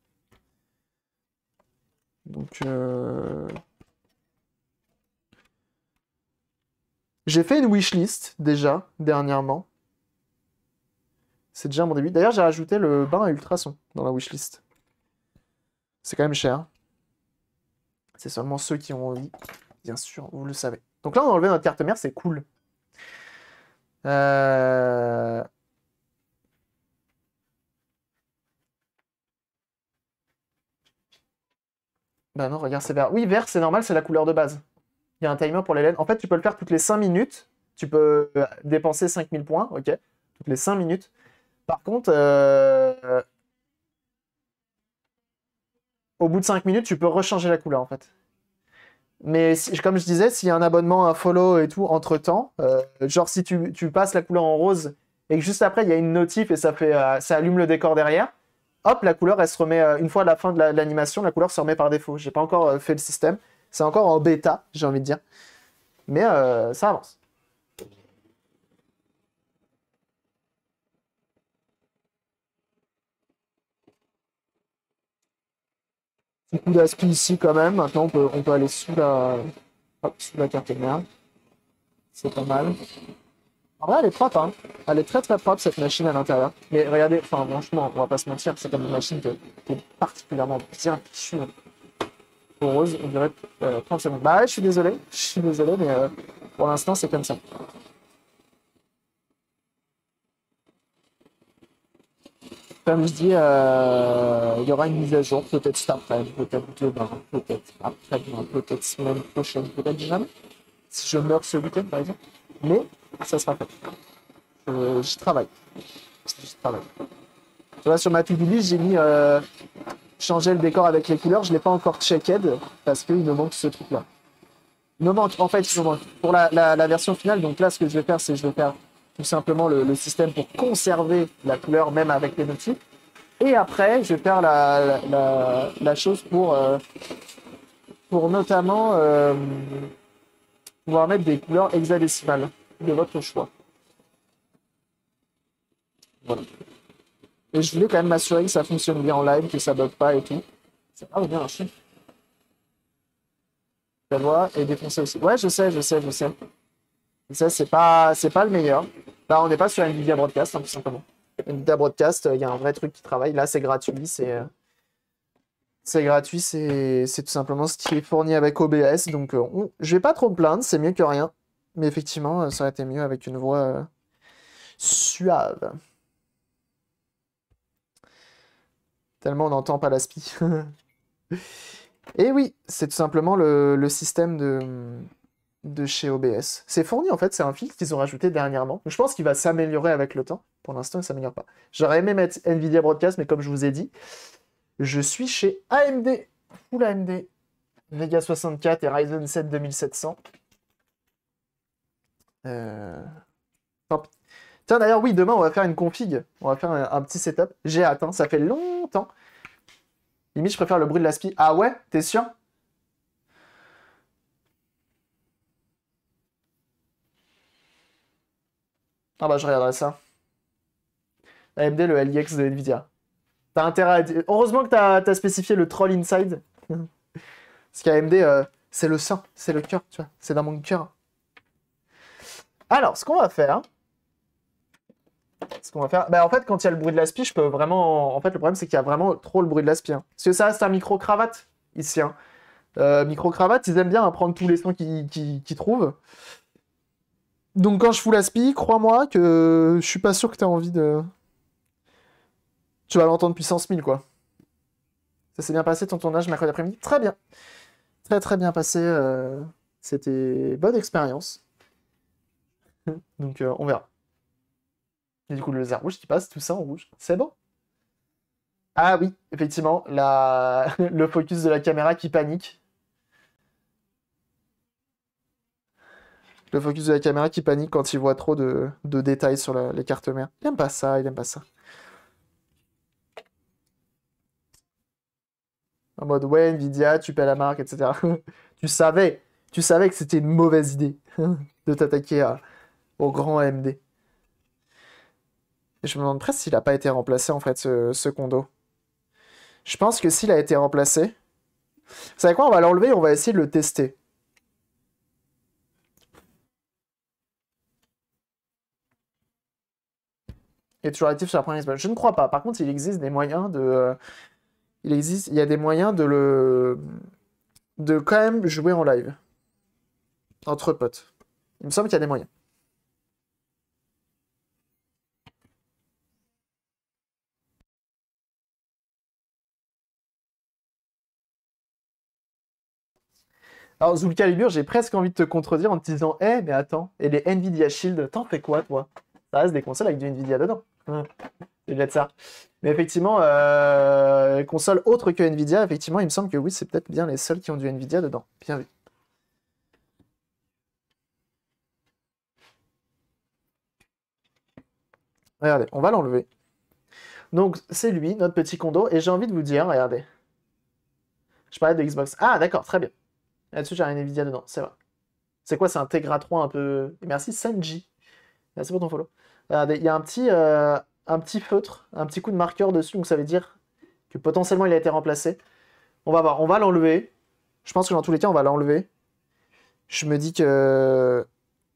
Speaker 6: Donc... Euh... J'ai fait une wishlist, déjà, dernièrement. C'est déjà mon début. D'ailleurs, j'ai rajouté le bain à ultrasons dans la wishlist. C'est quand même cher. C'est seulement ceux qui ont envie. Bien sûr, vous le savez. Donc là, on a enlevé notre carte mère, c'est cool. Euh... Bah non, regarde, c'est vert. Oui, vert, c'est normal, c'est la couleur de base. Il y a un timer pour les laines. En fait, tu peux le faire toutes les cinq minutes. Tu peux dépenser cinq mille points, ok. Toutes les cinq minutes. Par contre, euh... au bout de cinq minutes, tu peux rechanger la couleur, en fait. Mais si, comme je disais, s'il y a un abonnement, un follow et tout entre-temps, euh, genre si tu, tu passes la couleur en rose et que juste après, il y a une notif et ça, fait, euh, ça allume le décor derrière, hop, la couleur, elle se remet, euh, une fois à la fin de l'animation, la, la couleur se remet par défaut. J'ai pas encore euh, fait le système. C'est encore en bêta, j'ai envie de dire. Mais euh, ça avance. Petit coup d'aspi ici quand même. Maintenant, on peut, on peut aller sous la, hop, sous la carte mère. C'est pas mal. En vrai, elle est propre, hein. Elle est très très propre, cette machine à l'intérieur. Mais regardez, enfin, franchement, on va pas se mentir, c'est comme une machine qui est particulièrement bien fichue. Rose, on dirait euh, trente secondes. Bah ouais, je suis désolé, je suis désolé, mais euh, pour l'instant, c'est comme ça. Comme je dis, euh, il y aura une mise à jour, peut-être cet après, peut-être demain, peut-être après-demain, peut-être semaine prochaine, peut-être jamais. Si je meurs ce week-end, par exemple. Mais ça sera fait. Euh, J'y travaille. J'y travaille. Tu vois, sur ma to-do list, j'ai mis euh, changer le décor avec les couleurs. Je ne l'ai pas encore checked parce qu'il me manque ce truc-là. Il me manque, en fait, il me manque. Pour la, la, la version finale, donc là, ce que je vais faire, c'est que je vais faire tout simplement le, le système pour conserver la couleur, même avec les notifs. Et après, je vais faire la, la, la, la chose pour, euh, pour notamment euh, pouvoir mettre des couleurs hexadécimales de votre choix. Voilà. Et je voulais quand même m'assurer que ça fonctionne bien en live, que ça bug pas et tout. C'est pas bien un chien. La voix est défoncée aussi. Ouais, je sais, je sais, je sais. Je sais, c'est pas, c'est pas le meilleur. Là, on n'est pas sur Nvidia Broadcast, hein, tout simplement. Nvidia Broadcast, il y a un vrai truc qui travaille. Là, c'est gratuit, c'est... C'est gratuit, c'est tout simplement ce qui est fourni avec O B S. Donc, euh, on... je vais pas trop me plaindre, c'est mieux que rien. Mais effectivement, ça aurait été mieux avec une voix euh, suave. Tellement on n'entend pas l'aspi. Et oui, c'est tout simplement le, le système de, de chez O B S. C'est fourni en fait, c'est un filtre qu'ils ont rajouté dernièrement. Je pense qu'il va s'améliorer avec le temps. Pour l'instant, il ne s'améliore pas. J'aurais aimé mettre Nvidia Broadcast, mais comme je vous ai dit, je suis chez A M D. Full A M D. Vega soixante-quatre et Ryzen sept deux mille sept cents. Euh... Tant pis. Tiens, d'ailleurs, oui, demain, on va faire une config. On va faire un, un petit setup. J'ai hâte, hein, ça fait longtemps. Limite, je préfère le bruit de l'aspi. Ah ouais? T'es sûr? Ah bah, je regarderai ça. A M D, le L I X de Nvidia. T'as intérêt à... Heureusement que t'as as spécifié le troll inside. Parce qu'A M D, euh, c'est le sang, c'est le cœur, tu vois. C'est dans mon cœur. Alors, ce qu'on va faire... ce qu'on va faire... Bah, en fait, quand il y a le bruit de l'aspi, je peux vraiment... En fait, le problème, c'est qu'il y a vraiment trop le bruit de l'aspi. Hein. Parce que ça reste un micro-cravate, ici. Hein. Euh, micro-cravate, ils aiment bien hein, prendre tous les sons qu'ils qu'ils, qu'ils trouvent. Donc, quand je fous l'aspi, crois-moi que je suis pas sûr que tu as envie de... Tu vas l'entendre puissance mille, quoi. Ça s'est bien passé ton tournage mercredi après-midi? Très bien. Très, très bien passé. Euh... C'était bonne expérience. Donc, euh, on verra. Et du coup, le laser rouge qui passe, tout ça en rouge. C'est bon. Ah oui, effectivement, la... le focus de la caméra qui panique. Le focus de la caméra qui panique quand il voit trop de, de détails sur la... les cartes mères. Il aime pas ça, il aime pas ça. En mode, ouais, Nvidia, tu paies la marque, et cetera. Tu savais, tu savais que c'était une mauvaise idée de t'attaquer à... au grand A M D. Et je me demande presque s'il n'a pas été remplacé, en fait, ce, ce condo. Je pense que s'il a été remplacé... Vous savez quoi, on va l'enlever et on va essayer de le tester. Il est toujours actif sur la première Xbox. Je ne crois pas. Par contre, il existe des moyens de... Il existe... Il y a des moyens de le... de quand même jouer en live. Entre potes. Il me semble qu'il y a des moyens. Alors, Soul Calibur, j'ai presque envie de te contredire en te disant, eh, mais attends, et les Nvidia Shield, t'en fais quoi, toi? Ça reste des consoles avec du Nvidia dedans. Hum, c'est peut-être ça. Mais effectivement, euh, consoles autres que Nvidia, effectivement, il me semble que oui, c'est peut-être bien les seuls qui ont du Nvidia dedans. Bien vu. Regardez, on va l'enlever. Donc, c'est lui, notre petit condo, et j'ai envie de vous dire, regardez. Je parlais de Xbox. Ah, d'accord, très bien. Là-dessus, j'ai un Nvidia dedans, c'est vrai. C'est quoi, c'est un Tegra trois un peu... Merci, Sanji. Merci pour ton follow. Regardez, il y a un petit, euh, un petit feutre, un petit coup de marqueur dessus, donc ça veut dire que potentiellement il a été remplacé. On va voir, on va l'enlever. Je pense que dans tous les cas, on va l'enlever. Je me dis que...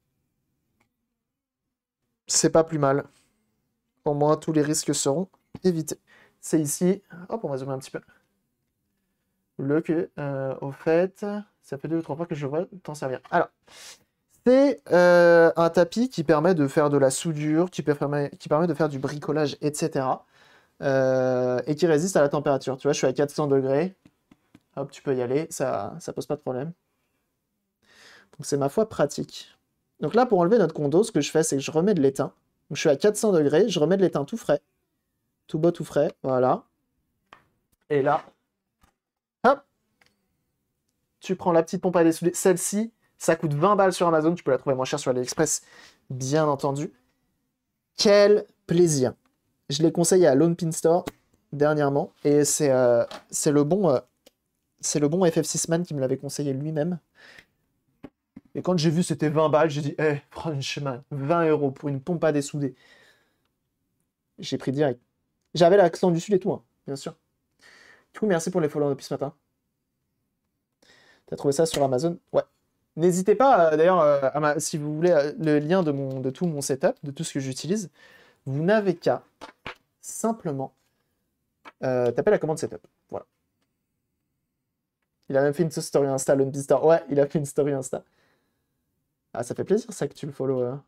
Speaker 6: c'est pas plus mal. Au moins, tous les risques seront évités. C'est ici. Hop, on va zoomer un petit peu. Le que, euh, au fait, ça fait deux ou trois fois que je vois t'en servir. Alors, c'est euh, un tapis qui permet de faire de la soudure, qui permet, qui permet de faire du bricolage, et cetera. Euh, et qui résiste à la température. Tu vois, je suis à quatre cents degrés. Hop, tu peux y aller, ça, ça pose pas de problème. Donc c'est ma foi pratique. Donc là, pour enlever notre condo, ce que je fais, c'est que je remets de l'étain. Donc je suis à quatre cents degrés, je remets de l'étain tout frais. Tout beau, tout frais, voilà. Et là, hop, tu prends la petite pompe à dessouder. Celle-ci, ça coûte vingt balles sur Amazon, tu peux la trouver moins cher sur AliExpress, bien entendu. Quel plaisir. Je l'ai conseillé à Lone Pin Store dernièrement, et c'est euh, c'est le bon... Euh, c'est le bon F F six Man qui me l'avait conseillé lui-même. Et quand j'ai vu c'était vingt balles, j'ai dit, eh, hey, franchement, vingt euros pour une pompe à dessouder. J'ai pris direct. J'avais l'accent du sud et tout, hein, bien sûr. Du coup, merci pour les followers depuis ce matin. T'as trouvé ça sur Amazon? Ouais. N'hésitez pas, euh, d'ailleurs, euh, si vous voulez euh, le lien de, mon, de tout mon setup, de tout ce que j'utilise, vous n'avez qu'à simplement euh, taper la commande setup. Voilà. Il a même fait une story Insta, Lone Pin Store. Ouais, il a fait une story Insta. Ah, ça fait plaisir, ça, que tu le follow. Euh.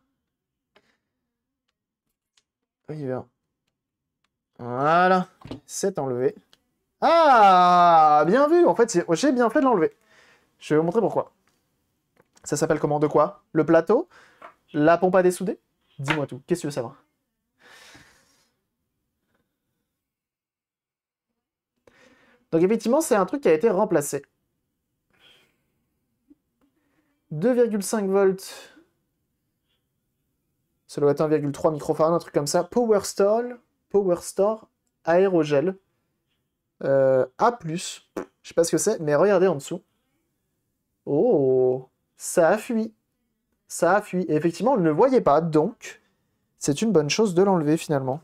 Speaker 6: Oui, bien. Voilà. C'est enlevé. Ah, bien vu. En fait, j'ai bien fait de l'enlever. Je vais vous montrer pourquoi. Ça s'appelle comment? De quoi? Le plateau? La pompe à dessouder? Dis-moi tout. Qu'est-ce que tu veux savoir? Donc effectivement, c'est un truc qui a été remplacé. deux virgule cinq volts. Ça doit être un virgule trois microfarad, un truc comme ça. Power Store, Power Store aérogel. Euh, A plus. Je sais pas ce que c'est, mais regardez en dessous. Oh, ça a fui. Ça a fui. Et effectivement, on ne le voyait pas, donc c'est une bonne chose de l'enlever finalement.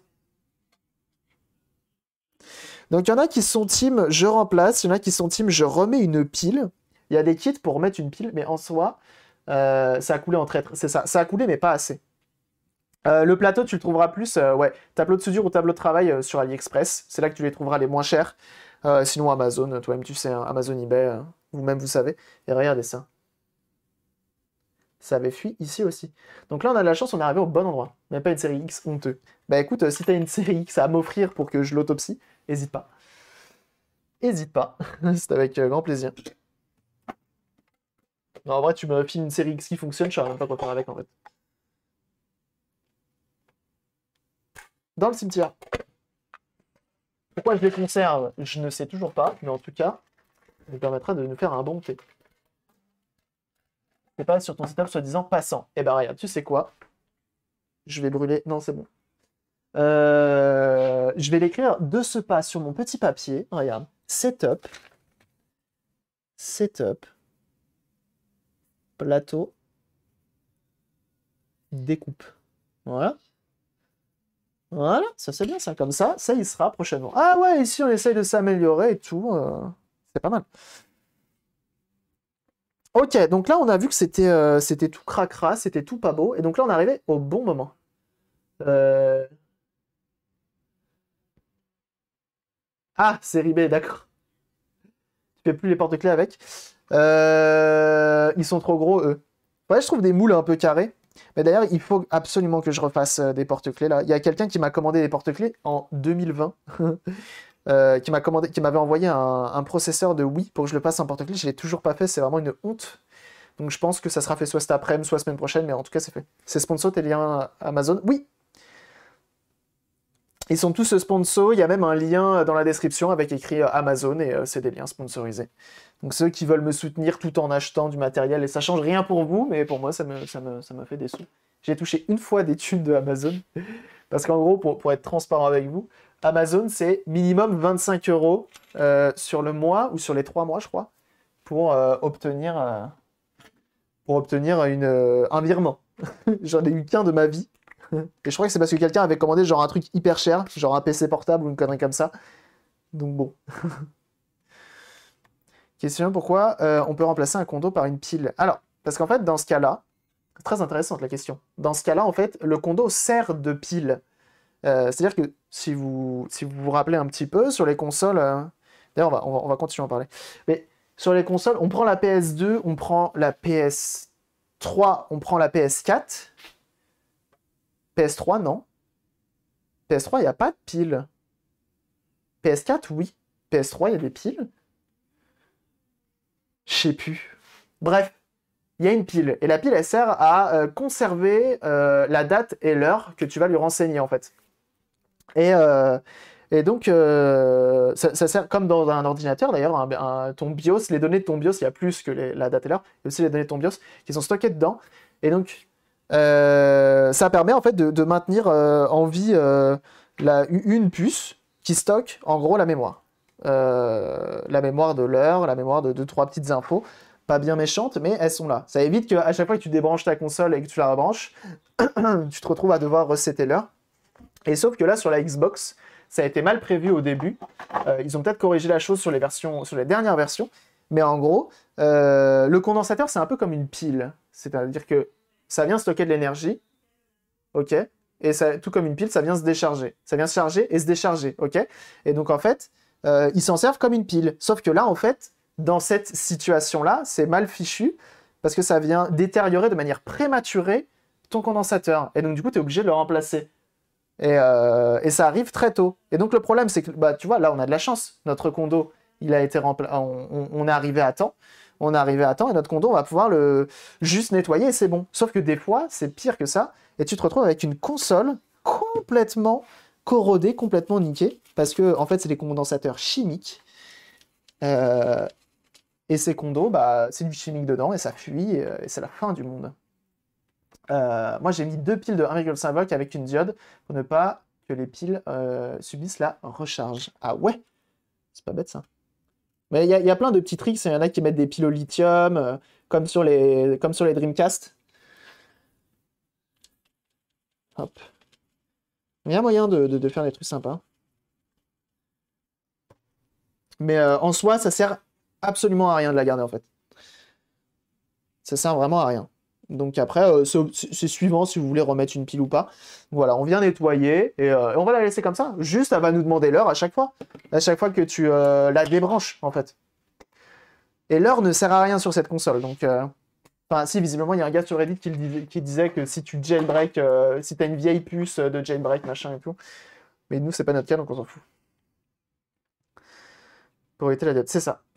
Speaker 6: Donc il y en a qui sont team je remplace, il y en a qui sont team je remets une pile. Il y a des kits pour remettre une pile, mais en soi, euh, ça a coulé en traître. C'est ça, ça a coulé, mais pas assez. Euh, le plateau, tu le trouveras plus, euh, ouais, tableau de soudure ou tableau de travail euh, sur AliExpress. C'est là que tu les trouveras les moins chers. Euh, sinon, Amazon, toi-même, tu sais, hein, Amazon, eBay, euh, vous-même, vous savez. Et regardez ça. Ça avait fui ici aussi. Donc là, on a de la chance, on est arrivé au bon endroit. Même pas une série X honteux. Bah écoute, euh, si t'as une série X à m'offrir pour que je l'autopsie, hésite pas. Hésite pas. C'est avec euh, grand plaisir. Non, en vrai, tu me files une série X qui fonctionne, je saurais même pas quoi faire avec, en fait. Dans le cimetière. Pourquoi je les conserve? Je ne sais toujours pas, mais en tout cas, ça nous permettra de nous faire un bon thé. C'est pas sur ton setup soi-disant passant. Eh ben regarde, tu sais quoi? Je vais brûler. Non, c'est bon. Euh, Je vais l'écrire de ce pas sur mon petit papier. Regarde. Setup. Setup. Plateau. Découpe. Voilà. Voilà, ça c'est bien ça. Comme ça, ça y sera prochainement. Ah ouais, ici on essaye de s'améliorer et tout. euh, C'est pas mal. Ok, donc là on a vu que c'était euh, c'était tout cracra, c'était tout pas beau. Et donc là on est arrivé au bon moment. Euh... Ah, série B, d'accord. Tu fais plus les porte-clés avec. Euh, Ils sont trop gros, eux. Ouais, je trouve des moules un peu carrés. Mais d'ailleurs, il faut absolument que je refasse euh, des porte-clés là. Il y a quelqu'un qui m'a commandé des porte-clés en deux mille vingt. euh, qui m'a commandé, qui m'avait envoyé un, un processeur de Wii pour que je le passe en porte-clés. Je l'ai toujours pas fait, c'est vraiment une honte. Donc je pense que ça sera fait soit cet après-midi, soit semaine prochaine, mais en tout cas c'est fait. C'est sponsor, tes liens Amazon? Oui! Ils sont tous sponsors, il y a même un lien dans la description avec écrit Amazon et euh, c'est des liens sponsorisés. Donc ceux qui veulent me soutenir tout en achetant du matériel, et ça change rien pour vous, mais pour moi ça me, ça me, ça me fait des sous. J'ai touché une fois des thunes de Amazon, parce qu'en gros, pour, pour être transparent avec vous, Amazon c'est minimum vingt-cinq euros euh, sur le mois, ou sur les trois mois je crois, pour euh, obtenir, euh, pour obtenir une, euh, un virement. J'en ai eu qu'un de ma vie. Et je crois que c'est parce que quelqu'un avait commandé genre un truc hyper cher, genre un P C portable ou une connerie comme ça. Donc bon. Question, pourquoi euh, on peut remplacer un condo par une pile? Alors, parce qu'en fait, dans ce cas-là, très intéressante la question. Dans ce cas-là, en fait, le condo sert de pile. Euh, C'est-à-dire que si vous, si vous vous rappelez un petit peu, sur les consoles... euh, D'ailleurs, on va, on, va, on va continuer à en parler. Mais sur les consoles, on prend la P S deux, on prend la P S trois, on prend la P S quatre... P S trois, non. P S trois, il n'y a pas de pile. P S quatre, oui. P S trois, il y a des piles. Je sais plus. Bref, il y a une pile. Et la pile, elle sert à euh, conserver euh, la date et l'heure que tu vas lui renseigner, en fait. Et, euh, et donc, euh, ça, ça sert comme dans un ordinateur, d'ailleurs, un, un, ton BIOS, les données de ton BIOS, il y a plus que les, la date et l'heure. Il y a aussi les données de ton BIOS qui sont stockées dedans. Et donc... Euh, ça permet en fait de, de maintenir euh, en vie euh, la, une puce qui stocke en gros la mémoire. Euh, la mémoire de l'heure, la mémoire de deux trois petites infos, pas bien méchantes, mais elles sont là. Ça évite qu'à chaque fois que tu débranches ta console et que tu la rebranches, tu te retrouves à devoir resetter l'heure. Et sauf que là sur la Xbox, ça a été mal prévu au début. Euh, ils ont peut-être corrigé la chose sur les, versions, sur les dernières versions, mais en gros, euh, le condensateur c'est un peu comme une pile. C'est-à-dire que ça vient stocker de l'énergie, ok, et ça, tout comme une pile, ça vient se décharger. Ça vient se charger et se décharger, ok. Et donc en fait, euh, ils s'en servent comme une pile. Sauf que là, en fait, dans cette situation-là, c'est mal fichu, parce que ça vient détériorer de manière prématurée ton condensateur. Et donc du coup, tu es obligé de le remplacer. Et, euh, et ça arrive très tôt. Et donc le problème, c'est que, bah, tu vois, là, on a de la chance. Notre condo, il a été rempla... on, on, on est arrivé à temps. On est arrivé à temps et notre condo, on va pouvoir le juste nettoyer et c'est bon. Sauf que des fois, c'est pire que ça. Et tu te retrouves avec une console complètement corrodée, complètement niquée. Parce que, en fait, c'est des condensateurs chimiques. Euh, et ces condos, bah, c'est du chimique dedans et ça fuit et, et c'est la fin du monde. Euh, moi, j'ai mis deux piles de un virgule cinq volts avec une diode pour ne pas que les piles euh, subissent la recharge. Ah ouais, c'est pas bête ça. Mais il y, y a plein de petits tricks, il y en a qui mettent des piles au lithium, euh, comme, sur les, comme sur les Dreamcast. Hop. Il y a moyen de, de, de faire des trucs sympas. Mais euh, en soi, ça sert absolument à rien de la garder en fait. Ça sert vraiment à rien. Donc après, euh, c'est c'est suivant si vous voulez remettre une pile ou pas. Voilà, on vient nettoyer et, euh, et on va la laisser comme ça. Juste, elle va nous demander l'heure à chaque fois. À chaque fois que tu euh, la débranches, en fait. Et l'heure ne sert à rien sur cette console. Donc, euh... enfin, si, visiblement, il y a un gars sur Reddit qui, le disait, qui disait que si tu jailbreak, euh, si t'as une vieille puce de jailbreak, machin et tout. Mais nous, c'est pas notre cas, donc on s'en fout. Pour éviter la dette, c'est ça.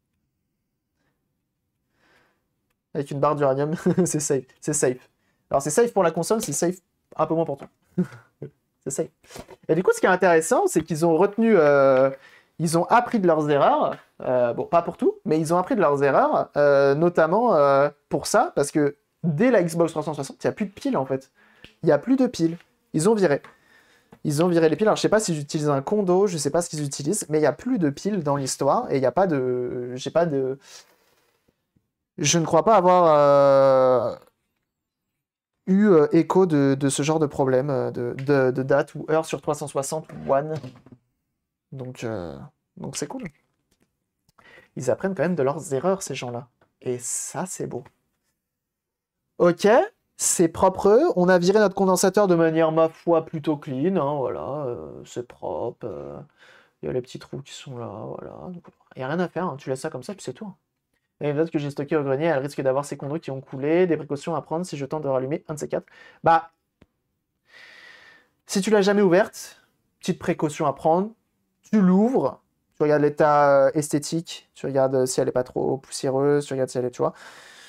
Speaker 6: Avec une barre d'uranium, c'est safe. C'est safe. Alors, c'est safe pour la console, c'est safe un peu moins pour toi. C'est safe. Et du coup, ce qui est intéressant, c'est qu'ils ont retenu... Euh... Ils ont appris de leurs erreurs, euh, bon, pas pour tout, mais ils ont appris de leurs erreurs, euh, notamment euh, pour ça, parce que dès la Xbox trois cent soixante, il n'y a plus de piles, en fait. Il n'y a plus de piles. Ils ont viré. Ils ont viré les piles. Alors, je sais pas si j'utilise un condo, je sais pas ce qu'ils utilisent, mais il n'y a plus de piles dans l'histoire, et il n'y a pas de... J'ai pas de... Je ne crois pas avoir euh, eu euh, écho de, de ce genre de problème, euh, de, de, de date ou heure sur trois cent soixante ou One. Donc, euh, donc c'est cool. Ils apprennent quand même de leurs erreurs, ces gens-là. Et ça, c'est beau. Ok, c'est propre. On a viré notre condensateur de manière, ma foi, plutôt clean. Hein, voilà, euh, c'est propre. Euh, il y a les petits trous qui sont là, voilà. Il n'y a rien à faire, hein, tu laisses ça comme ça, puis c'est tout. Et les notes que j'ai stockées au grenier, elles risquent d'avoir ces conduits qui ont coulé. Des précautions à prendre si je tente de rallumer un de ces quatre. Bah, si tu l'as jamais ouverte, petite précaution à prendre. Tu l'ouvres, tu regardes l'état esthétique, tu regardes si elle n'est pas trop poussiéreuse, tu regardes si elle est, tu vois.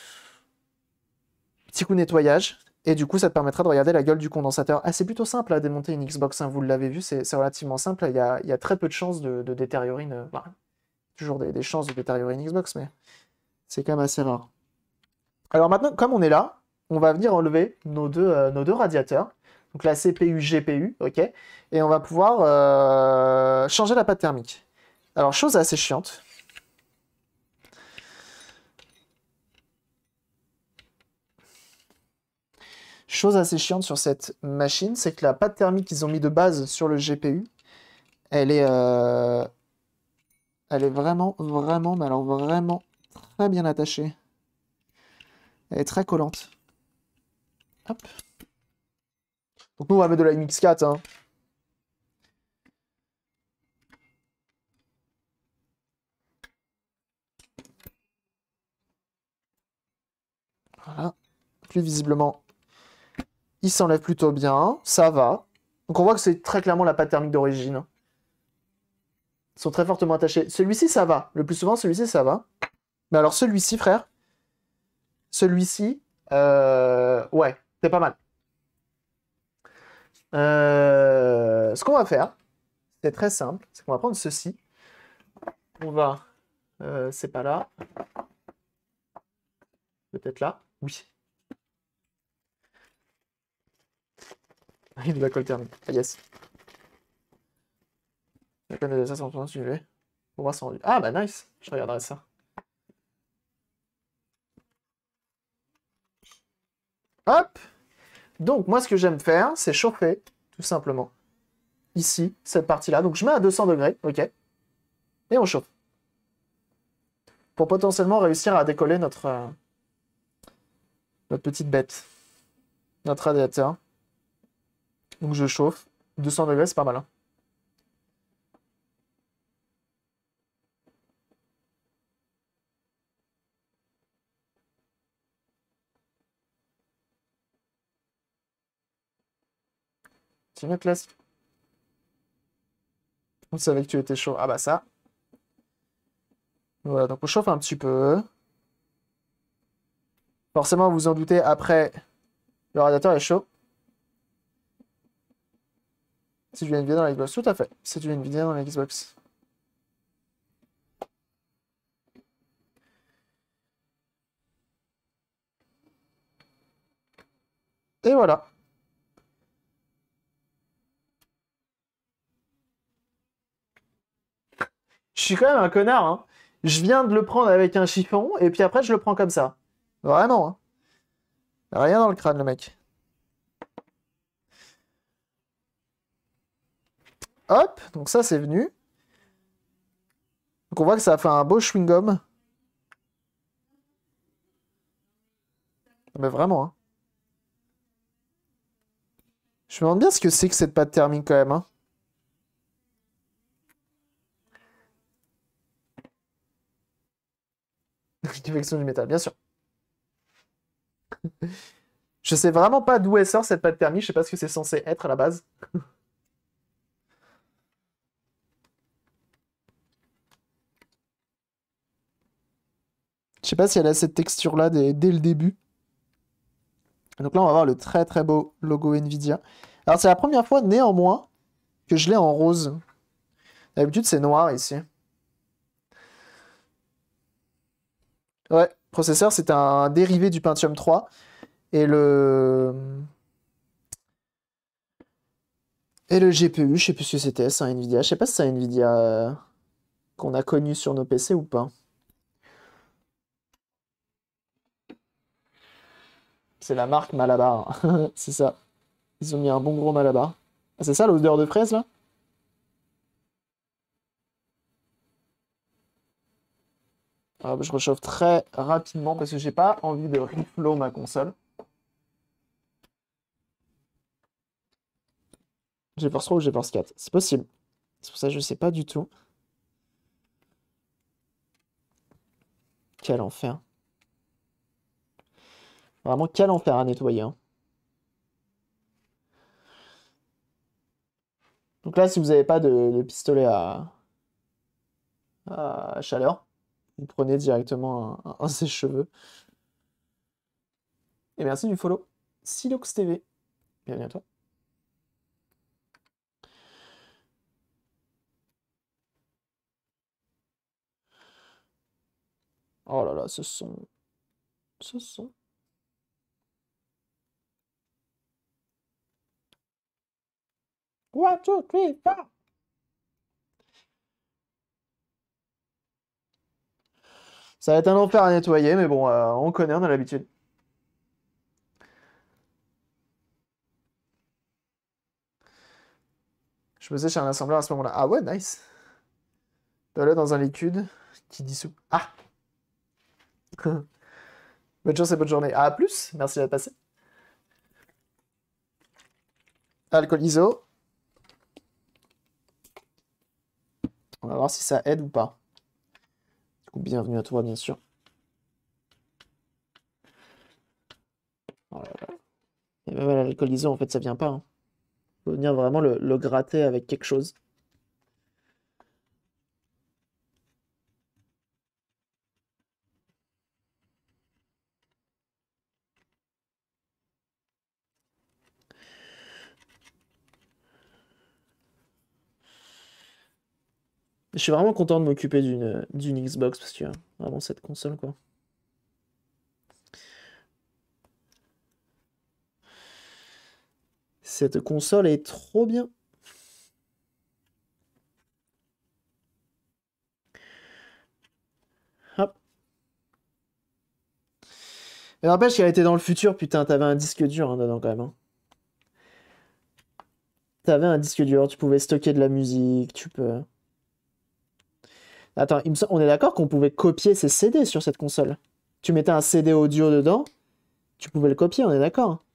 Speaker 6: Petit coup de nettoyage, et du coup, ça te permettra de regarder la gueule du condensateur. Ah, c'est plutôt simple à démonter une Xbox, hein, vous l'avez vu, c'est relativement simple. Il y a, il y a très peu de chances de, de détériorer une... Bah, toujours des, des chances de détériorer une Xbox, mais c'est quand même assez rare. Alors maintenant, comme on est là, on va venir enlever nos deux, euh, nos deux radiateurs. Donc la C P U, G P U, ok, et on va pouvoir euh, changer la pâte thermique. Alors, chose assez chiante. Chose assez chiante sur cette machine, c'est que la pâte thermique qu'ils ont mis de base sur le G P U, elle est, euh, elle est vraiment, vraiment, mais alors vraiment très bien attachée. Elle est très collante. Hop. Donc nous, on va mettre de la M X quatre. Hein. Voilà. Puis visiblement, il s'enlève plutôt bien. Ça va. Donc on voit que c'est très clairement la pâte thermique d'origine. Ils sont très fortement attachés. Celui-ci, ça va. Le plus souvent, celui-ci, ça va. Mais alors celui-ci, frère, celui-ci, euh... ouais, c'est pas mal. Euh, ce qu'on va faire, c'est très simple, c'est qu'on va prendre ceci. On va, euh, c'est pas là, peut-être là, oui. Il de la colle thermique, ah yes. La colle de ça, c'est en train de suivre. On va s'en rendu. Ah bah nice, je regarderai ça. Hop. Donc, moi, ce que j'aime faire, c'est chauffer, tout simplement. Ici, cette partie-là. Donc, je mets à deux cents degrés, ok. Et on chauffe. Pour potentiellement réussir à décoller notre, euh, notre petite bête. Notre radiateur. Donc, je chauffe. deux cents degrés, c'est pas mal, hein. Tu me laisse. On savait que tu étais chaud. Ah bah ça. Voilà, donc on chauffe un petit peu. Forcément, vous vous en doutez, après, le radiateur est chaud. C'est du Nvidia dans la Xbox, tout à fait. C'est du Nvidia dans la Xbox. Et voilà. Je suis quand même un connard, hein. Je viens de le prendre avec un chiffon, et puis après, je le prends comme ça. Vraiment, hein. Rien dans le crâne, le mec. Hop, donc ça, c'est venu. Donc on voit que ça a fait un beau chewing-gum. Mais vraiment, hein. Je me demande bien ce que c'est que cette pâte thermique quand même, hein. Convection du métal, bien sûr. Je sais vraiment pas d'où elle sort cette pâte thermique, je sais pas ce que c'est censé être à la base. Je sais pas si elle a cette texture-là dès, dès le début. Donc là, on va voir le très très beau logo Nvidia. Alors, c'est la première fois, néanmoins, que je l'ai en rose. D'habitude, c'est noir ici. Ouais, processeur, c'est un dérivé du Pentium trois. Et le... Et le G P U, je sais plus ce que c'était, c'est un Nvidia. Je sais pas si c'est un Nvidia euh, qu'on a connu sur nos P C ou pas. C'est la marque Malabar. C'est ça. Ils ont mis un bon gros Malabar. Ah, c'est ça l'odeur de fraise là? Alors, je réchauffe très rapidement parce que j'ai pas envie de reflow ma console. GeForce trois ou GeForce quatre? C'est possible. C'est pour ça que je sais pas du tout. Quel enfer. Vraiment, quel enfer à nettoyer, hein. Donc là, si vous n'avez pas de, de pistolet à, à chaleur, vous prenez directement un, un sèche-cheveux. Et merci du follow. Silox T V. Bienvenue à toi. Oh là là, ce son. Ce son. One, two, three, four. Ça va être un enfer à nettoyer, mais bon, euh, on connaît, on a l'habitude. Je me faisais chez un assembleur à ce moment-là. Ah ouais, nice. Là, dans un liquide qui dissout. Ah! Bonne chance et bonne journée. À plus, merci d'être passé. Alcool iso. On va voir si ça aide ou pas. Du coup, bienvenue à toi, bien sûr. Oh là là. Et même l'alcool iso, en fait, ça vient pas, hein. Faut venir vraiment le, le gratter avec quelque chose. Je suis vraiment content de m'occuper d'une d'une Xbox parce que vraiment cette console, quoi. Cette console est trop bien. Hop. Mais n'empêche qu'elle était dans le futur, putain, t'avais un disque dur hein, dedans quand même, hein. T'avais un disque dur, tu pouvais stocker de la musique, tu peux... Attends, il me sem- on est d'accord qu'on pouvait copier ces C D sur cette console. Tu mettais un C D audio dedans, tu pouvais le copier, on est d'accord, hein.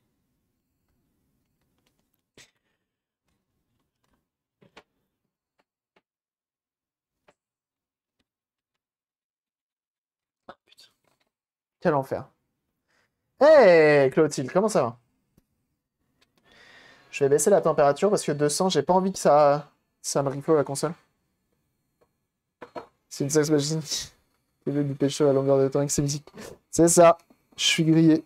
Speaker 6: Quel enfer. Hey Clotilde, comment ça va? Je vais baisser la température parce que deux cents, j'ai pas envie que ça, ça me rifle la console. C'est une sex machine qui veut du pécho à longueur de temps avec ses musiques. C'est ça, je suis grillé.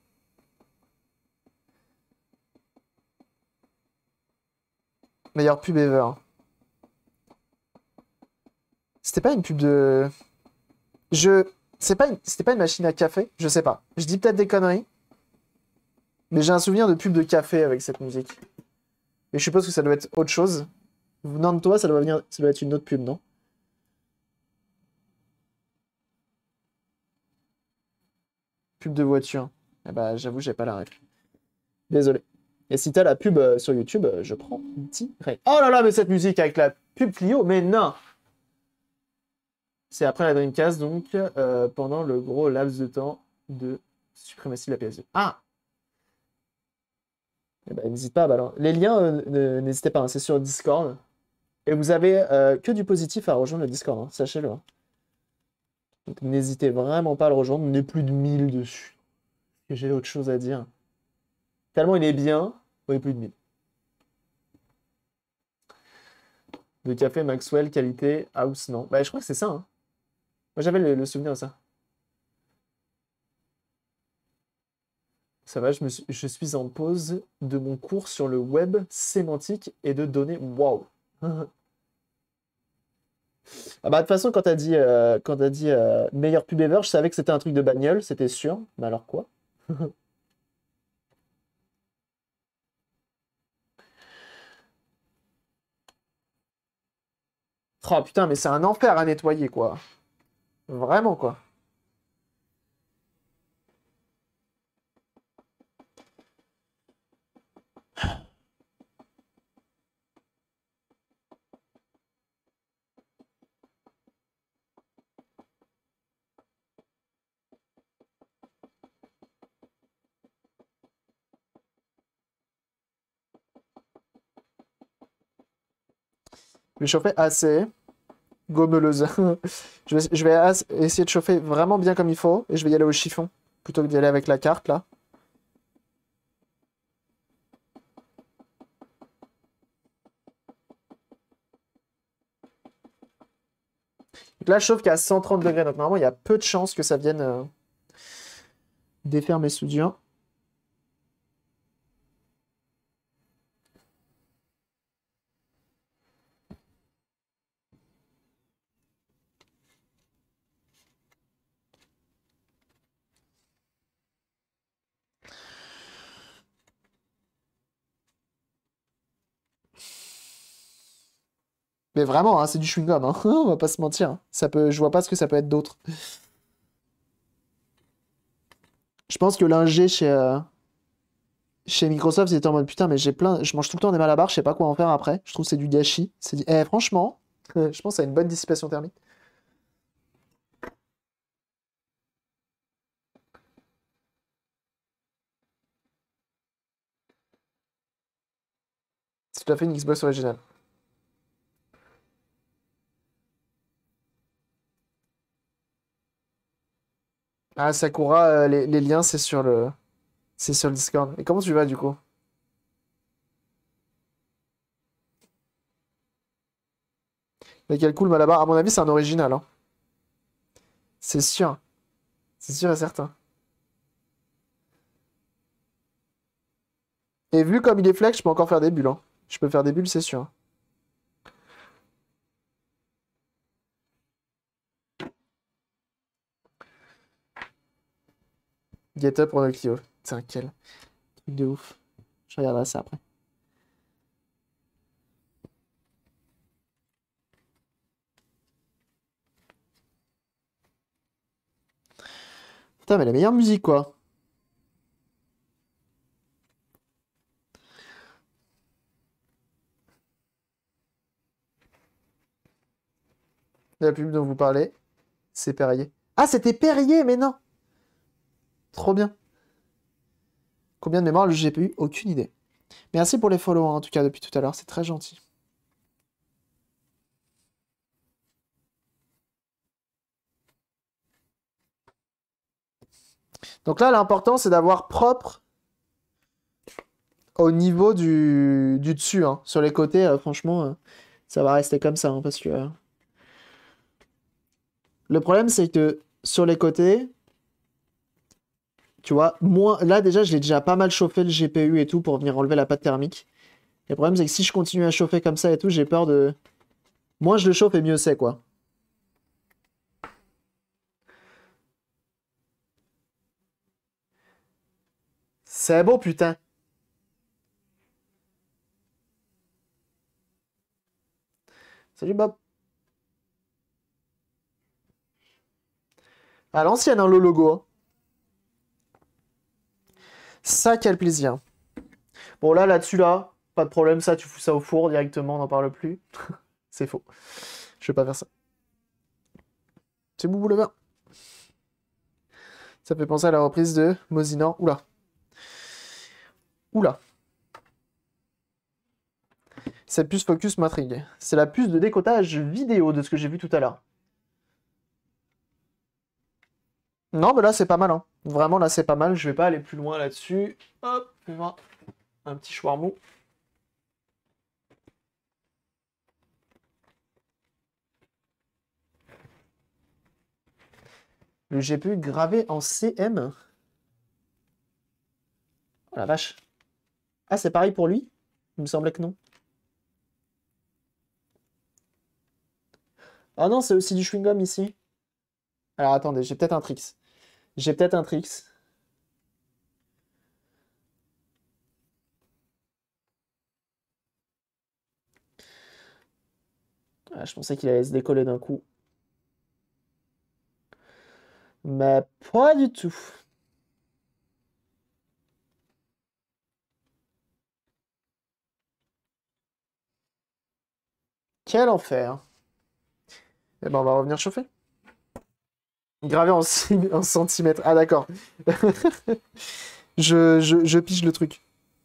Speaker 6: Meilleure pub ever. C'était pas une pub de... Je... C'est pas une... C'était pas une machine à café? Je sais pas. Je dis peut-être des conneries. Mais j'ai un souvenir de pub de café avec cette musique. Et je suppose que ça doit être autre chose. Venant de toi, ça doit venir... ça doit être une autre pub, non? Pub de voiture. Eh bah, j'avoue, j'ai pas la ref. Désolé. Et si t'as la pub euh, sur YouTube, euh, je prends direct. Oh là là, mais cette musique avec la pub Clio, mais non! C'est après la Dreamcast, donc euh, pendant le gros laps de temps de suprématie de la P S deux. Ah! Eh ben, n'hésite pas, bah alors. Les liens, euh, n'hésitez pas, hein, c'est sur Discord. Et vous avez euh, que du positif à rejoindre le Discord, hein, sachez-le. Hein. Donc n'hésitez vraiment pas à le rejoindre, on est plus de mille dessus. J'ai autre chose à dire. Tellement il est bien, on est plus de mille. Le café Maxwell, qualité, house, non. Bah je crois que c'est ça. Hein. Moi j'avais le, le souvenir de ça. Ça va, je, me suis, je suis en pause de mon cours sur le web sémantique et de données. Waouh! Ah bah de toute façon, quand t'as dit, euh, quand t'as dit euh, meilleur pub ever, je savais que c'était un truc de bagnole, c'était sûr. Mais alors quoi? Oh putain, mais c'est un enfer à nettoyer, quoi. Vraiment, quoi. Je vais chauffer assez. Gommeleuse. je vais, je vais as- essayer de chauffer vraiment bien comme il faut. Et je vais y aller au chiffon. Plutôt que d'y aller avec la carte, là. Donc là, je chauffe qu'à cent trente degrés. Donc normalement, il y a peu de chances que ça vienne euh, défaire mes soudures. Mais vraiment, hein, c'est du chewing-gum, hein. On va pas se mentir. Hein. Ça peut, je vois pas ce que ça peut être d'autre. Je pense que l'ingé chez, euh, chez Microsoft, ils étaient en mode putain, mais j'ai plein, je mange tout le temps des malabars, je sais pas quoi en faire après. Je trouve que c'est du gâchis. C'est, eh, franchement, euh, je pense que ça a une bonne dissipation thermique. C'est tout à fait une Xbox originale. Ah, Sakura, euh, les, les liens, c'est sur le, c'est sur le Discord. Et comment tu vas du coup? Mais quel cool Malabar. À mon avis, c'est un original. Hein. C'est sûr. C'est sûr et certain. Et vu comme il est flex, je peux encore faire des bulles. Hein. Je peux faire des bulles, c'est sûr. Get up pour le Clio. C'est un quel truc de ouf. Je regarderai ça après. Putain, mais la meilleure musique, quoi. La pub dont vous parlez, c'est Perrier. Ah, c'était Perrier, mais non! Trop bien. Combien de mémoire le G P U? Aucune idée. Merci pour les follow, hein, en tout cas, depuis tout à l'heure. C'est très gentil. Donc là, l'important, c'est d'avoir propre au niveau du, du dessus. Hein. Sur les côtés, euh, franchement, euh, ça va rester comme ça. Hein, parce que euh, le problème, c'est que sur les côtés, tu vois, moins... là, déjà, j'ai déjà pas mal chauffé le G P U et tout pour venir enlever la pâte thermique. Et le problème, c'est que si je continue à chauffer comme ça et tout, j'ai peur de... Moins je le chauffe et mieux c'est, quoi. C'est beau, putain. Salut Bob. À l'ancienne, hein, le logo. Hein. Ça, quel plaisir. Bon, là, là-dessus, là, pas de problème. Ça, tu fous ça au four directement, on n'en parle plus. C'est faux. Je vais pas faire ça. C'est Boubou le vin. Ça fait penser à la reprise de Mosinor. Oula. Oula. Cette puce focus m'intrigue. C'est la puce de décotage vidéo de ce que j'ai vu tout à l'heure. Non, mais là, c'est pas mal. Hein. Vraiment, là, c'est pas mal. Je vais pas aller plus loin là-dessus. Hop, fais voir. Un petit shawarma. Le G P U gravé en C M. Oh la vache. Ah, c'est pareil pour lui? Il me semblait que non. Ah non, c'est aussi du chewing-gum ici. Alors attendez, j'ai peut-être un tricks. J'ai peut-être un tricks. Ah, je pensais qu'il allait se décoller d'un coup. Mais pas du tout. Quel enfer. Eh ben, on va revenir chauffer. Gravé en, cim- en centimètres. Ah, d'accord. je, je, je pige le truc.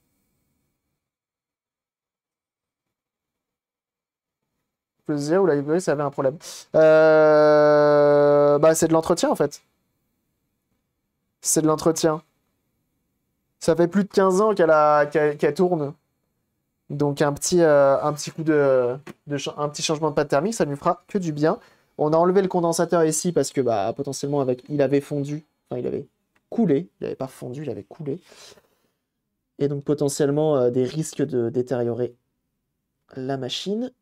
Speaker 6: Je peux se dire où la librairie, ça avait un problème. Euh... Bah, c'est de l'entretien, en fait. C'est de l'entretien. Ça fait plus de quinze ans qu'elle a... qu'elle qu'elle tourne. Donc, un petit, euh, un petit coup de... de cha- un petit changement de pâte thermique, ça ne lui fera que du bien. On a enlevé le condensateur ici parce que, bah, potentiellement, avec... il avait fondu. Enfin, il avait coulé. Il n'avait pas fondu, il avait coulé. Et donc, potentiellement, euh, des risques de détériorer la machine.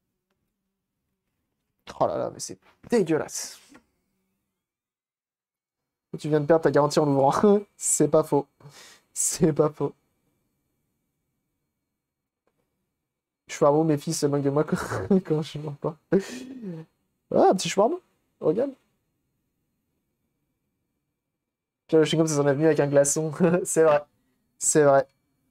Speaker 6: Oh là là, mais c'est dégueulasse. Tu viens de perdre ta garantie en l'ouvrant. C'est pas faux. C'est pas faux. Je suis mes fils se moquent de moi quand, quand je ne pas. Ah, un petit shawarma. Regarde. Puis le chewing-gum, ça s'en est venu avec un glaçon. C'est vrai. C'est vrai.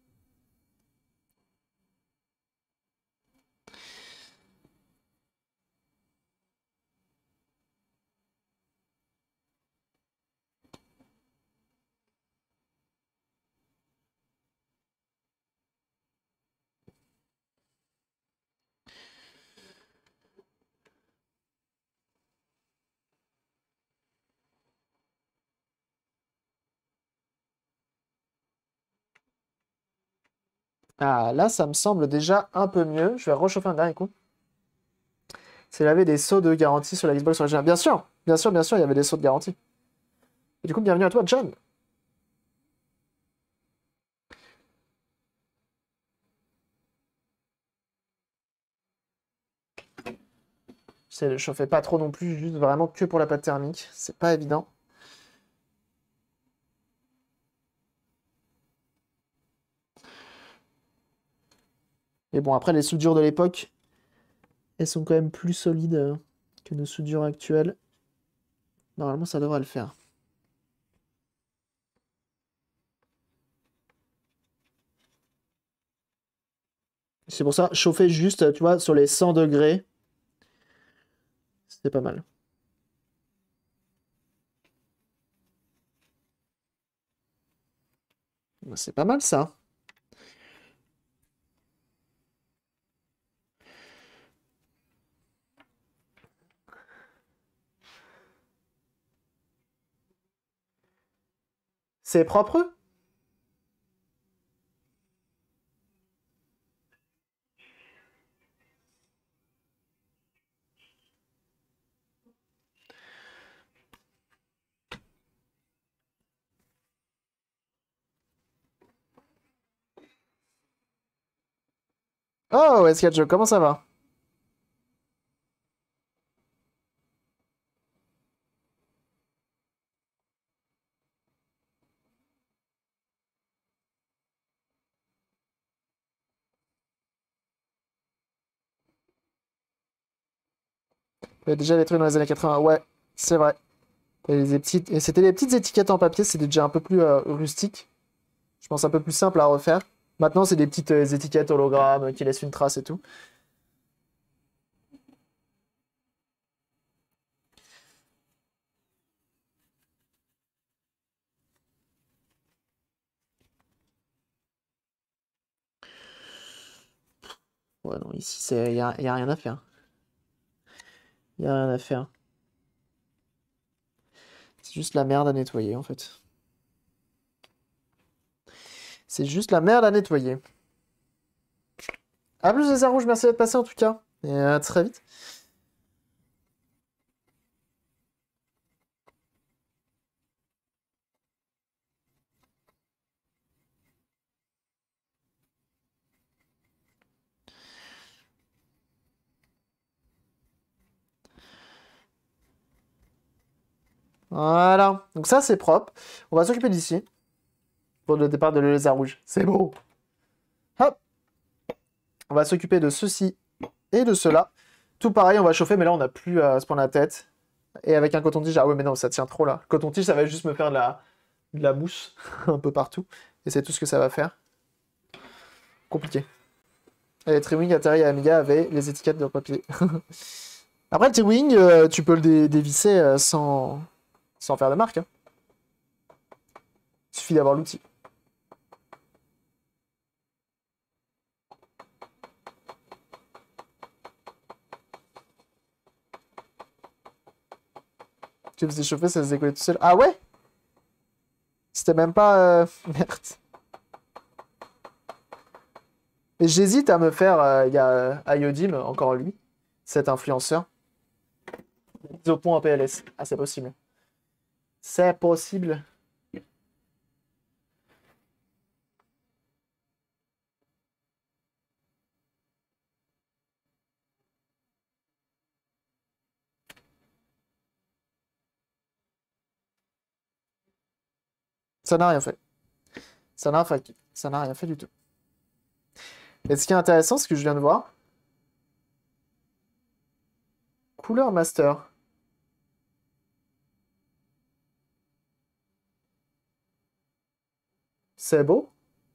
Speaker 6: Ah, là, ça me semble déjà un peu mieux. Je vais réchauffer un dernier coup. C'est laver des sauts de garantie sur la Xbox originale. Bien sûr, bien sûr, bien sûr, il y avait des sauts de garantie. Et du coup, bienvenue à toi, John. Je ne chauffais pas trop non plus, juste vraiment que pour la pâte thermique. C'est pas évident. Mais bon, après, les soudures de l'époque, elles sont quand même plus solides euh, que nos soudures actuelles. Normalement, ça devrait le faire. C'est pour ça, chauffer juste, tu vois, sur les cent degrés, c'est pas mal. C'est pas mal, ça. C'est propre? Oh, S quatre Joe, comment ça va? Il y a déjà des trucs dans les années quatre-vingts. Ouais, c'est vrai. Et les petites... et c'était des petites étiquettes en papier, c'était déjà un peu plus euh, rustique. Je pense un peu plus simple à refaire. Maintenant, c'est des petites euh, étiquettes hologrammes qui laissent une trace et tout. Ouais, non, ici, il n'y a, y a rien à faire. Il n'y a rien à faire. C'est juste la merde à nettoyer, en fait. C'est juste la merde à nettoyer. A plus, les rouge, merci d'être passé en tout cas. Et à très vite. Voilà. Donc ça, c'est propre. On va s'occuper d'ici. Pour le départ de le lézard rouge. C'est beau. Hop. On va s'occuper de ceci et de cela. Tout pareil, on va chauffer, mais là, on n'a plus à se prendre la tête. Et avec un coton-tige, ah ouais, mais non, ça tient trop là. Le coton-tige, ça va juste me faire de la, de la mousse un peu partout. Et c'est tout ce que ça va faire. Compliqué. Et le T-Wing atterri à Amiga avait les étiquettes de papier. Après, le T-Wing, euh, tu peux le dé dévisser euh, sans... sans faire de marque. Hein. Il suffit d'avoir l'outil. Tu faisais chauffer, ça se décollait tout seul. Ah ouais? C'était même pas... Euh... Merde. Et j'hésite à me faire... Il euh, y a euh, Iodim, encore lui, cet influenceur. Mise au point en P L S. Ah, c'est possible. C'est possible. Ça n'a rien fait. Ça n'a fait... ça n'a rien fait du tout. Et ce qui est intéressant, ce que je viens de voir. Couleur master. C'est beau.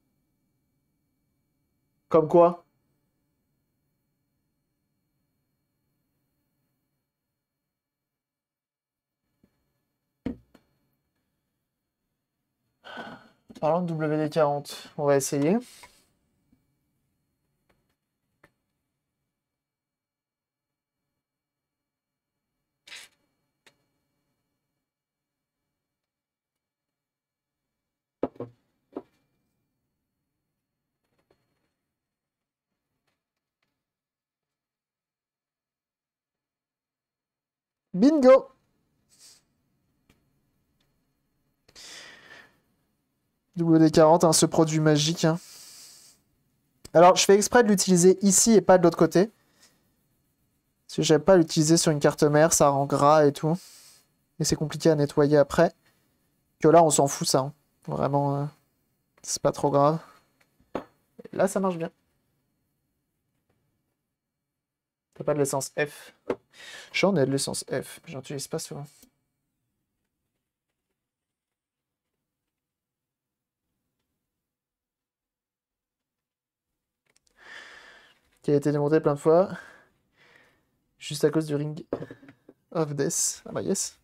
Speaker 6: Comme quoi? Parlons de W D quarante. On va essayer. Bingo! W D quarante, hein, ce produit magique. Hein. Alors, je fais exprès de l'utiliser ici et pas de l'autre côté. Parce que j'aime pas l'utiliser sur une carte mère, ça rend gras et tout. Et c'est compliqué à nettoyer après. Que là, on s'en fout, ça. Hein. Vraiment, euh, c'est pas trop grave. Et là, ça marche bien. T'as pas de l'essence F. J'en ai de l'essence F, j'en utilise pas souvent. Qui a été démonté plein de fois. Juste à cause du Ring of Death. Ah bah yes.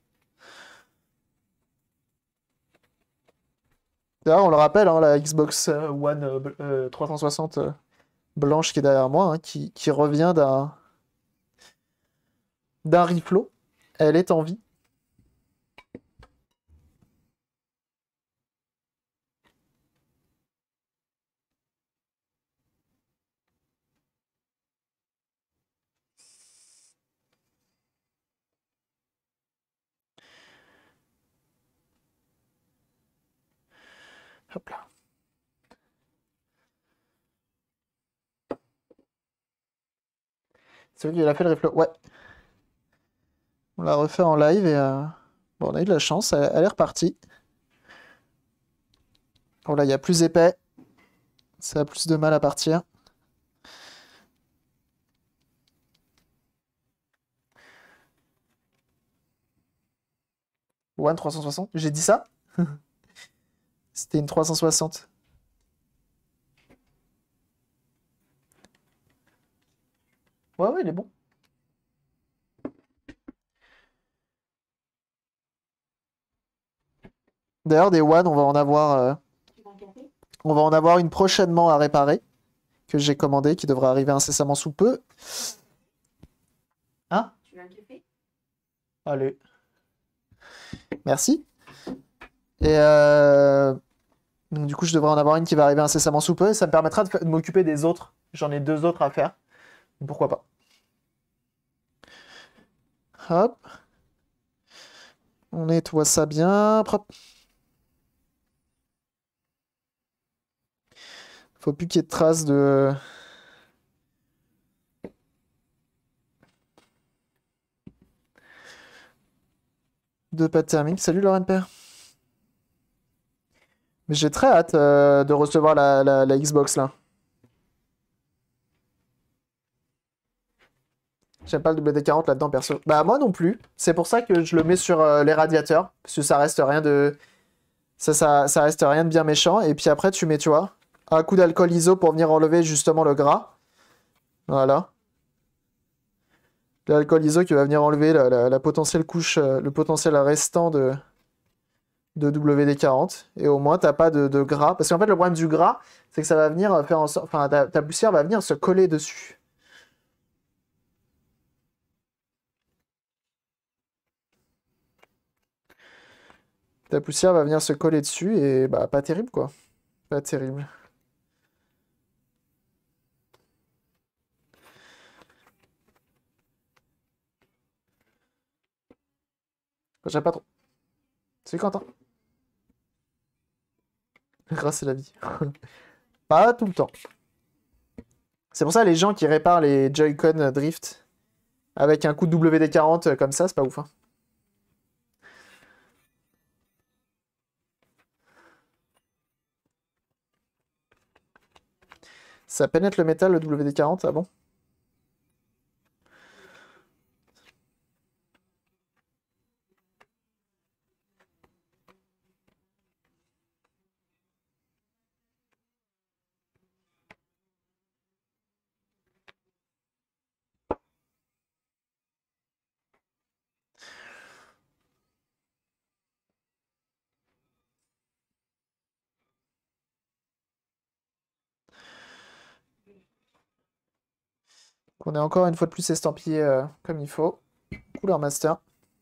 Speaker 6: D'ailleurs, on le rappelle, hein, la Xbox One euh, euh, trois cent soixante euh, blanche qui est derrière moi, hein, qui, qui revient d'un d'un reflow. Elle est en vie. Hop là. C'est vrai qu'il a fait le reflow. Ouais. On l'a refait en live et euh... bon, on a eu de la chance. Elle, elle est repartie. Bon, là, il y a plus épais. Ça a plus de mal à partir. One trois cent soixante. J'ai dit ça? C'était une trois cent soixante. Ouais, ouais, il est bon. D'ailleurs, des One, on va en avoir... Euh... On va en avoir une prochainement à réparer. que j'ai commandé, qui devrait arriver incessamment sous peu. Hein?
Speaker 4: Tu veux un café?
Speaker 6: Allez. Merci. Et euh... donc du coup, je devrais en avoir une qui va arriver incessamment sous peu. Et ça me permettra de, fa- de m'occuper des autres. J'en ai deux autres à faire. Pourquoi pas. Hop. On nettoie ça bien. Propre. Faut plus qu'il y ait de traces de... de pâte thermique. Salut Lauren Père. Mais j'ai très hâte euh, de recevoir la, la, la Xbox là. J'aime pas le W D quarante là-dedans perso. Bah moi non plus. C'est pour ça que je le mets sur euh, les radiateurs. Parce que ça reste rien de... Ça, ça, ça reste rien de bien méchant. Et puis après tu mets, tu vois, un coup d'alcool iso pour venir enlever justement le gras. Voilà. L'alcool iso qui va venir enlever la, la, la potentielle couche, euh, le potentiel restant de, de W D quarante. Et au moins t'as pas de, de gras. Parce qu'en fait le problème du gras, c'est que ça va venir faire en sorte... Enfin ta, ta poussière va venir se coller dessus. Ta poussière va venir se coller dessus et bah pas terrible quoi. Pas terrible. J'aime pas trop. Salut Quentin. Grâce à la vie. Pas tout le temps. C'est pour ça les gens qui réparent les Joy-Con Drift avec un coup de W D quarante comme ça, c'est pas ouf. Hein. Ça pénètre le métal, le W D quarante, ah bon? On est encore une fois de plus estampillé euh, comme il faut. Couleur master.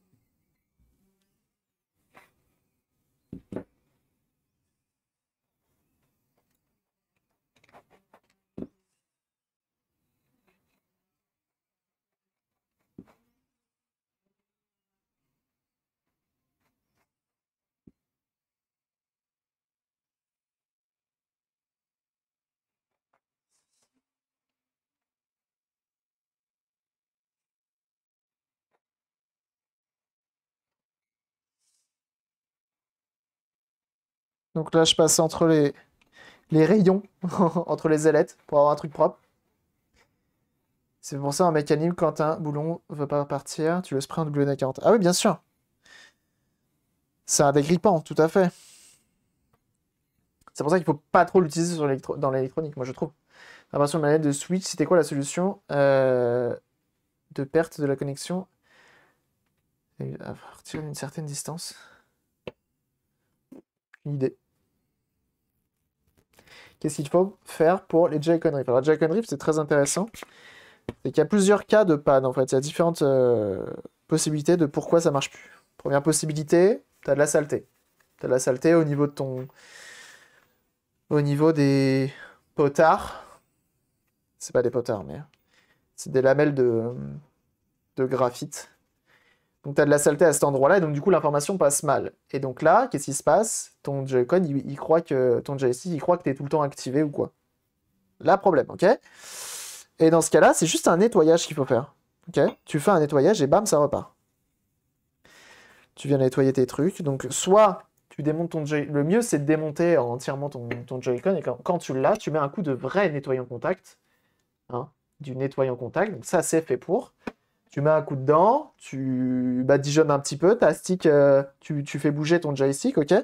Speaker 6: Donc là, je passe entre les, les rayons, entre les ailettes, pour avoir un truc propre. C'est pour ça en mécanique, quand un boulon veut pas partir, tu le sprays en W D quarante. Ah oui, bien sûr. C'est un dégrippant, tout à fait. C'est pour ça qu'il faut pas trop l'utiliser sur l'électro- dans l'électronique, moi je trouve. L'impression de manette de Switch, c'était quoi la solution euh, de perte de la connexion et à partir d'une certaine distance? Une idée. Qu'est-ce qu'il faut faire pour les Joy-Con Drift? Alors, Joy-Con Drift, c'est très intéressant. C'est qu'il y a plusieurs cas de panne, en fait. Il y a différentes euh, possibilités de pourquoi ça marche plus. Première possibilité, tu as de la saleté. Tu as de la saleté au niveau de ton... Au niveau des potards. C'est pas des potards, mais... C'est des lamelles de, de graphite. Donc, tu as de la saleté à cet endroit-là, et donc, du coup, l'information passe mal. Et donc là, qu'est-ce qui se passe? Ton Joy-Con, il, il croit que... Ton joystick, il croit que tu es tout le temps activé ou quoi. Là, problème, ok? Et dans ce cas-là, c'est juste un nettoyage qu'il faut faire. Ok? Tu fais un nettoyage et bam, ça repart. Tu viens nettoyer tes trucs. Donc, soit tu démontes ton Joy... Le mieux, c'est de démonter entièrement ton, ton Joy-Con. Et quand, quand tu l'as, tu mets un coup de vrai nettoyant contact. Hein, du nettoyant contact. Donc, ça, c'est fait pour. Tu mets un coup dedans. Tu badigeonnes un petit peu. Ta stick, euh, tu, tu fais bouger ton joystick. Ok?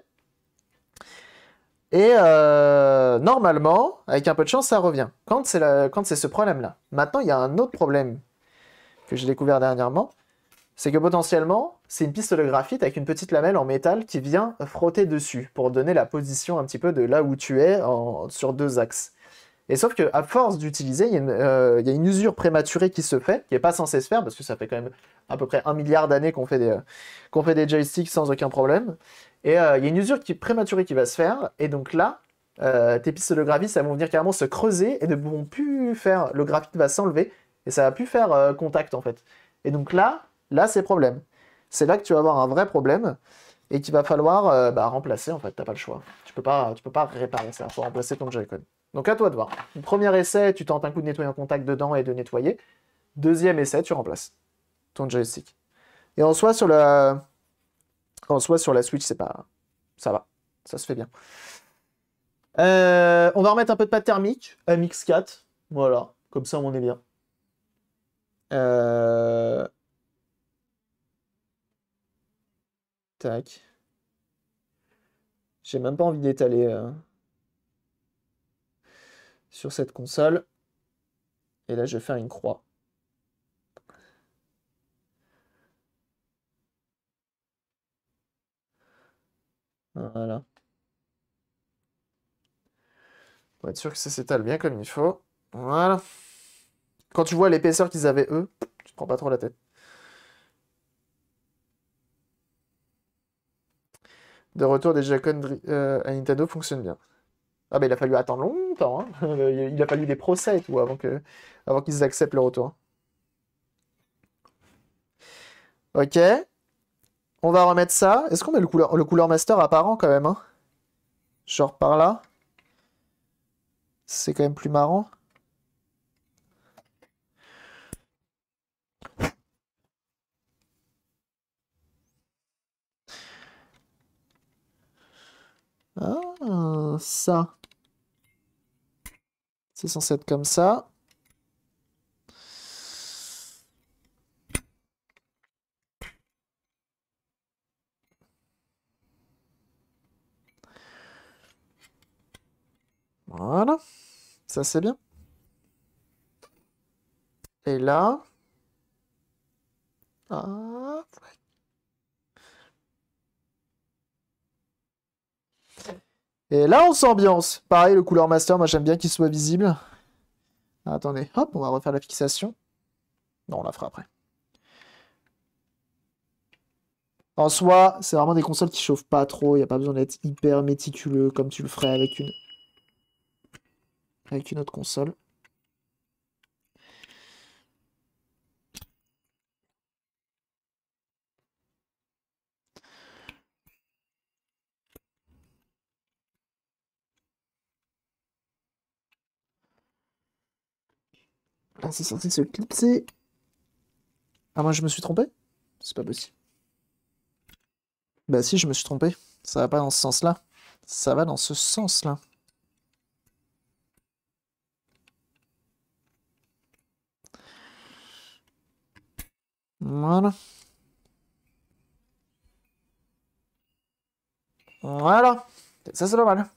Speaker 6: Et euh, normalement, avec un peu de chance, ça revient. Quand c'est la... quand c'est ce problème-là. Maintenant, il y a un autre problème que j'ai découvert dernièrement. C'est que potentiellement, c'est une piste de graphite avec une petite lamelle en métal qui vient frotter dessus pour donner la position un petit peu de là où tu es en... sur deux axes. Et sauf que à force d'utiliser, il y, a une, euh, il y a une usure prématurée qui se fait, qui n'est pas censée se faire, parce que ça fait quand même à peu près un milliard d'années qu'on fait, des, euh, qu'on fait des joysticks sans aucun problème. Et euh, il y a une usure qui, prématurée qui va se faire, et donc là, euh, tes pistes de graphite, ça vont venir carrément se creuser, et ne vont plus faire, le graphite va s'enlever, et ça va plus faire euh, contact en fait. Et donc là, là c'est problème. C'est là que tu vas avoir un vrai problème, et qu'il va falloir euh, bah, remplacer en fait, t'as pas le choix. Tu peux pas, tu peux pas réparer ça, il faut remplacer ton Joy-Con. Donc à toi de voir. Premier essai, tu tentes un coup de nettoyer en contact dedans et de nettoyer. Deuxième essai, tu remplaces ton joystick. Et en soi, sur la, en soi, sur la Switch, c'est pas, ça va, ça se fait bien. Euh, on va remettre un peu de pâte thermique, M X quatre, voilà, comme ça on est bien. Euh... Tac. J'ai même pas envie d'étaler euh, sur cette console. Et là, je vais faire une croix. Voilà. Pour être sûr que ça s'étale bien comme il faut. Voilà. Quand tu vois l'épaisseur qu'ils avaient eux, tu te prends pas trop la tête. De retour des Joy-Con euh, à Nintendo fonctionne bien. Ah bah il a fallu attendre longtemps. Hein. Il a fallu des procès et tout avant que, avant qu'ils acceptent le retour. Ok. On va remettre ça. Est-ce qu'on met le couleur, le couleur master apparent quand même, hein? Genre par là. C'est quand même plus marrant. Ah, ça. C'est censé être comme ça. Voilà. Ça, c'est bien. Et là... Ah... Et là, on s'ambiance. Pareil, le couleur master, moi j'aime bien qu'il soit visible. Ah, attendez, hop, on va refaire la fixation. Non, on la fera après. En soi, c'est vraiment des consoles qui chauffent pas trop. Il n'y a pas besoin d'être hyper méticuleux comme tu le ferais avec une... avec une autre console. Là, c'est censé se clipser. Ah, moi, je me suis trompé? C'est pas possible. Bah si, je me suis trompé. Ça va pas dans ce sens-là. Ça va dans ce sens-là. Voilà. Voilà. Ça, c'est pas mal.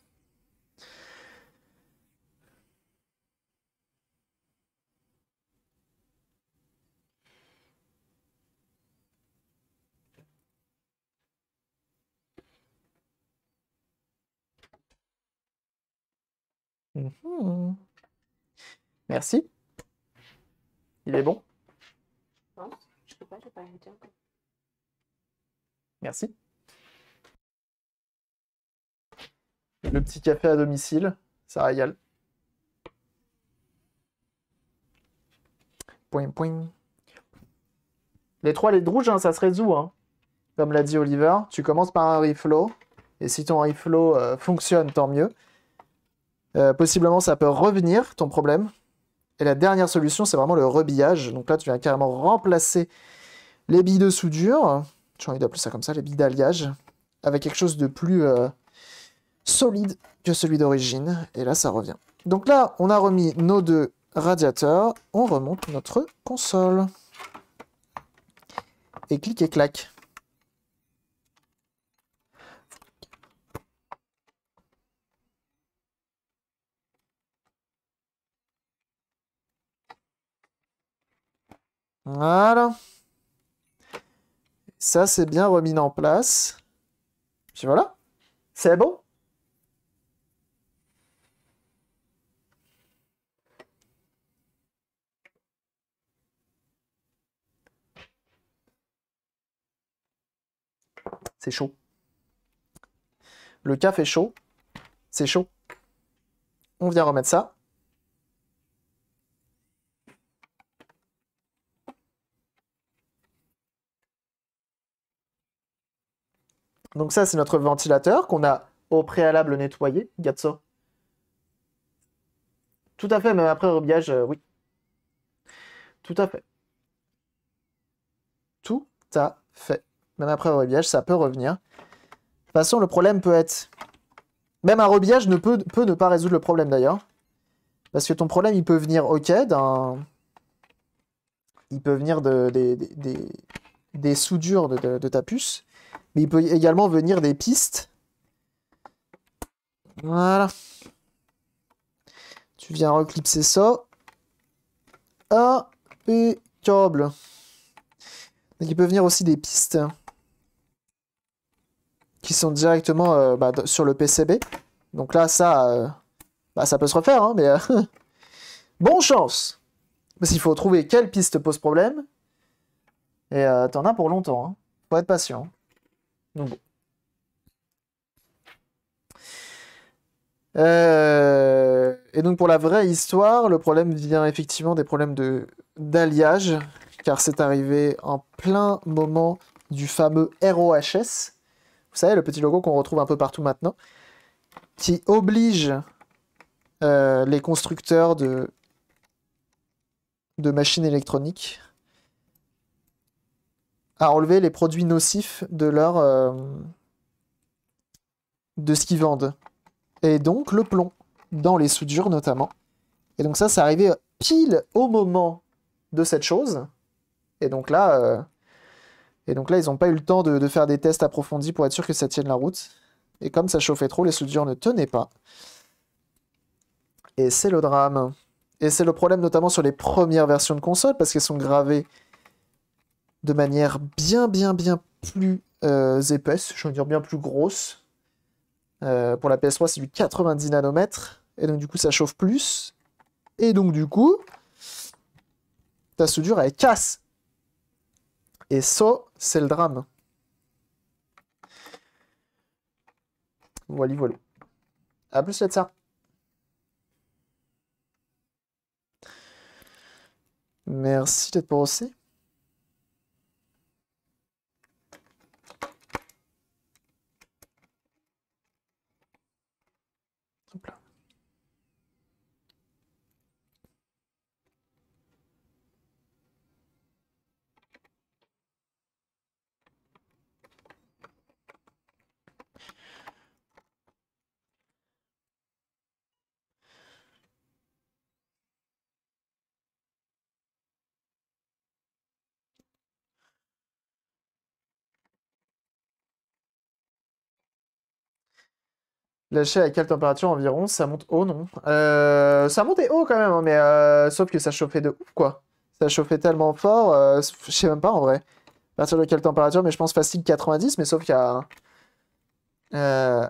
Speaker 6: Mhm. Merci. Il est bon?
Speaker 4: Non, je peux pas, j'ai pas arrêté encore.
Speaker 6: Merci. Le petit café à domicile, ça régale. Point, point. Les trois LED rouges, hein, ça se résout. Hein. Comme l'a dit Oliver, tu commences par un reflow. Et si ton reflow euh, fonctionne, tant mieux. Euh, possiblement, ça peut revenir, ton problème. Et la dernière solution, c'est vraiment le rebillage. Donc là, tu viens carrément remplacer les billes de soudure. J'ai envie d'appeler ça comme ça, les billes d'alliage. Avec quelque chose de plus euh, solide que celui d'origine. Et là, ça revient. Donc là, on a remis nos deux radiateurs. On remonte notre console. Et clic et clac. Voilà. Ça, c'est bien remis en place. Puis voilà. C'est bon. C'est chaud. Le cas fait chaud. C'est chaud. On vient remettre ça. Donc ça, c'est notre ventilateur qu'on a au préalable nettoyé. Regarde ça. Tout à fait, même après rebillage, euh, oui. Tout à fait. Tout à fait. Même après rebillage, ça peut revenir. De toute façon, le problème peut être... Même un rebillage ne peut, peut ne pas résoudre le problème d'ailleurs. Parce que ton problème, il peut venir, ok, d'un... Il peut venir de, des, des, des, des soudures de, de, de ta puce. Mais il peut également venir des pistes. Voilà. Tu viens reclipser ça. Impeccable. Donc il peut venir aussi des pistes qui sont directement euh, bah, sur le P C B. Donc là, ça, euh, bah, ça peut se refaire, hein, mais euh, bon chance. Parce qu'il faut trouver quelle piste pose problème. Et euh, t'en as pour longtemps. Hein. Faut être patient. Donc bon. Euh... Et donc pour la vraie histoire, le problème vient effectivement des problèmes de d'alliage, car c'est arrivé en plein moment du fameux R O H S. Vous savez, le petit logo qu'on retrouve un peu partout maintenant, qui oblige euh, les constructeurs de, de machines électroniques à enlever les produits nocifs de leur euh, de ce qu'ils vendent. Et donc le plomb, dans les soudures notamment. Et donc ça, c'est arrivé pile au moment de cette chose. Et donc là, euh, et donc là ils n'ont pas eu le temps de, de faire des tests approfondis pour être sûr que ça tienne la route. Et comme ça chauffait trop, les soudures ne tenaient pas. Et c'est le drame. Et c'est le problème notamment sur les premières versions de console, parce qu'elles sont gravées de manière bien, bien, bien plus euh, épaisse, je veux dire bien plus grosse. Euh, pour la P S trois, c'est du quatre-vingt-dix nanomètres, et donc du coup, ça chauffe plus. Et donc du coup, ta soudure, elle casse. Et ça, c'est le drame. Voilà, voilà. A plus, de ça. Merci d'être pour aussi. Hop là. Lâcher à quelle température environ? Ça monte haut, non? Euh, ça montait haut quand même, hein, mais euh, sauf que ça chauffait de ouf, quoi. Ça chauffait tellement fort, euh, je sais même pas en vrai. À partir de quelle température? Mais je pense facile quatre-vingt-dix, mais sauf qu'il y a... Euh...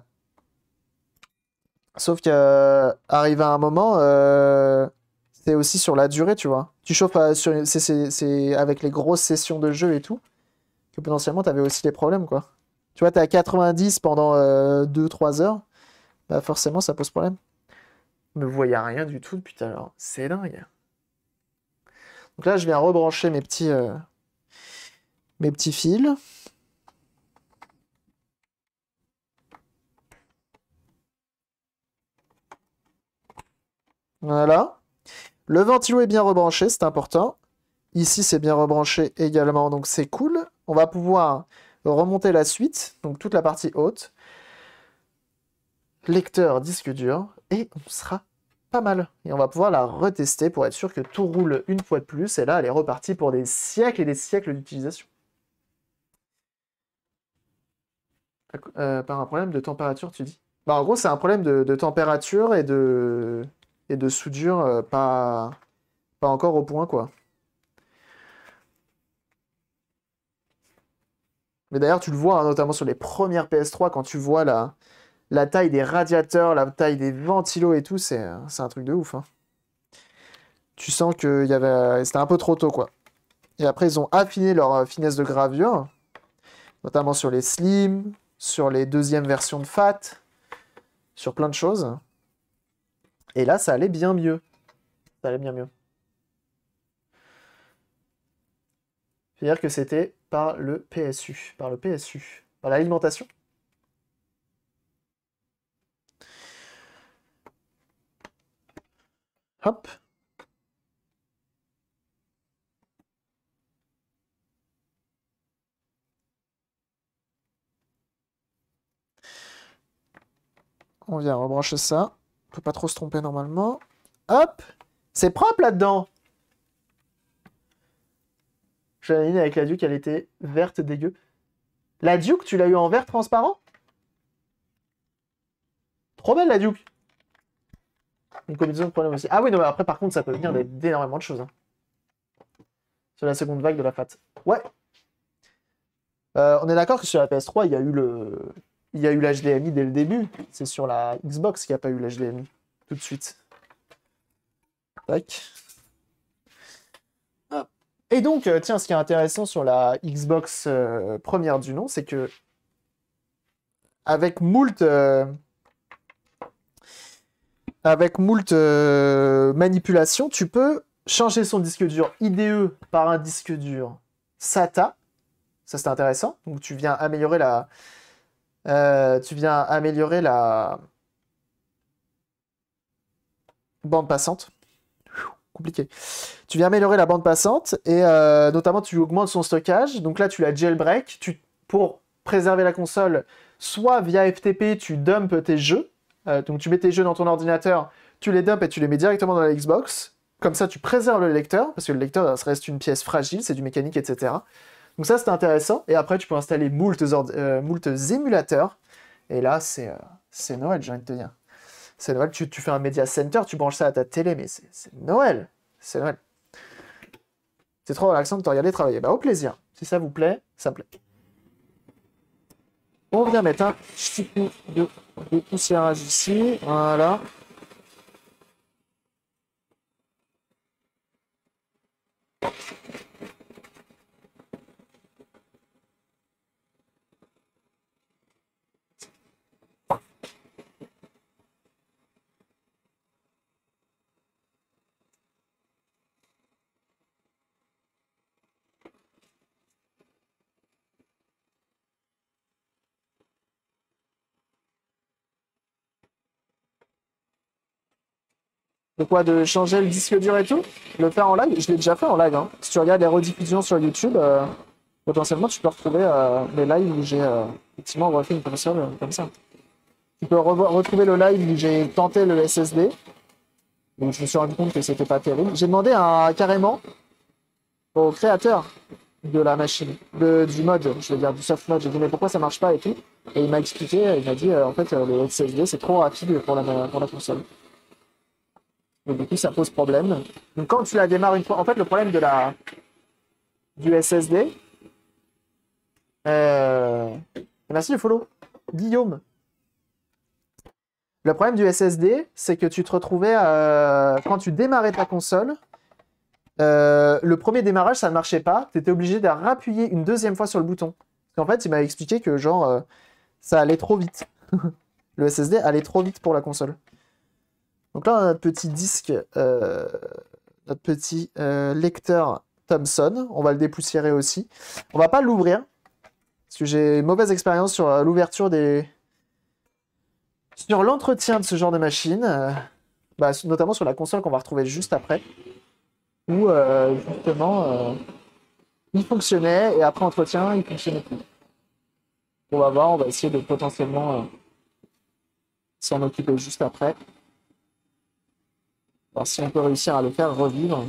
Speaker 6: Sauf qu'arrive à un moment, euh... c'est aussi sur la durée, tu vois. Tu chauffes à- sur... c'est c'est- c'est avec les grosses sessions de jeu et tout, que potentiellement t'avais aussi des problèmes, quoi. Tu vois, t'es à quatre-vingt-dix pendant euh, deux trois heures. Bah forcément, ça pose problème. Me voyez rien du tout depuis tout à l'heure. C'est dingue. Donc là, je viens rebrancher mes petits, euh, mes petits fils. Voilà. Le ventilo est bien rebranché, c'est important. Ici, c'est bien rebranché également, donc c'est cool. On va pouvoir remonter la suite, donc toute la partie haute. Lecteur disque dur, et on sera pas mal. Et on va pouvoir la retester pour être sûr que tout roule une fois de plus. Et là, elle est repartie pour des siècles et des siècles d'utilisation. Euh, par un problème de température, tu dis? Bah, en gros, c'est un problème de, de température et de, et de soudure euh, pas, pas encore au point, quoi. Mais d'ailleurs, tu le vois, hein, notamment sur les premières P S trois, quand tu vois la, la taille des radiateurs, la taille des ventilos et tout, c'est c'est un truc de ouf, hein. Tu sens que y avait, c'était un peu trop tôt, quoi. Et après, ils ont affiné leur euh, finesse de gravure. Notamment sur les Slim, sur les deuxièmes versions de Fat, sur plein de choses. Et là, ça allait bien mieux. Ça allait bien mieux. C'est-à-dire que c'était par le P S U. Par le P S U. Par l'alimentation. Hop. On vient rebrancher ça. On peut pas trop se tromper normalement. Hop. C'est propre là-dedans. Je l'ai avec la Duke, elle était verte dégueu. La Duke, tu l'as eu en vert transparent? Trop belle la Duke. Une combinaison de problèmes aussi. Ah oui, non, mais après, par contre, ça peut venir d'énormément de choses. Hein. Sur la seconde vague de la Fat. Ouais. Euh, on est d'accord que sur la P S trois, il y a eu le... Il y a eu l'H D M I dès le début. C'est sur la Xbox qu'il n'y a pas eu l'H D M I. Tout de suite. Tac. Hop. Et donc, euh, tiens, ce qui est intéressant sur la Xbox euh, première du nom, c'est que avec moult... Euh, avec moult euh, manipulations, tu peux changer son disque dur I D E par un disque dur SATA. Ça, c'est intéressant. Donc, tu viens améliorer la... Euh, tu viens améliorer la bande passante. Compliqué. Tu viens améliorer la bande passante et euh, notamment tu augmentes son stockage. Donc là, tu la jailbreak. Tu, pour préserver la console, soit via F T P, tu dumpes tes jeux. Euh, donc tu mets tes jeux dans ton ordinateur, tu les dumps et tu les mets directement dans la Xbox. Comme ça, tu préserves le lecteur, parce que le lecteur, ça reste une pièce fragile, c'est du mécanique, et cetera. Donc ça, c'est intéressant. Et après, tu peux installer moult, euh, moult émulateurs. Et là, c'est euh, Noël, j'ai envie de te dire. C'est Noël, tu, tu fais un Media Center, tu branches ça à ta télé, mais c'est Noël. C'est Noël. C'est trop relaxant de te regarder travailler. Bah, au plaisir. Si ça vous plaît, ça me plaît. On vient mettre un petit coup de, de poussiérage ici. Voilà. De quoi? De changer le disque dur et tout? Le faire en live? Je l'ai déjà fait en live. Hein. Si tu regardes les rediffusions sur YouTube, euh, potentiellement tu peux retrouver euh, les lives où j'ai euh, effectivement refait une console euh, comme ça. Tu peux re retrouver le live où j'ai tenté le S S D. Donc je me suis rendu compte que c'était pas terrible. J'ai demandé à, carrément au créateur de la machine, de, du mode, je veux dire du soft mode. J'ai dit mais pourquoi ça marche pas et tout. Et il m'a expliqué, il m'a dit euh, en fait euh, le S S D c'est trop rapide pour la, pour la console. Donc du coup ça pose problème. Donc quand tu la démarres une fois, en fait le problème de la du S S D, euh... merci le follow, Guillaume. Le problème du S S D, c'est que tu te retrouvais euh... quand tu démarrais ta console, euh... le premier démarrage ça ne marchait pas, tu étais obligé de rappuyer une deuxième fois sur le bouton. Parce qu'en fait il m'a expliqué que genre euh... ça allait trop vite. Le S S D allait trop vite pour la console. Donc là, on a notre petit disque, euh, notre petit euh, lecteur Thomson. On va le dépoussiérer aussi. On va pas l'ouvrir, parce que j'ai une mauvaise expérience sur euh, l'ouverture des... sur l'entretien de ce genre de machine, euh, bah, notamment sur la console qu'on va retrouver juste après, où euh, justement, euh, il fonctionnait, et après entretien, il fonctionnait plus. On va voir, on va essayer de potentiellement euh, s'en occuper juste après. Alors si on peut réussir à le faire revivre.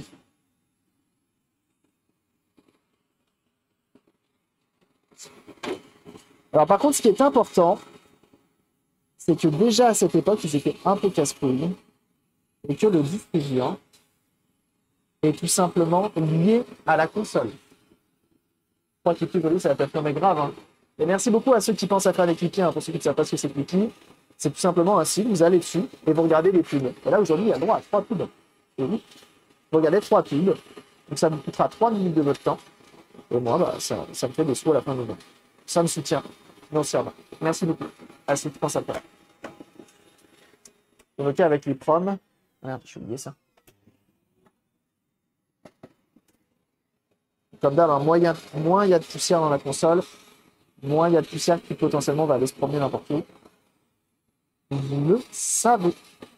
Speaker 6: Alors par contre, ce qui est important, c'est que déjà à cette époque, ils étaient un peu casse-couilles et que le disque dur est tout simplement lié à la console. Je crois que les plus ça va peut-être tomber grave. Hein. Et merci beaucoup à ceux qui pensent à faire des cliquets, hein, pour ceux qui ne savent pas ce que c'est cliquer. C'est tout simplement un site, vous allez dessus et vous regardez les pubs. Et là, aujourd'hui, il y a droit à trois pubs. Et vous, vous regardez trois pubs. Donc ça vous coûtera trois minutes de votre temps. Et moi, bah, ça, ça me fait des sous à la fin de journée. Ça me soutient. Non, sûr. Merci beaucoup. Ah, si tu penses à toi. Ok, avec les proms. Merde, j'ai oublié ça. Comme d'hab, hein, moins il y a moins il y a de poussière dans la console, moins il y a de poussière qui potentiellement va aller se promener n'importe où. Vous le savez.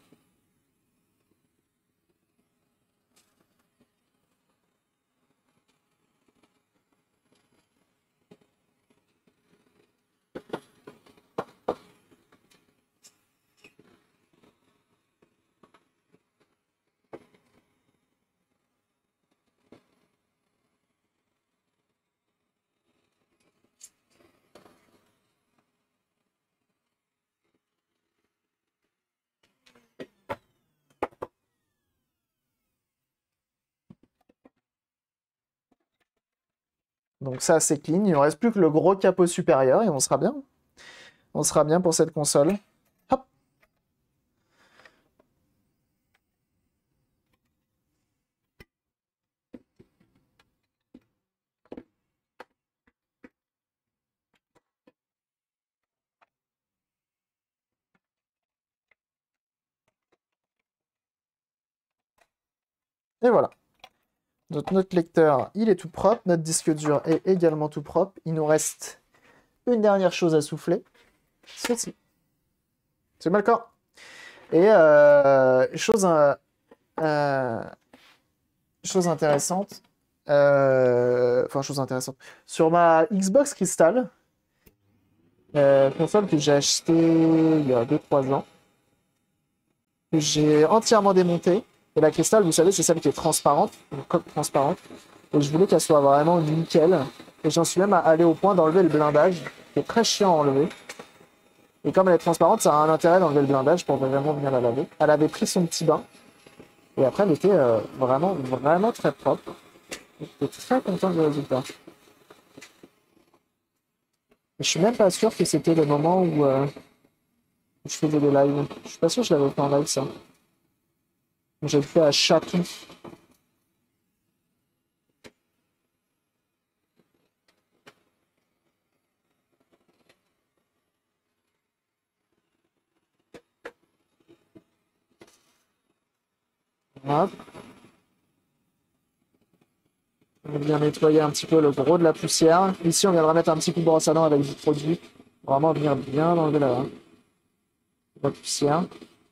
Speaker 6: Donc ça, c'est clean. Il ne reste plus que le gros capot supérieur et on sera bien. On sera bien pour cette console. Hop. Et voilà. Donc notre lecteur, il est tout propre. Notre disque dur est également tout propre. Il nous reste une dernière chose à souffler. Ceci. C'est mal corps. Et euh, chose, euh, euh, chose intéressante. Euh, enfin, chose intéressante. Sur ma Xbox Crystal, euh, console que j'ai achetée il y a deux trois ans, que j'ai entièrement démontée. Et la Crystal, vous savez, c'est celle qui est transparente, une coque transparente. Et je voulais qu'elle soit vraiment nickel. Et j'en suis même allé au point d'enlever le blindage, qui est très chiant à enlever. Et comme elle est transparente, ça a un intérêt d'enlever le blindage pour vraiment bien la laver. Elle avait pris son petit bain. Et après, elle était euh, vraiment, vraiment très propre. J'étais très content du résultat. Et je suis même pas sûr que c'était le moment où, euh, où je faisais des lives. Je suis pas sûr que je l'avais fait en live, ça. J'ai fait à Chatou. Hop. On va bien nettoyer un petit peu le gros de la poussière. Ici, on viendra mettre un petit coup de brosse à dents avec du produit. Vraiment venir bien enlever la, la poussière.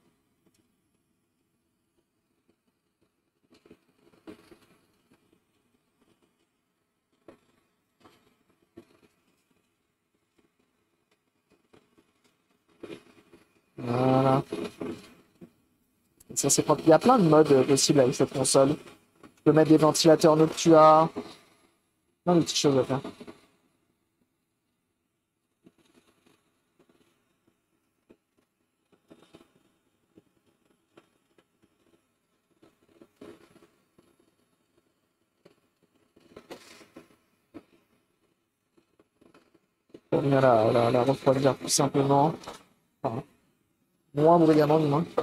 Speaker 6: Voilà. Ça, c'est propre. Il y a plein de modes possibles avec cette console. Tu peux mettre des ventilateurs Noctua. Plein de petites choses à faire. Pour venir la, la, la refroidir tout simplement. Enfin, moins bruyamment du moins.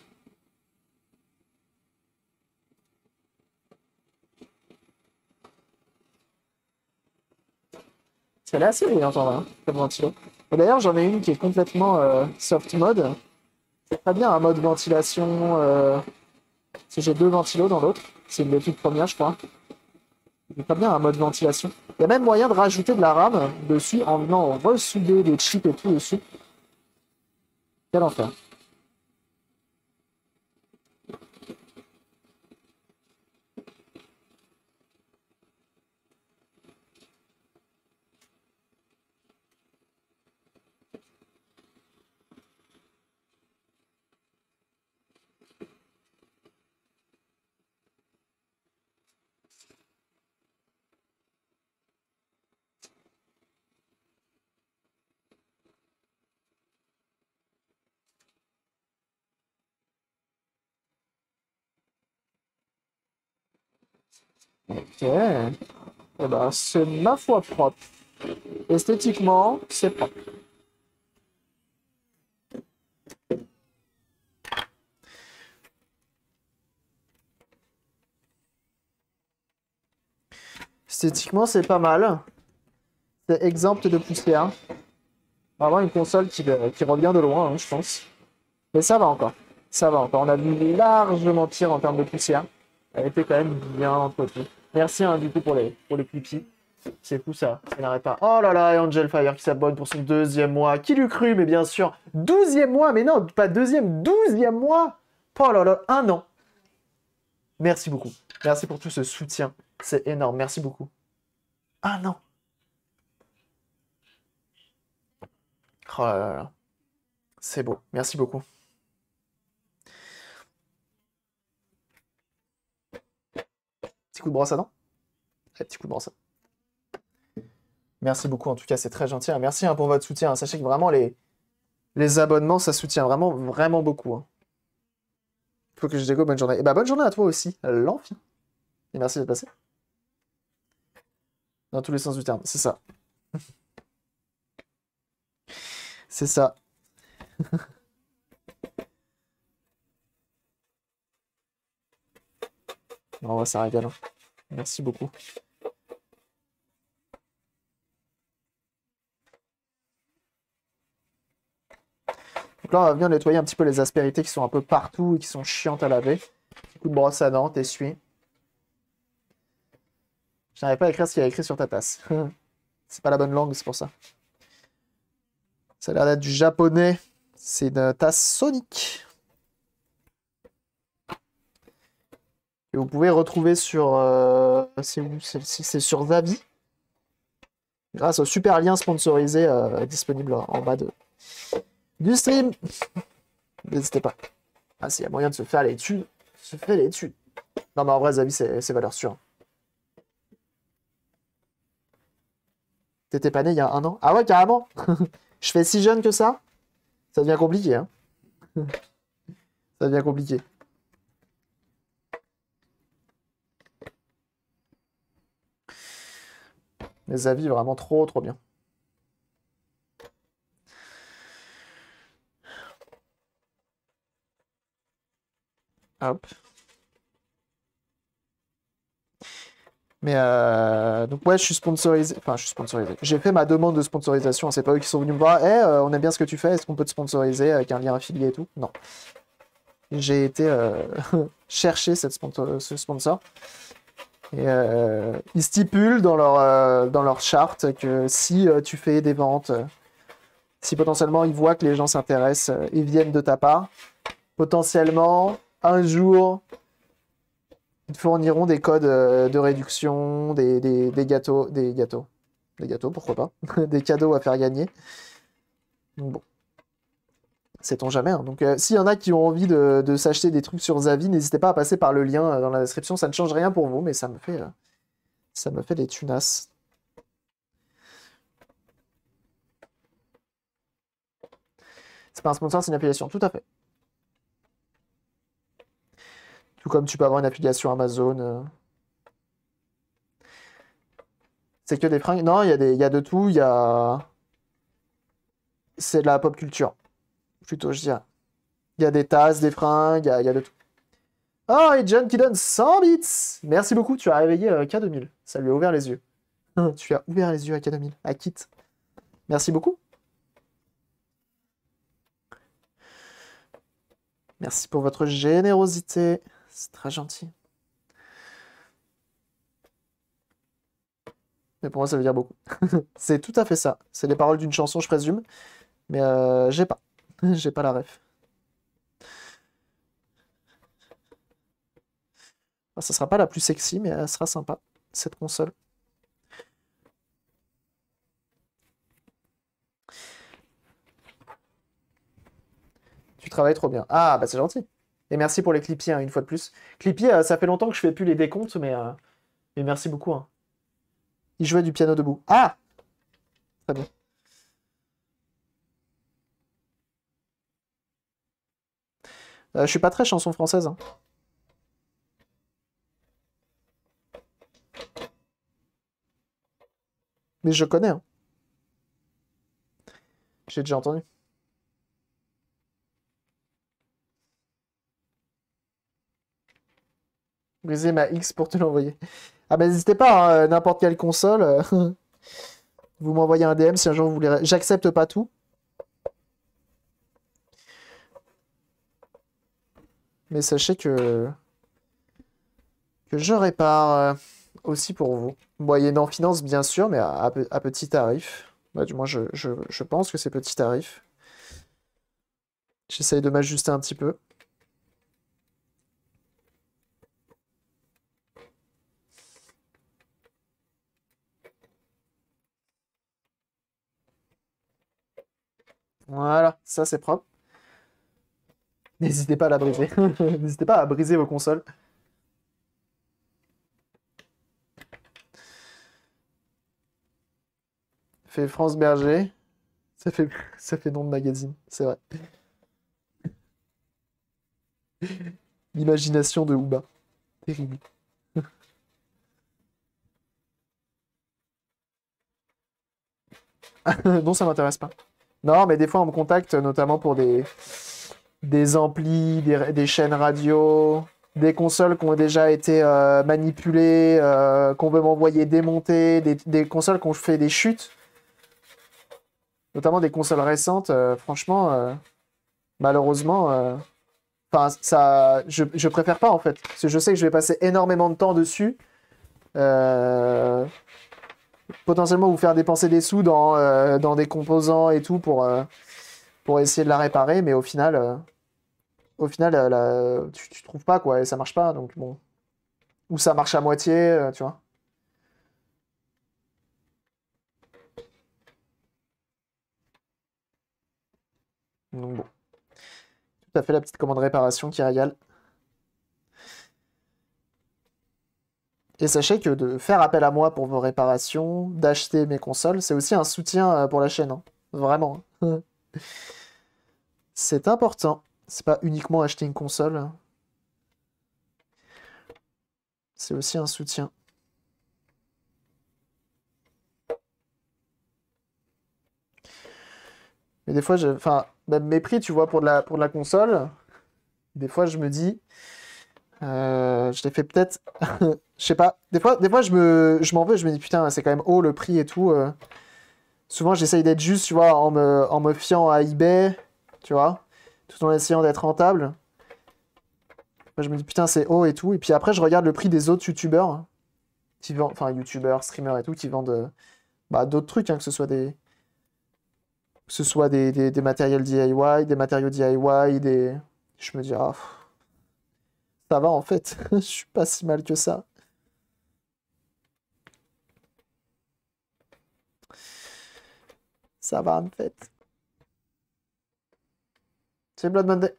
Speaker 6: Elle est assez brillante en vrai, hein, comme ventilo. Et d'ailleurs, j'en ai une qui est complètement euh, soft mode. C'est très bien un mode ventilation. Euh... Si j'ai deux ventilos dans l'autre, c'est une des toutes premières, je crois. C'est très bien un mode ventilation. Il y a même moyen de rajouter de la RAM dessus en venant ressouder des chips et tout dessus. Quel enfer. Ok. Et ben, c'est ma foi propre. Esthétiquement, c'est propre. Esthétiquement, c'est pas mal. C'est exempt de poussière. Vraiment une console qui, qui revient de loin, hein, je pense. Mais ça va encore. Ça va encore. On a vu largement pire en termes de poussière. Elle était quand même bien entretenue. Merci hein, du coup pour les, pour les clippies. C'est fou ça, ça n'arrête pas. Oh là là, et Angel Fire qui s'abonne pour son deuxième mois. Qui l'eût cru, mais bien sûr. Douzième mois, mais non, pas deuxième, douzième mois. Oh là là, un an. Merci beaucoup. Merci pour tout ce soutien. C'est énorme, merci beaucoup. Un an. Oh là là là. C'est beau, merci beaucoup. Petit coup de brosse à dents. Ouais, petit coup de brosse à dents. Merci beaucoup, en tout cas, c'est très gentil. Merci hein, pour votre soutien. Sachez que vraiment, les, les abonnements, ça soutient vraiment, vraiment beaucoup. Hein. Faut que je dégo, bonne journée. Et bah, bonne journée à toi aussi, l'Amphi. Et merci d'être passé. Dans tous les sens du terme, c'est ça. C'est ça. En vrai, ça régale. Hein. Merci beaucoup. Donc là, on va venir nettoyer un petit peu les aspérités qui sont un peu partout et qui sont chiantes à laver. Petit coup de brosse à dents, t'essuies. Je n'arrive pas à écrire ce qu'il y a écrit sur ta tasse. C'est pas la bonne langue, c'est pour ça. Ça a l'air d'être du japonais. C'est une tasse Sonic. Et vous pouvez retrouver sur... Euh, c'est où? C'est sur Zavi. Grâce au super lien sponsorisé euh, disponible en bas de, du stream. N'hésitez pas. Ah, s'il y a moyen de se faire les thunes, se fait les thunes. Non, mais en vrai, Zavi, c'est valeur sûre. T'étais pas né il y a un an? Ah ouais, carrément. Je fais si jeune que ça? Ça devient compliqué, hein. Ça devient compliqué. Les avis, vraiment trop, trop bien. Hop. Mais euh, donc ouais, je suis sponsorisé. Enfin, je suis sponsorisé. J'ai fait ma demande de sponsorisation. C'est pas eux qui sont venus me voir. Eh, hey, euh, on aime bien ce que tu fais. Est-ce qu'on peut te sponsoriser avec un lien affilié et tout? Non. J'ai été euh, chercher cette sponsor ce sponsor. Et euh, ils stipulent dans leur, euh, dans leur charte que si euh, tu fais des ventes, euh, si potentiellement ils voient que les gens s'intéressent euh, et viennent de ta part, potentiellement, un jour, ils te fourniront des codes euh, de réduction, des, des, des gâteaux, des gâteaux, des gâteaux, pourquoi pas, des cadeaux à faire gagner. Donc bon. Sait-on jamais. Hein. Donc, euh, s'il y en a qui ont envie de, de s'acheter des trucs sur Zavi, n'hésitez pas à passer par le lien euh, dans la description. Ça ne change rien pour vous, mais ça me fait, euh, ça me fait des tunasses. C'est pas un sponsor, c'est une affiliation. Tout à fait. Tout comme tu peux avoir une affiliation Amazon. Euh... C'est que des fringues. Non, il y a des, il y a de tout. Il y a. C'est de la pop culture. Plutôt, je dirais. Il y a des tasses, des fringues, il y a, il y a de tout. Oh, et John qui donne cent bits. Merci beaucoup, tu as réveillé euh, K deux mille. Ça lui a ouvert les yeux. Tu as ouvert les yeux à K deux mille, à Kit. Merci beaucoup. Merci pour votre générosité. C'est très gentil. Mais pour moi, ça veut dire beaucoup. C'est tout à fait ça. C'est les paroles d'une chanson, je présume. Mais euh, j'ai pas. J'ai pas la ref. Ah, ça sera pas la plus sexy, mais elle sera sympa, cette console. Tu travailles trop bien. Ah, bah c'est gentil. Et merci pour les Clippies, hein, une fois de plus. Clippies, euh, ça fait longtemps que je fais plus les décomptes, mais, euh, mais merci beaucoup. Hein. Il jouait du piano debout. Ah! Très bien. Euh, je suis pas très chanson française. Hein. Mais je connais. Hein. J'ai déjà entendu. Briser ma X pour te l'envoyer. Ah bah n'hésitez pas, hein, n'importe quelle console. Euh, Vous m'envoyez un D M si un jour vous voulez... J'accepte pas tout. Mais sachez que... que je répare euh, aussi pour vous. Moyennant finance, bien sûr, mais à, à, à petit tarif. Bah, du moins, je, je, je pense que c'est petit tarif. J'essaye de m'ajuster un petit peu. Voilà, ça c'est propre. N'hésitez pas à la briser. N'hésitez pas à briser vos consoles. Fait France Berger. Ça fait, ça fait nom de magazine, c'est vrai. L'imagination de Ouba. Terrible. Non, ça m'intéresse pas. Non, mais des fois, on me contacte notamment pour des, des amplis, des, des chaînes radio, des consoles qui ont déjà été euh, manipulées, euh, qu'on veut m'envoyer démonter, des, des consoles qui ont fait des chutes. Notamment des consoles récentes. Euh, franchement, euh, malheureusement, euh, enfin, ça, je, je préfère pas en fait. Parce que je sais que je vais passer énormément de temps dessus. Euh, potentiellement vous faire dépenser des sous dans, euh, dans des composants et tout pour, euh, pour essayer de la réparer, mais au final, euh, au final euh, la- tu, tu trouves pas quoi, et ça marche pas, donc bon. Ou ça marche à moitié, euh, tu vois. Donc bon. Tout à fait la petite commande réparation qui régale. Et sachez que de faire appel à moi pour vos réparations, d'acheter mes consoles, c'est aussi un soutien euh, pour la chaîne, hein. Vraiment, hein. C'est important. C'est pas uniquement acheter une console, hein. C'est aussi un soutien. Mais des fois, je... enfin, même mes prix, tu vois, pour de la, pour de la console, des fois, je me dis, euh, je l'ai fait peut-être, je sais pas. Des fois, des fois, je me, je m'en veux, je me dis, putain, c'est quand même haut le prix et tout. euh. Souvent, j'essaye d'être juste, tu vois, en me, en me fiant à eBay, tu vois, tout en essayant d'être rentable. Moi, je me dis, putain, c'est haut et tout. Et puis après, je regarde le prix des autres youtubeurs, hein, qui vendent, enfin, youtubeurs, streamers et tout, qui vendent euh, bah, d'autres trucs, hein, que ce soit des, que ce soit des, des, des matériels D I Y, des matériaux D I Y, des... Je me dis, ah, pff, ça va en fait, je suis pas si mal que ça. Ça va en fait. C'est Blood Monday.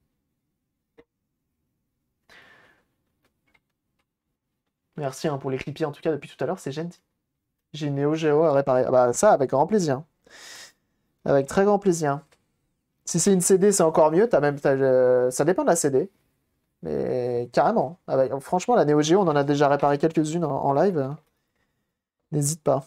Speaker 6: Merci hein, pour les clipiers en tout cas depuis tout à l'heure, c'est gentil. J'ai une Neo Geo à réparer. Ah bah ça, avec grand plaisir. Avec très grand plaisir. Si c'est une C D, c'est encore mieux. T'as même, t'as, euh, ça dépend de la C D. Mais carrément. Avec- franchement, la Neo Geo, on en a déjà réparé quelques-unes en, en live. N'hésite pas.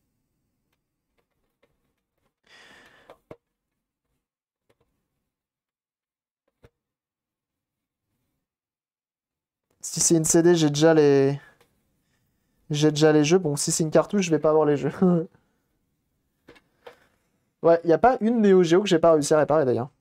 Speaker 6: Si c'est une C D, j'ai déjà les... J'ai déjà les jeux. Bon, si c'est une cartouche, je vais pas avoir les jeux. Ouais, y a pas une Neo Geo que j'ai pas réussi à réparer d'ailleurs.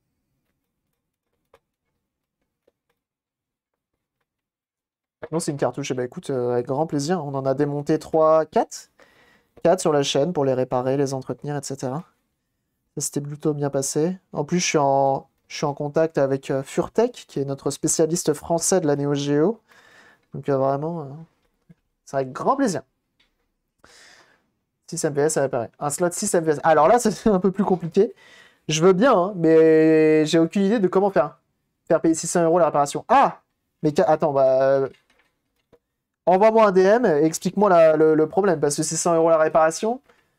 Speaker 6: Non, c'est une cartouche. Eh ben, écoute, euh, avec grand plaisir. On en a démonté trois, quatre. quatre sur la chaîne pour les réparer, les entretenir, et cetera. Ça s'était plutôt bien passé. En plus, je suis en, je suis en contact avec euh, Furtech, qui est notre spécialiste français de la Neo Geo. Donc euh, vraiment, euh, c'est avec grand plaisir. six M V S à réparer. Un slot six M V S. Alors là, c'est un peu plus compliqué. Je veux bien, hein, mais j'ai aucune idée de comment faire. Faire payer six cents euros la réparation. Ah! Mais ca- attends, bah... euh, envoie-moi un D M et explique-moi la- le, le problème. Parce que six cents euros la réparation...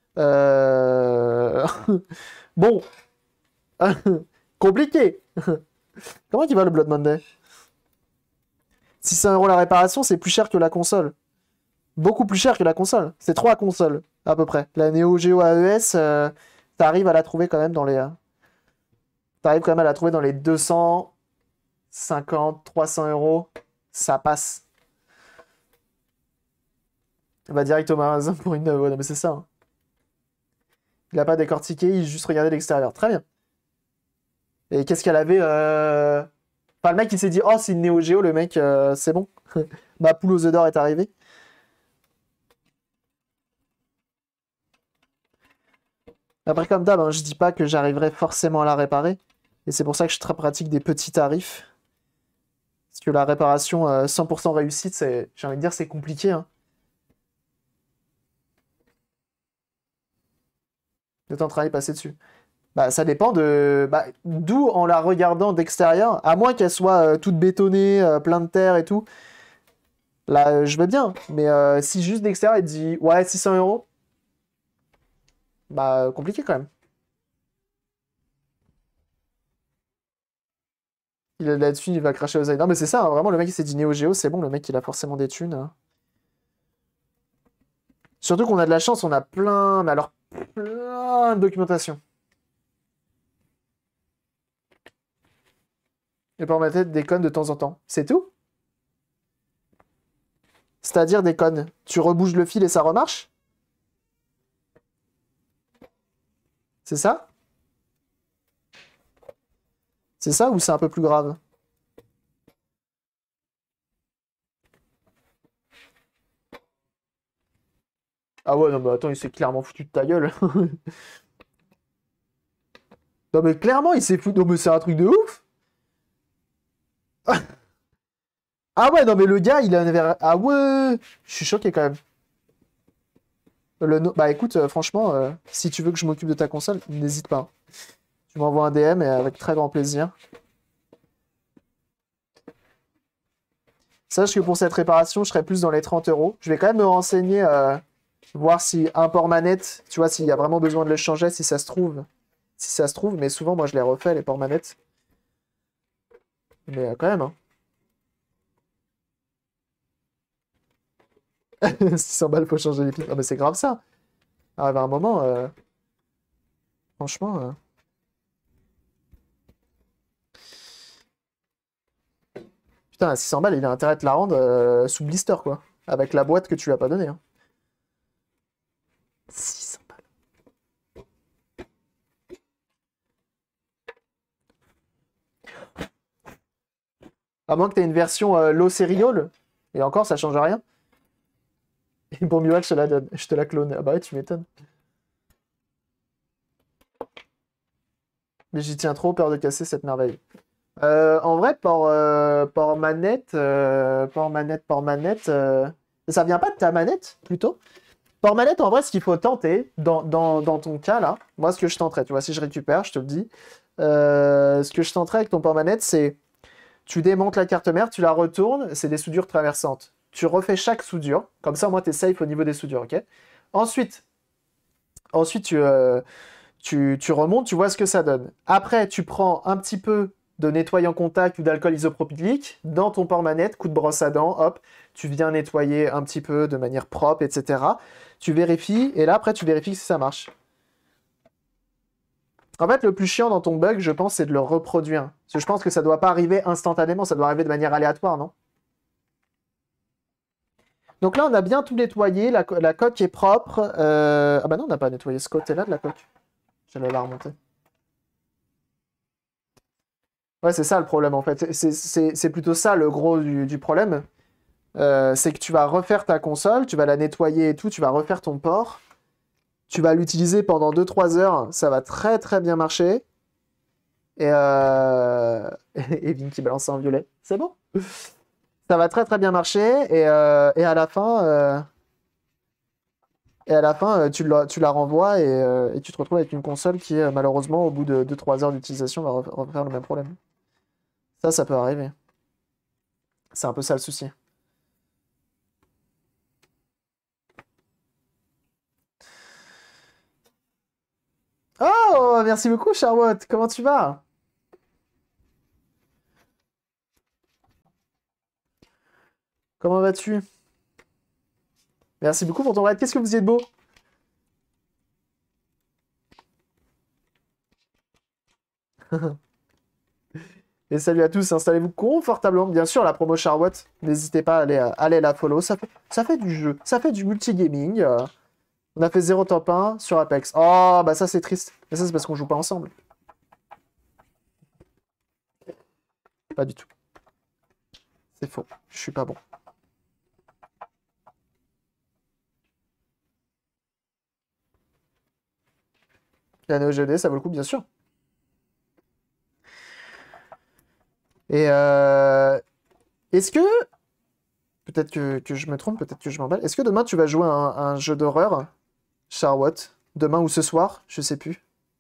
Speaker 6: euh, Bon... Compliqué. Comment il va le Blood Monday? six cents euros la réparation, c'est plus cher que la console. Beaucoup plus cher que la console. C'est trois consoles, à peu près. La Neo Geo A E S, euh, t'arrives à la trouver quand même dans les... euh, T'arrives quand même à la trouver dans les deux cent cinquante, trois cents euros. Ça passe. Va direct au magasin pour une... ouais, non, mais c'est ça, hein. Il a pas décortiqué, il a juste regardé l'extérieur. Très bien. Et qu'est-ce qu'elle avait euh... Enfin, le mec, il s'est dit, oh, c'est une Neo Geo, le mec, euh, c'est bon. Ma poule aux œufs d'or est arrivée. Après, comme d'hab, hein, je dis pas que j'arriverai forcément à la réparer. Et c'est pour ça que je suis très pratique des petits tarifs. Parce que la réparation euh, cent pour cent réussite, c'est, j'ai envie de dire, c'est compliqué. Hein. Le temps de travail passé dessus. Bah, ça dépend de... Bah, d'où, en la regardant d'extérieur, à moins qu'elle soit euh, toute bétonnée, euh, plein de terre et tout. Là, euh, je veux bien. Mais euh, si juste d'extérieur, elle dit, ouais, six cents euros. Bah, compliqué quand même. Il est là-dessus, il va cracher aux ailes. Non, mais c'est ça, hein, vraiment, le mec, il s'est dit Neo Geo, c'est bon, le mec, il a forcément des thunes. Hein. Surtout qu'on a de la chance, on a plein, mais alors, plein de documentation. Et par ma tête, déconne de temps en temps. C'est tout? C'est-à-dire déconne. Tu rebouges le fil et ça remarche? C'est ça? C'est ça ou c'est un peu plus grave? Ah ouais, non mais attends, il s'est clairement foutu de ta gueule. Non mais clairement, il s'est foutu... Non mais c'est un truc de ouf. Ah ouais, non mais le gars, il avait... Ah ouais, je suis choqué quand même. Le no- Bah écoute, euh, franchement, euh, si tu veux que je m'occupe de ta console, n'hésite pas. Tu m'envoies un D M et avec très grand plaisir. Sache que pour cette réparation, je serai plus dans les trente euros. Je vais quand même me renseigner, euh, voir si un port manette, tu vois, s'il y a vraiment besoin de le changer, si ça se trouve. Si ça se trouve, mais souvent, moi, je les refais, les ports manettes. Mais euh, quand même, hein. six cents balles, faut changer les piles. Non, mais c'est grave ça. Arrive à un moment, euh, franchement... euh, Putain, à six cents balles, il a intérêt de te la rendre euh, sous blister, quoi. Avec la boîte que tu lui as pas donnée. Hein. six cents balles. À moins que tu aies une version euh, low serial. Et encore, ça change rien. Et pour mieux, je te la donne. Je te la clone. Ah bah ouais, tu m'étonnes. Mais j'y tiens trop, peur de casser cette merveille. Euh, en vrai, port, euh, port manette, euh, port manette, port manette, euh, ça vient pas de ta manette, plutôt? Port manette, en vrai, ce qu'il faut tenter, dans, dans, dans ton cas, là, moi, ce que je tenterais, tu vois, si je récupère, je te le dis, euh, ce que je tenterais avec ton port manette, c'est, tu démontes la carte mère, tu la retournes, c'est des soudures traversantes. Tu refais chaque soudure, comme ça, au moins, t'es safe au niveau des soudures, ok? Ensuite, ensuite tu, euh, tu, tu remontes, tu vois ce que ça donne. Après, tu prends un petit peu de nettoyant contact ou d'alcool isopropylique dans ton port manette, coup de brosse à dents, hop, tu viens nettoyer un petit peu de manière propre, et cetera. Tu vérifies, et là, après, tu vérifies si ça marche. En fait, le plus chiant dans ton bug, je pense, c'est de le reproduire. Parce que je pense que ça doit pas arriver instantanément, ça doit arriver de manière aléatoire, non? Donc là, on a bien tout nettoyé, la, co la coque est propre. Euh... Ah bah non, on n'a pas nettoyé ce côté-là de la coque. J'allais la remonter. Ouais, c'est ça le problème en fait. C'est plutôt ça le gros du, du problème. Euh, c'est que tu vas refaire ta console, tu vas la nettoyer et tout, tu vas refaire ton port. Tu vas l'utiliser pendant deux trois heures, ça va très très bien marcher. Et, euh... et Vin qui balance un violet, c'est bon. Ça va très très bien marcher et, euh... et à la fin... Euh... Et à la fin, euh, tu, la, tu la renvoies et, euh, et tu te retrouves avec une console qui, euh, malheureusement, au bout de deux trois heures d'utilisation, va refaire le même problème. Ça, ça peut arriver. C'est un peu ça le souci. Oh, merci beaucoup, Charlotte. Comment tu vas? Comment vas-tu? Merci beaucoup pour ton raid. Qu'est-ce que vous êtes beau? Et salut à tous, installez-vous confortablement. Bien sûr, la promo Charlotte, n'hésitez pas à aller, à aller la follow. Ça fait, ça fait du jeu, ça fait du multigaming. Euh, On a fait zéro top un sur Apex. Oh, bah ça c'est triste. Mais ça c'est parce qu'on joue pas ensemble. Pas du tout. C'est faux. Je suis pas bon. La Neo Geo D, ça vaut le coup, bien sûr. Et euh... est-ce que... Peut-être que, que je me trompe, peut-être que je m'emballe. Est-ce que demain tu vas jouer à un, à un jeu d'horreur, Charlotte? Demain ou ce soir? Je sais plus.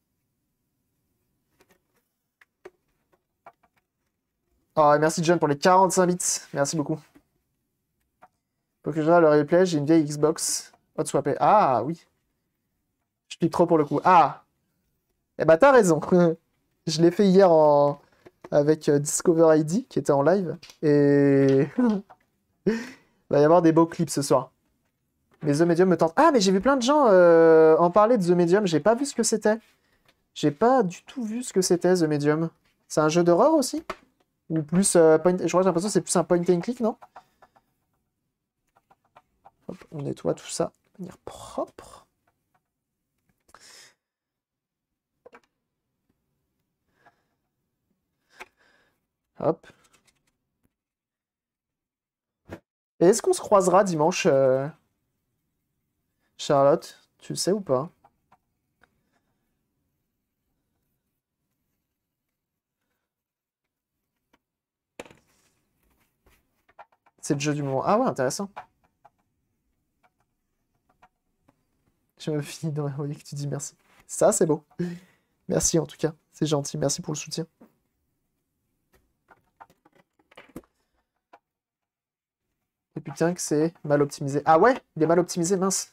Speaker 6: Oh, merci John pour les quarante-cinq bits. Merci beaucoup. Faut que je regarde le replay, j'ai une vieille Xbox. Hot swapé. Ah oui. Je pique trop pour le coup. Ah! Eh bah t'as raison. Je l'ai fait hier en... avec euh, Discover I D qui était en live. Et... il va y avoir des beaux clips ce soir. Mais The Medium me tente. Ah, mais j'ai vu plein de gens euh, en parler de The Medium. J'ai pas vu ce que c'était. J'ai pas du tout vu ce que c'était, The Medium. C'est un jeu d'horreur aussi? Ou plus... euh, point... Je crois que j'ai l'impression que c'est plus un point and click, non? Hop, on nettoie tout ça de manière propre. Hop. Et est-ce qu'on se croisera dimanche, euh, Charlotte? Tu le sais ou pas? C'est le jeu du moment. Ah ouais, intéressant. Je me finis dans la que tu dis merci. Ça, c'est beau. Merci en tout cas. C'est gentil. Merci pour le soutien. Et putain que c'est mal optimisé. Ah ouais? Il est mal optimisé, mince.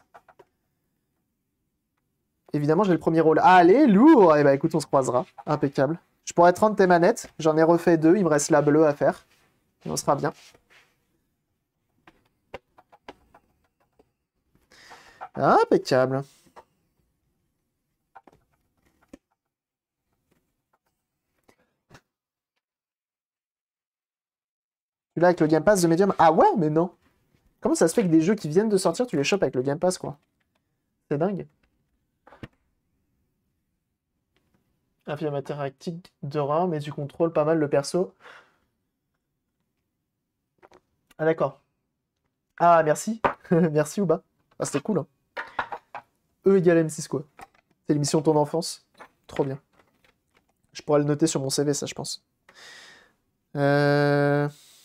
Speaker 6: Évidemment, j'ai le premier rôle. Allez, lourd! Eh ben écoute, on se croisera. Impeccable. Je pourrais te rendre tes manettes. J'en ai refait deux. Il me reste la bleue à faire. Et on sera bien. Impeccable. Là avec le Game Pass de Medium. Ah ouais, mais non. Comment ça se fait que des jeux qui viennent de sortir, tu les chopes avec le Game Pass, quoi? C'est dingue. Un film interactif d'horreur, mais tu contrôles pas mal le perso. Ah d'accord. Ah merci. Merci Ouba. Ah c'était cool, hein. E égale M six, quoi. C'est l'émission de ton enfance. Trop bien. Je pourrais le noter sur mon C V, ça, je pense. Euh...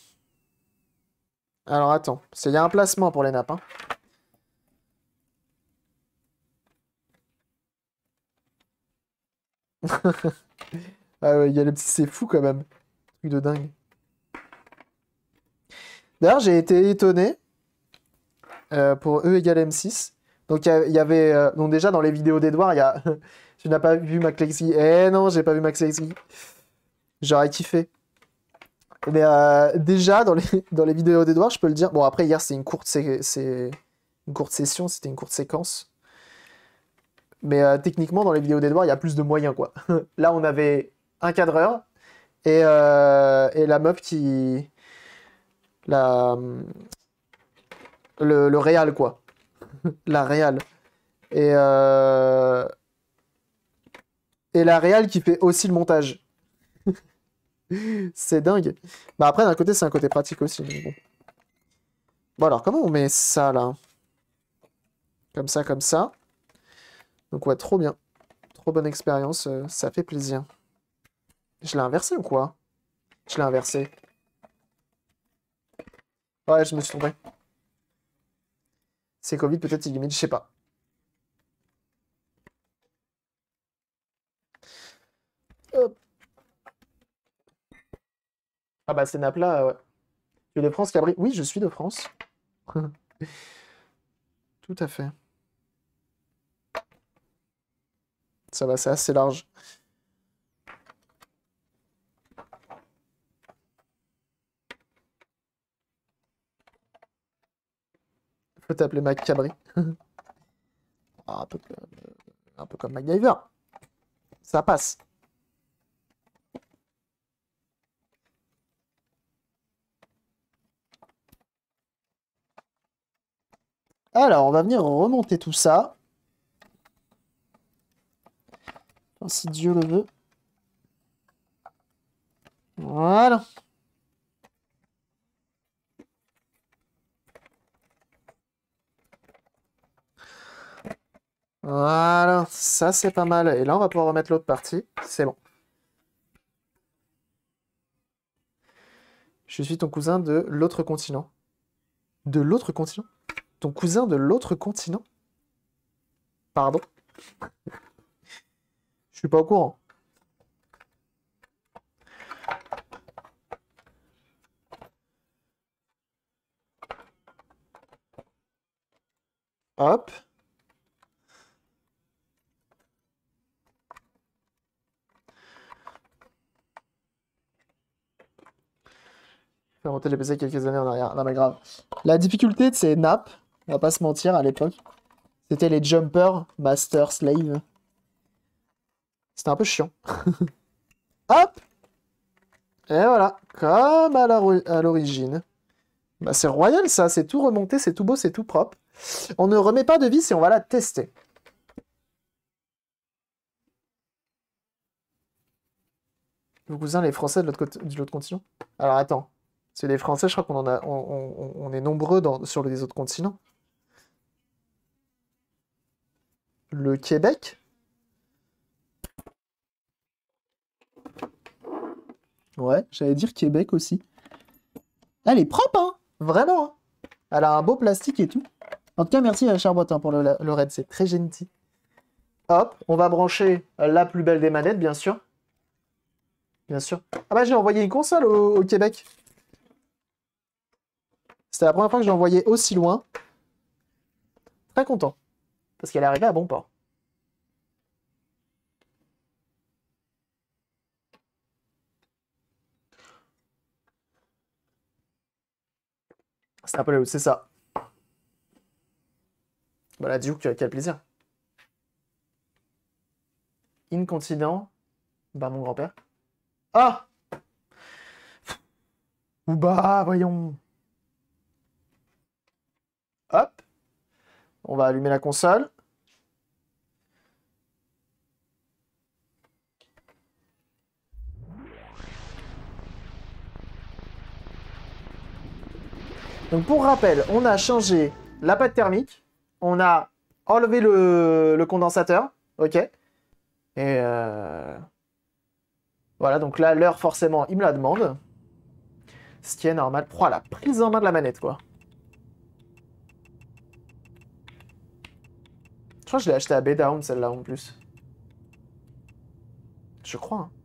Speaker 6: Alors, attends. Il y a un placement pour les nappes, hein. Ah ouais, il y a le petit... C'est fou, quand même. Truc de dingue. D'ailleurs, j'ai été étonné. Euh, pour E égale M six. Donc, il y avait... Euh... Donc, déjà, dans les vidéos d'Edouard, il y a... Tu n'as pas vu Max Lexi. Eh non, j'ai pas vu Max Lexi. J'aurais kiffé. Mais euh, déjà, dans les, dans les vidéos d'Edouard, je peux le dire. Bon, après, hier, c'était une courte, c'est, c'est une courte session, c'était une courte séquence. Mais euh, techniquement, dans les vidéos d'Edouard, il y a plus de moyens, quoi. Là, on avait un cadreur et, euh, et la meuf qui... La... Le, le réal, quoi. La réal. Et, euh... et la réal qui fait aussi le montage. C'est dingue. Bah après, d'un côté, c'est un côté pratique aussi. Mais bon. Bon, alors, comment on met ça, là? Comme ça, comme ça. Donc, ouais, trop bien. Trop bonne expérience. Euh, ça fait plaisir. Je l'ai inversé ou quoi? Je l'ai inversé. Ouais, je me suis trompé. C'est Covid, peut-être il limite, je sais pas. Hop. Ah bah c'est Napla, ouais. Tu es de France, Cabri? Oui, je suis de France. Tout à fait. Ça va, c'est assez large. Faut t'appeler Mac Cabri. Ah, un peu, euh, un peu comme MacGyver. Ça passe. Alors, on va venir remonter tout ça. Si Dieu le veut. Voilà. Voilà, ça c'est pas mal. Et là, on va pouvoir remettre l'autre partie. C'est bon. Je suis ton cousin de l'autre continent. De l'autre continent? Ton cousin de l'autre continent? Pardon? Je suis pas au courant. Hop. Faire monter les P C quelques années en arrière. Non mais grave. La difficulté de ces nappes, on va pas se mentir, à l'époque, c'était les jumpers Master Slave. C'était un peu chiant. Hop! Et voilà, comme à la- à l'origine. Bah, c'est royal ça, c'est tout remonté, c'est tout beau, c'est tout propre. On ne remet pas de vis et on va la tester. Vos cousins, les Français de l'autre côté, de l'autre continent? Alors attends, c'est les Français, je crois qu'on en a, on, on- on est nombreux dans, sur les autres continents. Le Québec? Ouais, j'allais dire Québec aussi. Elle est propre, hein? Vraiment, hein? Elle a un beau plastique et tout. En tout cas, merci à Charbotte hein, pour le, le raid, c'est très gentil. Hop, on va brancher la plus belle des manettes, bien sûr. Bien sûr. Ah bah j'ai envoyé une console au, au Québec. C'était la première fois que j'ai envoyé aussi loin. Très content. Parce qu'elle est arrivée à bon port. C'est un peu là où c'est ça. Voilà, Duke, quel plaisir. Incontinent. Bah, mon grand-père. Ah! Ou bah, voyons. Hop. On va allumer la console. Donc pour rappel, on a changé la pâte thermique, on a enlevé le, le condensateur, ok. Et euh... voilà, donc là, l'heure, forcément, il me la demande. Ce qui est normal. Oh, la prise en main de la manette, quoi. Je crois que je l'ai acheté à B-Down, celle-là, en plus. Je crois, hein.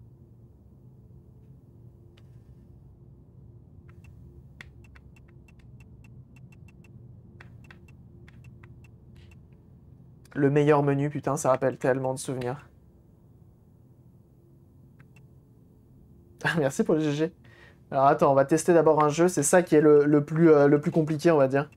Speaker 6: Le meilleur menu, putain, ça rappelle tellement de souvenirs. Merci pour le G G. Alors attends, on va tester d'abord un jeu, c'est ça qui est le, le plus, euh, le plus compliqué, on va dire.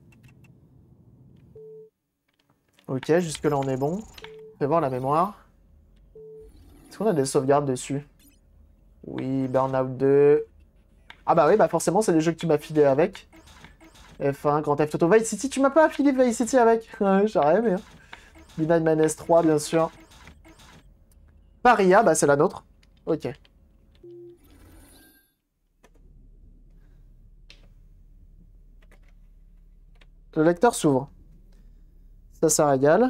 Speaker 6: Ok, jusque-là on est bon. Fais voir la mémoire. Est-ce qu'on a des sauvegardes dessus? Oui, Burnout deux. Ah bah oui, bah forcément, c'est les jeux que tu m'as filé avec. F un, Grand Theft Auto, Vice City, tu m'as pas filé Vice City avec. Ouais, j'aurais aimé. Hein. Midnight Madness trois, bien sûr. Paria, bah c'est la nôtre. Ok. Le lecteur s'ouvre. Ça, ça régale.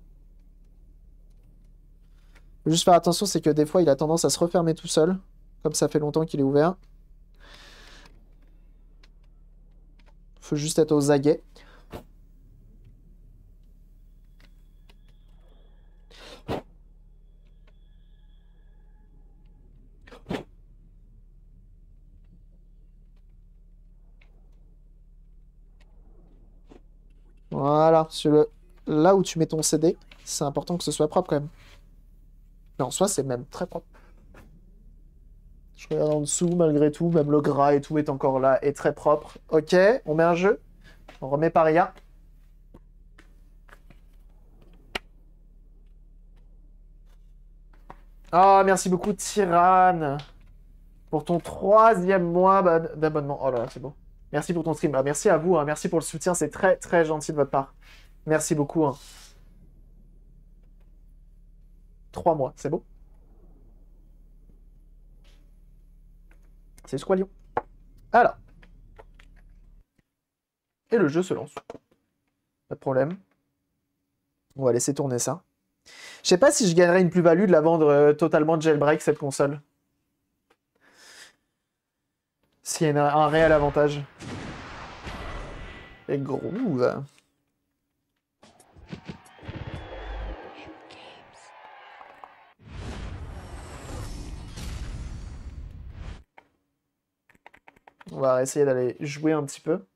Speaker 6: Faut juste faire attention, c'est que des fois, il a tendance à se refermer tout seul. Comme ça fait longtemps qu'il est ouvert. Faut juste être aux aguets. Voilà, sur le... là où tu mets ton C D, c'est important que ce soit propre quand même. Mais en soi, c'est même très propre. Je regarde en dessous, malgré tout, même le gras et tout est encore là et très propre. Ok, on met un jeu. On remet Paria. Oh, merci beaucoup, Tyrann, pour ton troisième mois d'abonnement. Oh là là, c'est beau. Merci pour ton stream. Ah, merci à vous, hein. Merci pour le soutien, c'est très très gentil de votre part. Merci beaucoup. Hein. trois mois, c'est beau. C'est Squalion. Alors. Et le jeu se lance. Pas de problème. On va laisser tourner ça. Je sais pas si je gagnerais une plus-value de la vendre euh, totalement jailbreak, cette console. S'il y a un, un réel avantage. Et groove. On va essayer d'aller jouer un petit peu.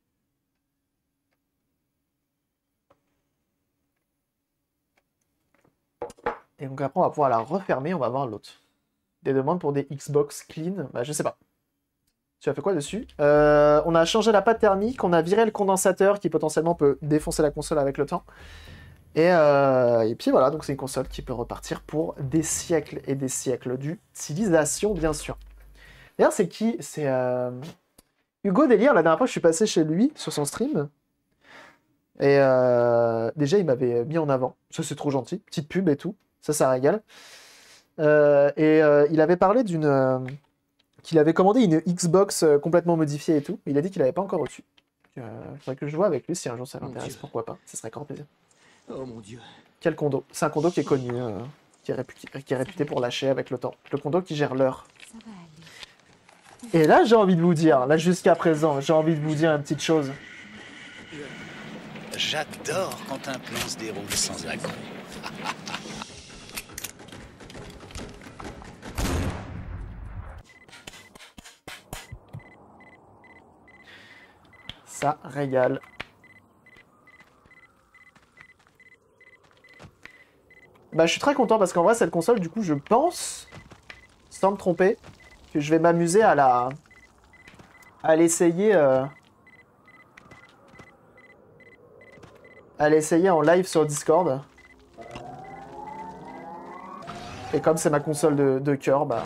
Speaker 6: Et donc après, on va pouvoir la refermer, on va voir l'autre. Des demandes pour des Xbox clean, bah je sais pas. Tu as fait quoi dessus? euh, On a changé la pâte thermique, on a viré le condensateur qui potentiellement peut défoncer la console avec le temps. Et, euh, et puis voilà, donc c'est une console qui peut repartir pour des siècles et des siècles d'utilisation, bien sûr. D'ailleurs, c'est qui? C'est euh... Hugo Délire. La dernière fois, je suis passé chez lui sur son stream. Et euh... déjà, il m'avait mis en avant. Ça, c'est trop gentil. Petite pub et tout. Ça, ça régale. Euh... Et euh, il avait parlé d'une... Euh... qu'il avait commandé une Xbox euh, complètement modifiée et tout. Il a dit qu'il n'avait pas encore reçu. Il euh... faudrait que je vois avec lui si un jour ça l'intéresse. Pourquoi pas? Ça serait grand plaisir.
Speaker 2: Oh mon Dieu.
Speaker 6: Quel condo? C'est un condo qui est connu. Euh... Qui est, réputé, qui est réputé pour lâcher avec le temps. Le condo qui gère l'heure. Et là, j'ai envie de vous dire, là jusqu'à présent, j'ai envie de vous dire une petite chose.
Speaker 7: J'adore quand un plan se déroule sans accroc.
Speaker 6: Ça régale. Bah, je suis très content parce qu'en vrai, cette console, du coup, je pense, sans me tromper, que je vais m'amuser à la... à l'essayer... Euh... à l'essayer en live sur Discord. Et comme c'est ma console de, de cœur, bah...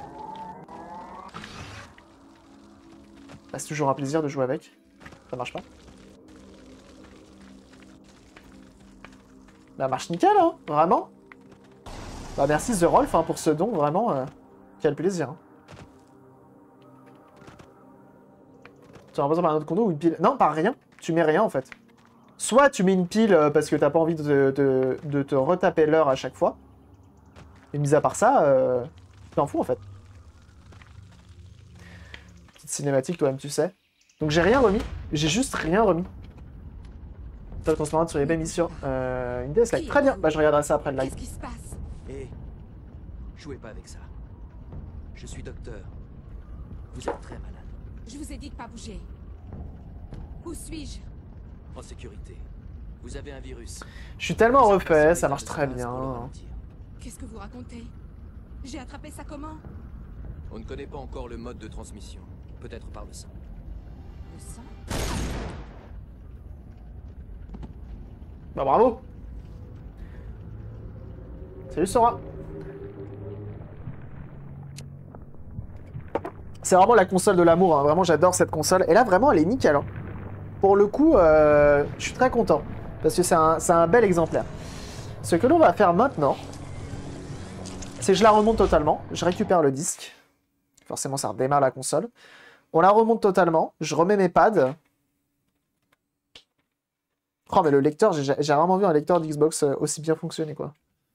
Speaker 6: bah... c'est toujours un plaisir de jouer avec. Ça marche pas? Bah, marche nickel, hein, vraiment. Bah, merci The Rolf hein, pour ce don, vraiment, euh... quel plaisir. Hein. Tu as besoin d'un autre condo ou une pile? Non, pas rien. Tu mets rien en fait. Soit tu mets une pile euh, parce que t'as pas envie de, de, de te retaper l'heure à chaque fois. Et mis à part ça, euh, tu t'en fous en fait. Petite cinématique, toi-même tu sais. Donc j'ai rien remis. J'ai juste rien remis. Top transparente sur les belles missions. Euh, une D S Lite. Très bien. Bah je regarderai ça après le live.
Speaker 4: Qu'est-ce qui se passe?
Speaker 2: Hé, jouez pas avec ça. Je suis docteur. Vous êtes très malade.
Speaker 4: Je vous ai dit de pas bouger. Où suis-je?
Speaker 2: En sécurité. Vous avez un virus.
Speaker 6: Je suis tellement refait, ça marche très bien.
Speaker 4: Qu'est-ce que vous racontez? J'ai attrapé ça comment?
Speaker 2: On ne connaît pas encore le mode de transmission. Peut-être par le sang.
Speaker 4: Le sang?
Speaker 6: Bah bravo. Salut Sora. C'est vraiment la console de l'amour, hein. Vraiment j'adore cette console. Et là vraiment elle est nickel. Hein. Pour le coup, euh, je suis très content. Parce que c'est un, c'est un bel exemplaire. Ce que l'on va faire maintenant, c'est que je la remonte totalement. Je récupère le disque. Forcément ça redémarre la console. On la remonte totalement. Je remets mes pads. Oh mais le lecteur, j'ai j'ai rarement vu un lecteur d'Xbox aussi bien fonctionner quoi.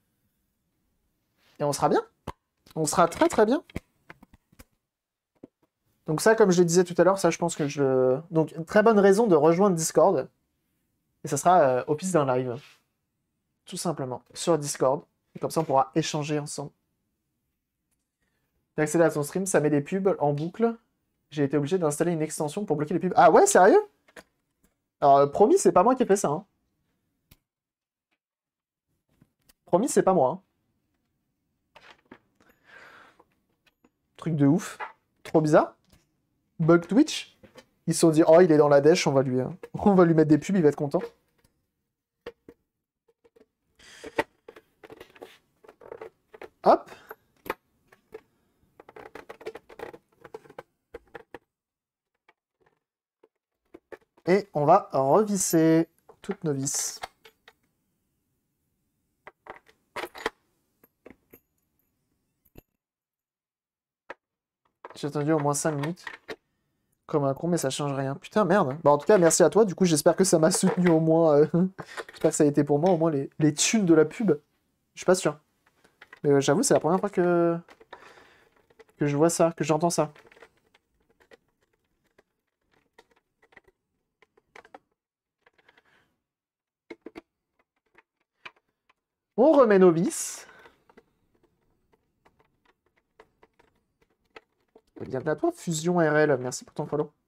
Speaker 6: Et on sera bien. On sera très très bien. Donc ça, comme je le disais tout à l'heure, ça je pense que je... Donc une très bonne raison de rejoindre Discord. Et ça sera euh, au piste d'un live. Tout simplement. Sur Discord. Et comme ça on pourra échanger ensemble. J'ai accédé à son stream, ça met des pubs en boucle. J'ai été obligé d'installer une extension pour bloquer les pubs. Ah ouais, sérieux? Alors, euh, promis, c'est pas moi qui ai fait ça. Hein. Promis, c'est pas moi. Hein. Truc de ouf. Trop bizarre. Bug Twitch. Ils se sont dit, oh, il est dans la dèche, on va lui, euh, on va lui mettre des pubs, il va être content. Hop. Et on va revisser toutes nos vis. J'ai attendu au moins cinq minutes. Comme un con, mais ça change rien. Putain, merde. Bah, en tout cas, merci à toi. Du coup, j'espère que ça m'a soutenu au moins. euh, J'espère que ça a été pour moi au moins les, les thunes de la pub. Je suis pas sûr. Mais euh, j'avoue, c'est la première fois que... que je vois ça, que j'entends ça. On remet nos vis. Bienvenue à toi, Fusion R L. Merci pour ton follow.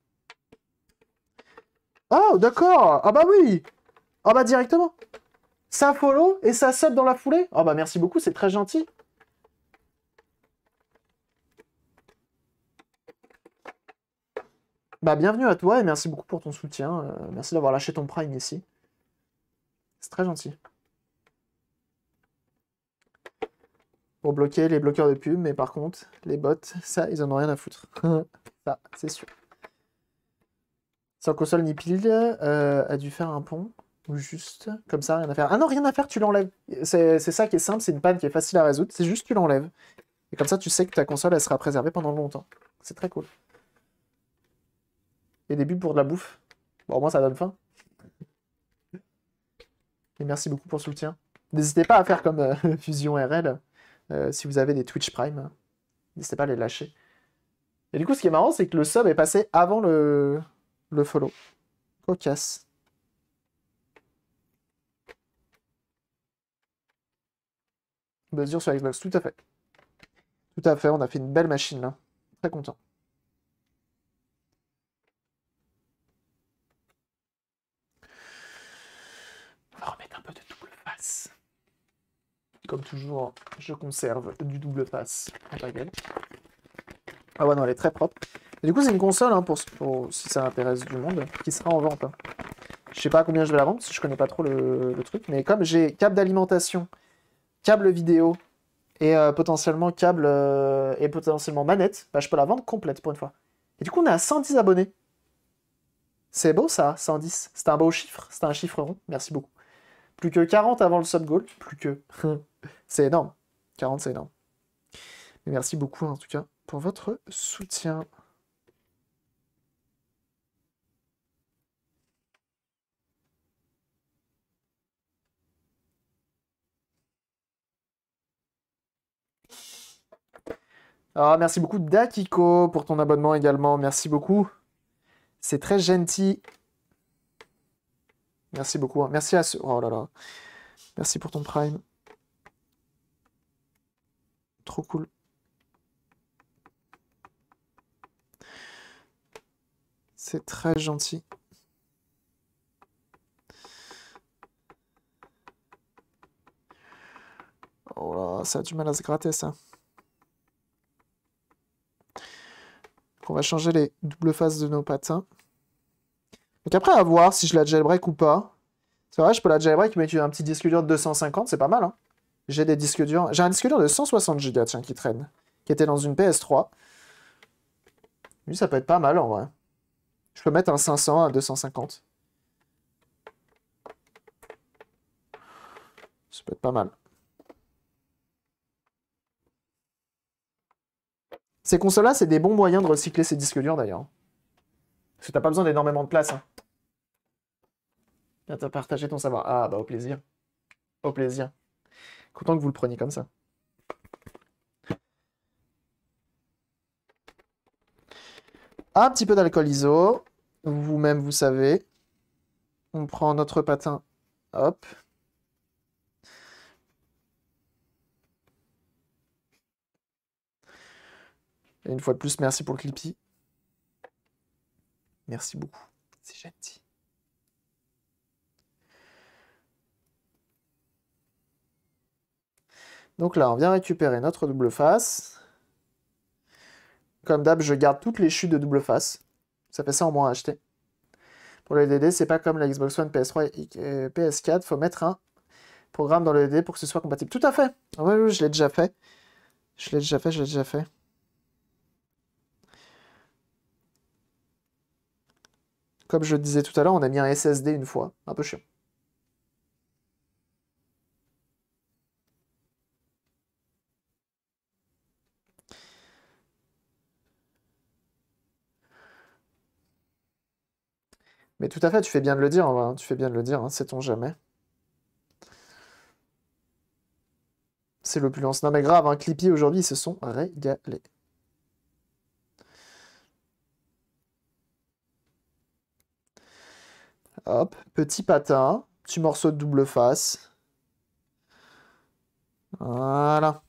Speaker 6: Oh, d'accord. Ah bah oui. Ah bah directement. Ça follow et ça sub dans la foulée. Ah bah merci beaucoup, c'est très gentil. Bah bienvenue à toi et merci beaucoup pour ton soutien. Euh, merci d'avoir lâché ton prime ici. C'est très gentil. Pour bloquer les bloqueurs de pub, mais par contre, les bots, ça, ils en ont rien à foutre. Ça, c'est sûr. Sans console ni pile, euh, a dû faire un pont. Ou juste comme ça, rien à faire. Ah non, rien à faire, tu l'enlèves. C'est c'est ça qui est simple, c'est une panne qui est facile à résoudre. C'est juste tu l'enlèves. Et comme ça, tu sais que ta console, elle sera préservée pendant longtemps. C'est très cool. Et des bulles pour de la bouffe. Bon, au moins, ça donne faim. Et merci beaucoup pour le soutien. N'hésitez pas à faire comme euh, Fusion R L. Euh, si vous avez des Twitch Prime, n'hésitez pas à les lâcher. Et du coup, ce qui est marrant, c'est que le sub est passé avant le, le follow. Cocasse. Mesure sur Xbox, tout à fait. Tout à fait, on a fait une belle machine là. Très content. On va remettre un peu de double face. Comme toujours, je conserve du double face en ta gueule. Ah ouais, non, elle est très propre. Et du coup, c'est une console, hein, pour, pour, si ça intéresse du monde, qui sera en vente. Hein. Je sais pas à combien je vais la vendre, parce que je connais pas trop le, le truc, mais comme j'ai câble d'alimentation, câble vidéo, et euh, potentiellement câble euh, et potentiellement manette, bah, je peux la vendre complète pour une fois. Et du coup, on est à cent dix abonnés. C'est beau ça, cent dix. C'est un beau chiffre, c'est un chiffre rond, merci beaucoup. Plus que quarante avant le sub goal, plus que. C'est énorme. quarante, c'est énorme. Mais merci beaucoup en tout cas pour votre soutien. Ah, merci beaucoup Dakiko pour ton abonnement également. Merci beaucoup. C'est très gentil. Merci beaucoup. Hein. Merci à ce... Oh là là. Merci pour ton prime. Trop cool. C'est très gentil. Oh là, ça a du mal à se gratter ça. On va changer les doubles faces de nos patins. Donc après, à voir si je la jailbreak ou pas. C'est vrai, je peux la jailbreak, mais tu as un petit disque dur de deux cent cinquante, c'est pas mal. Hein. J'ai des disques durs. J'ai un disque dur de cent soixante giga, tiens, qui traîne. Qui était dans une P S trois. Lui, ça peut être pas mal en vrai. Je peux mettre un cinq cents à deux cent cinquante. Ça peut être pas mal. Ces consoles-là, c'est des bons moyens de recycler ces disques durs d'ailleurs. Parce que t'as pas besoin d'énormément de place. Hein. T'as partagé ton savoir. Ah, bah au plaisir. Au plaisir. Content que vous le preniez comme ça. Un petit peu d'alcool iso. Vous-même, vous savez. On prend notre patin. Hop. Et une fois de plus, merci pour le clippy. Merci beaucoup. C'est gentil. Donc là, on vient récupérer notre double face. Comme d'hab, je garde toutes les chutes de double face. Ça fait ça en moins à acheter. Pour le D D, c'est pas comme la Xbox One, P S trois et P S quatre. Faut mettre un programme dans le D D pour que ce soit compatible. Tout à fait. Oui, oui, je l'ai déjà fait. Je l'ai déjà fait, je l'ai déjà fait. Comme je le disais tout à l'heure, on a mis un S S D une fois. Un peu chiant. Mais tout à fait, tu fais bien de le dire, en vrai, hein, tu fais bien de le dire, hein, sait-on jamais. C'est l'opulence. Non mais grave, hein, Clippy aujourd'hui, ils se sont régalés. Hop, petit patin, petit morceau de double face. Voilà.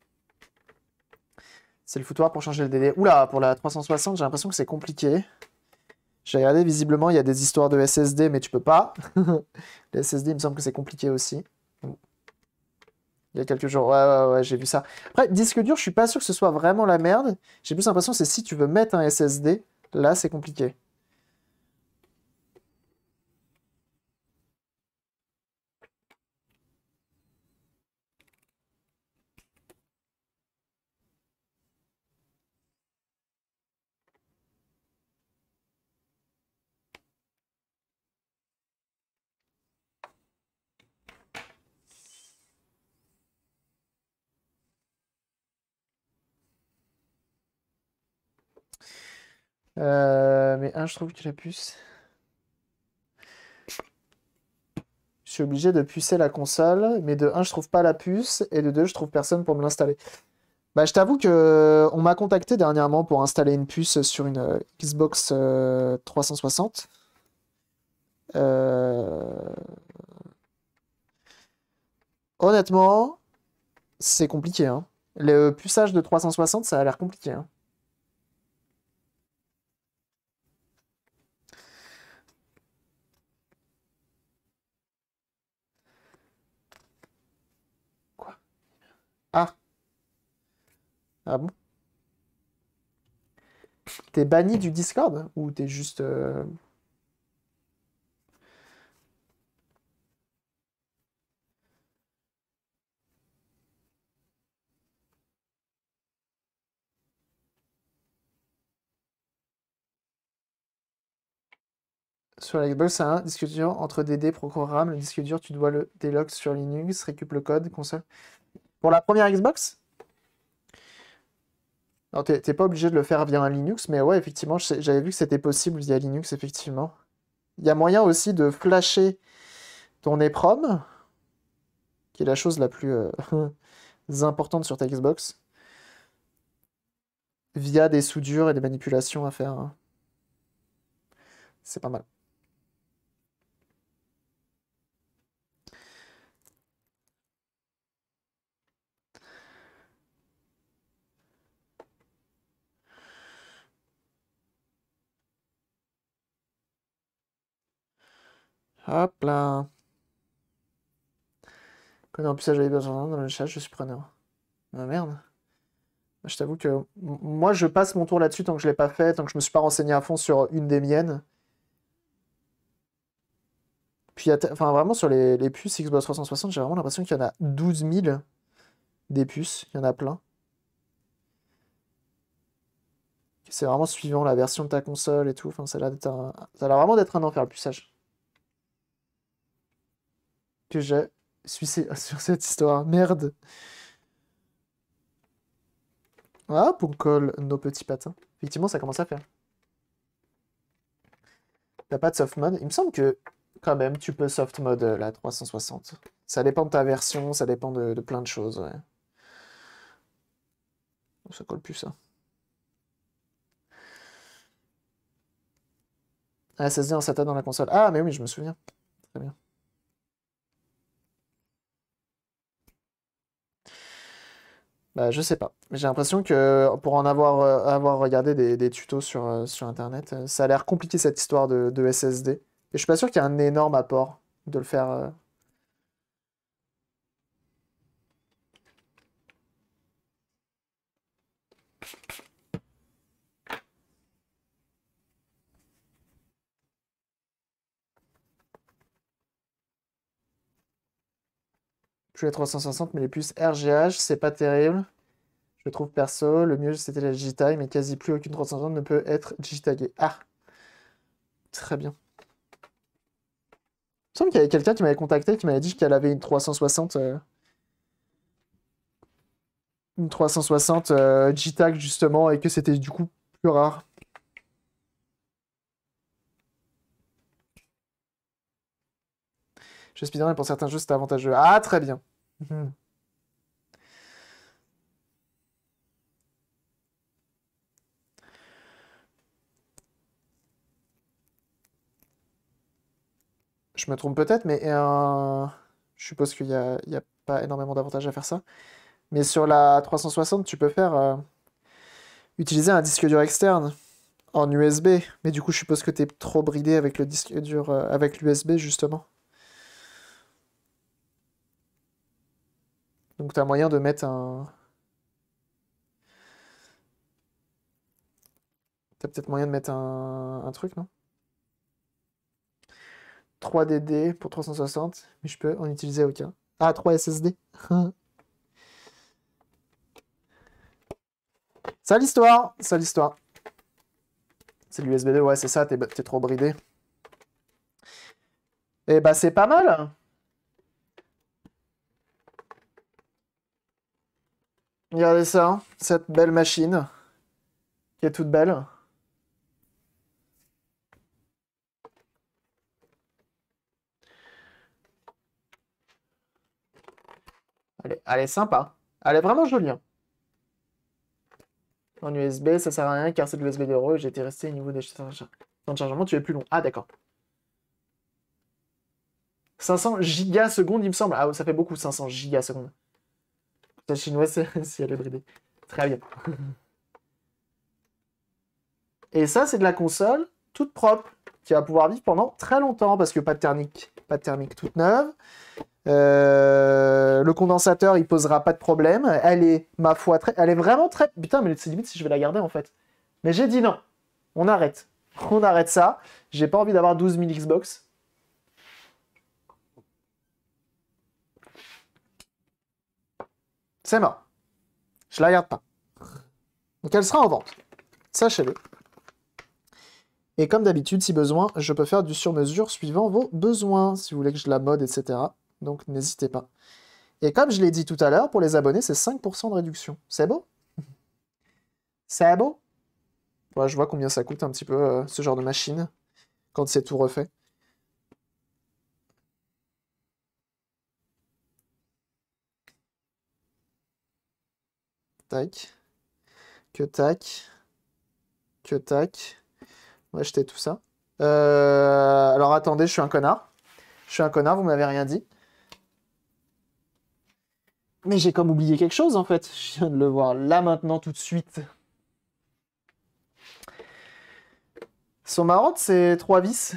Speaker 6: C'est le foutoir pour changer le D D. Oula, pour la trois cent soixante, j'ai l'impression que c'est compliqué. J'ai regardé, visiblement, il y a des histoires de S S D, mais tu peux pas. Les S S D, il me semble que c'est compliqué aussi. Il y a quelques jours. Ouais, ouais, ouais, j'ai vu ça. Après, disque dur, je suis pas sûr que ce soit vraiment la merde. J'ai plus l'impression que c'est si tu veux mettre un S S D, là, c'est compliqué. Euh, mais un, je trouve que la puce... Je suis obligé de pucer la console, mais de un, je trouve pas la puce, et de deux, je trouve personne pour me l'installer. Bah, je t'avoue que on m'a contacté dernièrement pour installer une puce sur une euh, Xbox euh, trois cent soixante. Euh... Honnêtement, c'est compliqué, hein. Le puçage de trois cent soixante, ça a l'air compliqué, hein. Quoi? Ah. Ah bon? T'es banni du Discord? Ou t'es juste... euh, Sur la Xbox, c'est un disque dur entre D D, programme. Le disque dur, tu dois le délock sur Linux, récup le code, console. Pour la première Xbox? Non, t'es t'es pas obligé de le faire via un Linux, mais ouais, effectivement, je sais- j'avais vu que c'était possible via Linux, effectivement. Il y a moyen aussi de flasher ton EPROM, qui est la chose la plus euh, importante sur ta Xbox, via des soudures et des manipulations à faire, hein. C'est pas mal. Hop là. Connais en plus ça, j'avais besoin dans le chat, je suis preneur. Ah merde. Je t'avoue que m- moi, je passe mon tour là-dessus tant que je l'ai pas fait, tant que je me suis pas renseigné à fond sur une des miennes. Puis, il y a te- enfin, vraiment, sur les, les puces Xbox trois cent soixante, j'ai vraiment l'impression qu'il y en a douze mille des puces. Il y en a plein. C'est vraiment suivant la version de ta console et tout. Enfin, ça a l'air d'être un- ça a l'air vraiment d'être un enfer, le puçage. Que j'ai sur ces- sur cette histoire. Merde. Ah, pour colle nos petits patins. Effectivement, ça commence à faire. T'as pas de soft mode? Il me semble que, quand même, tu peux soft mode euh, la trois cent soixante. Ça dépend de ta version, ça dépend de, de plein de choses, ouais. Ça colle plus, ça. Ah, S S D en SATA dans la console. Ah, mais oui, je me souviens. Très bien. Bah, je sais pas. J'ai l'impression que pour en avoir, euh, avoir regardé des, des tutos sur, euh, sur Internet, euh, ça a l'air compliqué cette histoire de, de S S D. Et je suis pas sûr qu'il y ait un énorme apport de le faire. euh. Je les trois cent soixante, mais les puces R G H, c'est pas terrible. Je trouve perso, le mieux c'était la Digitime, mais quasi plus aucune trois cent soixante ne peut être digitaguée. Ah, très bien. Il me semble qu'il y avait quelqu'un qui m'avait contacté qui m'avait dit qu'elle avait une trois cent soixante, euh, une trois cent soixante euh, G-Tag justement, et que c'était du coup plus rare. Je speedrun et pour certains jeux, c'est avantageux. Ah, très bien. Mhm. Je me trompe peut-être, mais euh, je suppose qu'il n'y a, il y a pas énormément d'avantages à faire ça. Mais sur la trois cent soixante, tu peux faire euh, utiliser un disque dur externe en U S B. Mais du coup, je suppose que tu es trop bridé avec le disque dur, euh, avec l'U S B, justement. Donc, tu as moyen de mettre un... T'as peut-être moyen de mettre un, un truc, non? trois D D pour trois cent soixante, mais je peux en utiliser aucun. Ah, trois S S D. Ça l'histoire, ça l'histoire. C'est l'U S B deux, ouais, c'est ça, t'es t'es trop bridé. Et bah, c'est pas mal. Regardez ça, cette belle machine, qui est toute belle. Elle est, elle est sympa. Elle est vraiment jolie, hein. En U S B, ça sert à rien car c'est de l'U S B d'euro. J'ai été resté au niveau des temps de chargement, tu es plus long. Ah, d'accord. cinq cents gigasecondes, il me semble. Ah, ça fait beaucoup, cinq cents gigasecondes. La chinoise, si elle est bridée. Très bien. Et ça, c'est de la console toute propre qui va pouvoir vivre pendant très longtemps parce que pas de thermique, pas de thermique toute neuve. Euh, le condensateur, il posera pas de problème. Elle est, ma foi, très... elle est vraiment très... Putain, mais c'est limite si je vais la garder, en fait. Mais j'ai dit non. On arrête. On arrête ça. J'ai pas envie d'avoir douze mille Xbox. C'est mort. Je la garde pas. Donc elle sera en vente. Sachez-le. Et comme d'habitude, si besoin, je peux faire du sur-mesure suivant vos besoins, si vous voulez que je la mode, et cetera. Donc n'hésitez pas. Et comme je l'ai dit tout à l'heure, pour les abonnés, c'est cinq pour cent de réduction. C'est beau? C'est beau? Ouais, je vois combien ça coûte un petit peu euh, ce genre de machine quand c'est tout refait. Tac. Que tac. Que tac. On va acheter tout ça. Euh, alors attendez, je suis un connard. Je suis un connard, vous m'avez rien dit. Mais j'ai comme oublié quelque chose en fait. Je viens de le voir là maintenant tout de suite. Son marotte, c'est trois vis.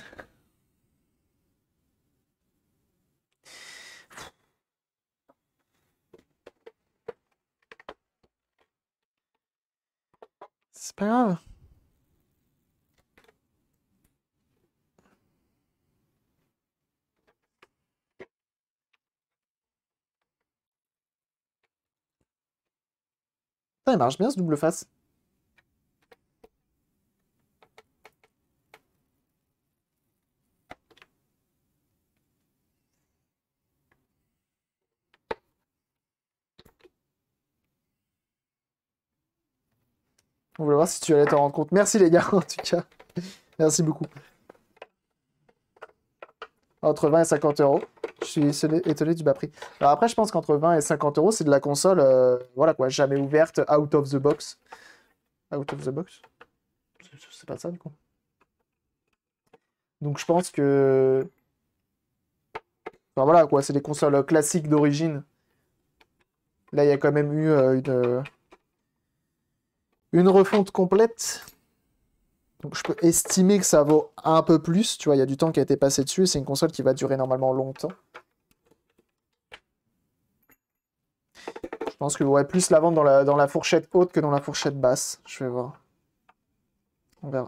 Speaker 6: C'est pas grave. Ça, il marche bien ce double face. On voulait voir si tu allais t'en rendre compte. Merci les gars, en tout cas. Merci beaucoup. Entre vingt et cinquante euros. Je suis étonné, étonné du bas prix. Alors après, je pense qu'entre vingt et cinquante euros, c'est de la console, euh, voilà quoi, jamais ouverte, out of the box. Out of the box? C'est pas ça, du coup. Donc je pense que... Enfin voilà quoi, c'est des consoles classiques d'origine. Là, il y a quand même eu euh, une... euh, une refonte complète. Donc je peux estimer que ça vaut un peu plus. Tu vois, il y a du temps qui a été passé dessus. C'est une console qui va durer normalement longtemps. Je pense que ouais, plus la vendre dans la, dans la fourchette haute que dans la fourchette basse. Je vais voir. On verra.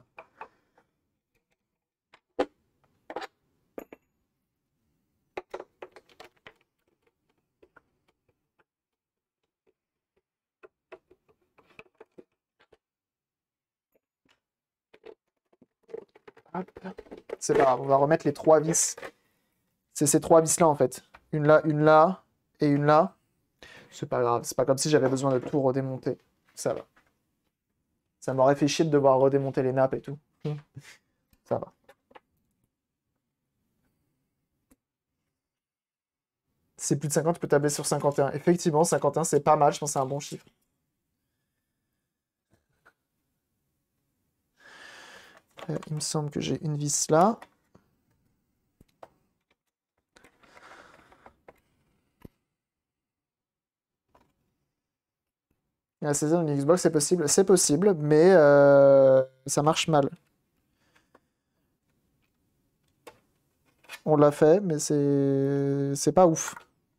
Speaker 6: C'est pas grave, on va remettre les trois vis. C'est ces trois vis là en fait. Une là, une là et une là. C'est pas grave, c'est pas comme si j'avais besoin de tout redémonter. Ça va. Ça m'aurait fait chier de devoir redémonter les nappes et tout. Ça va. Si c'est plus de cinquante, tu peux tabler sur cinquante et un. Effectivement, cinquante et un, c'est pas mal. Je pense que c'est un bon chiffre. Euh, il me semble que j'ai une vis là. La saison d'une Xbox, c'est possible, c'est possible, mais euh, ça marche mal. On l'a fait, mais c'est c'est pas ouf.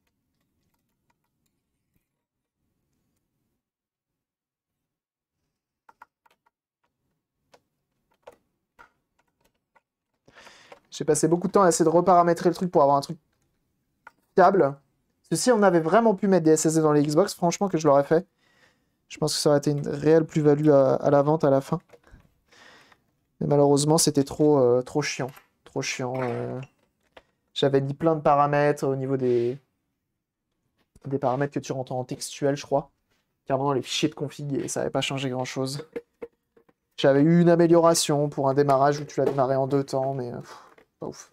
Speaker 6: J'ai passé beaucoup de temps à essayer de reparamétrer le truc pour avoir un truc fiable. Parce que si on avait vraiment pu mettre des S S D dans les Xbox, franchement que je l'aurais fait. Je pense que ça aurait été une réelle plus-value à, à la vente à la fin. Mais malheureusement, c'était trop, euh, trop chiant. Trop chiant. Euh... J'avais mis plein de paramètres au niveau des... des paramètres que tu rentres en textuel, je crois. Carrément dans les fichiers de config et ça n'avait pas changé grand-chose. J'avais eu une amélioration pour un démarrage où tu l'as démarré en deux temps, mais euh, pff, pas ouf.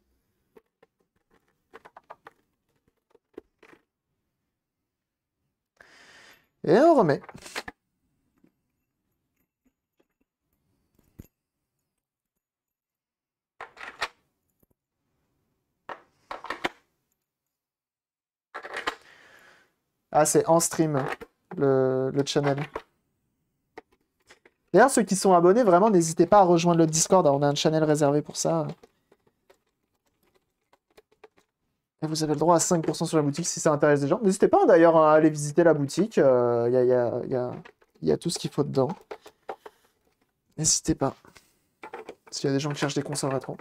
Speaker 6: Et on remet. Ah, c'est en stream, le, le channel. D'ailleurs, ceux qui sont abonnés, vraiment, n'hésitez pas à rejoindre le Discord. On a un channel réservé pour ça. Et vous avez le droit à cinq pour cent sur la boutique si ça intéresse des gens. N'hésitez pas d'ailleurs à aller visiter la boutique. Il euh, y, a, y, a, y, a, y a tout ce qu'il faut dedans. N'hésitez pas. S'il y a des gens qui cherchent des consoles rétro.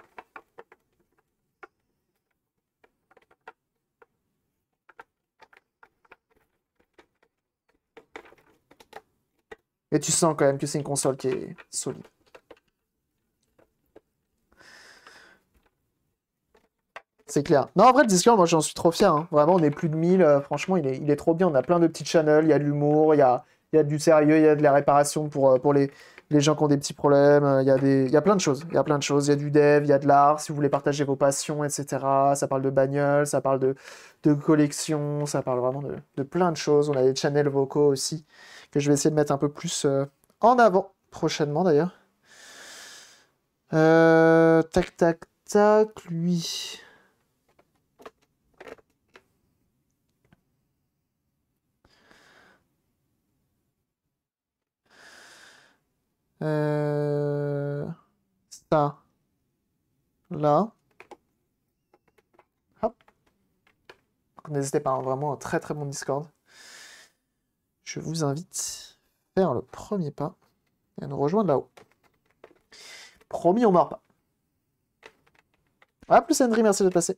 Speaker 6: Et tu sens quand même que c'est une console qui est solide. C'est clair. Non, en vrai, le Discord, moi, j'en suis trop fier. Hein. Vraiment, on est plus de mille. Euh, franchement, il est, il est trop bien. On a plein de petits channels. Il y a de l'humour, il y a, il y a du sérieux, il y a de la réparation pour, pour les, les gens qui ont des petits problèmes. Il y a des, il y a plein de choses. Il y a plein de choses. Il y a du dev, il y a de l'art. Si vous voulez partager vos passions, et cetera. Ça parle de bagnole, ça parle de, de collection, ça parle vraiment de, de plein de choses. On a des channels vocaux aussi que je vais essayer de mettre un peu plus euh, en avant prochainement, d'ailleurs. Euh, tac, tac, tac, lui... Euh... Ça. Là. Hop. N'hésitez pas, hein, vraiment un très très bon Discord. Je vous invite à faire le premier pas et à nous rejoindre là-haut. Promis, on meurt pas. Ah, plus Henry, merci d'être passé.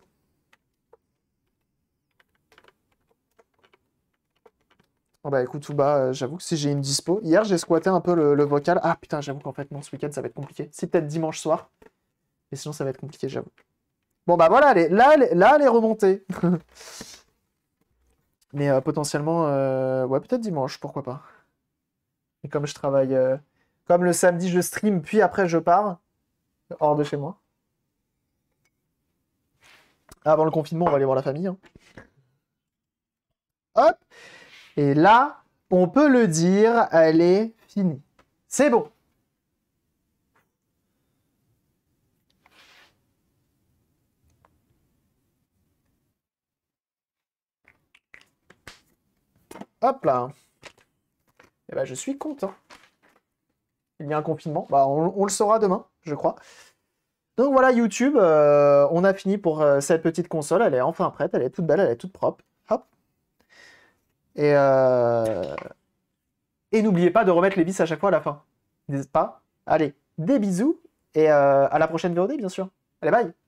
Speaker 6: Oh bah écoute, Touba, euh, j'avoue que si j'ai une dispo... Hier, j'ai squatté un peu le, le vocal. Ah putain, j'avoue qu'en fait, non, ce week-end, ça va être compliqué. C'est peut-être dimanche soir. Mais sinon, ça va être compliqué, j'avoue. Bon bah voilà, elle est, là, elle est, là, elle est remontée. Mais euh, potentiellement... Euh, ouais, peut-être dimanche, pourquoi pas. Et comme je travaille... Euh, comme le samedi, je stream, puis après, je pars. Hors de chez moi. Avant le confinement, on va aller voir la famille. Hein. Hop. Et là, on peut le dire, elle est finie. C'est bon. Hop là. Et ben, je suis content. Il y a un confinement. Bah, on, on le saura demain, je crois. Donc voilà, YouTube, euh, on a fini pour euh, cette petite console. Elle est enfin prête, elle est toute belle, elle est toute propre. Hop. Et, euh... et n'oubliez pas de remettre les vis à chaque fois à la fin. N'hésitez pas. Allez, des bisous et euh, à la prochaine V O D, bien sûr. Allez, bye!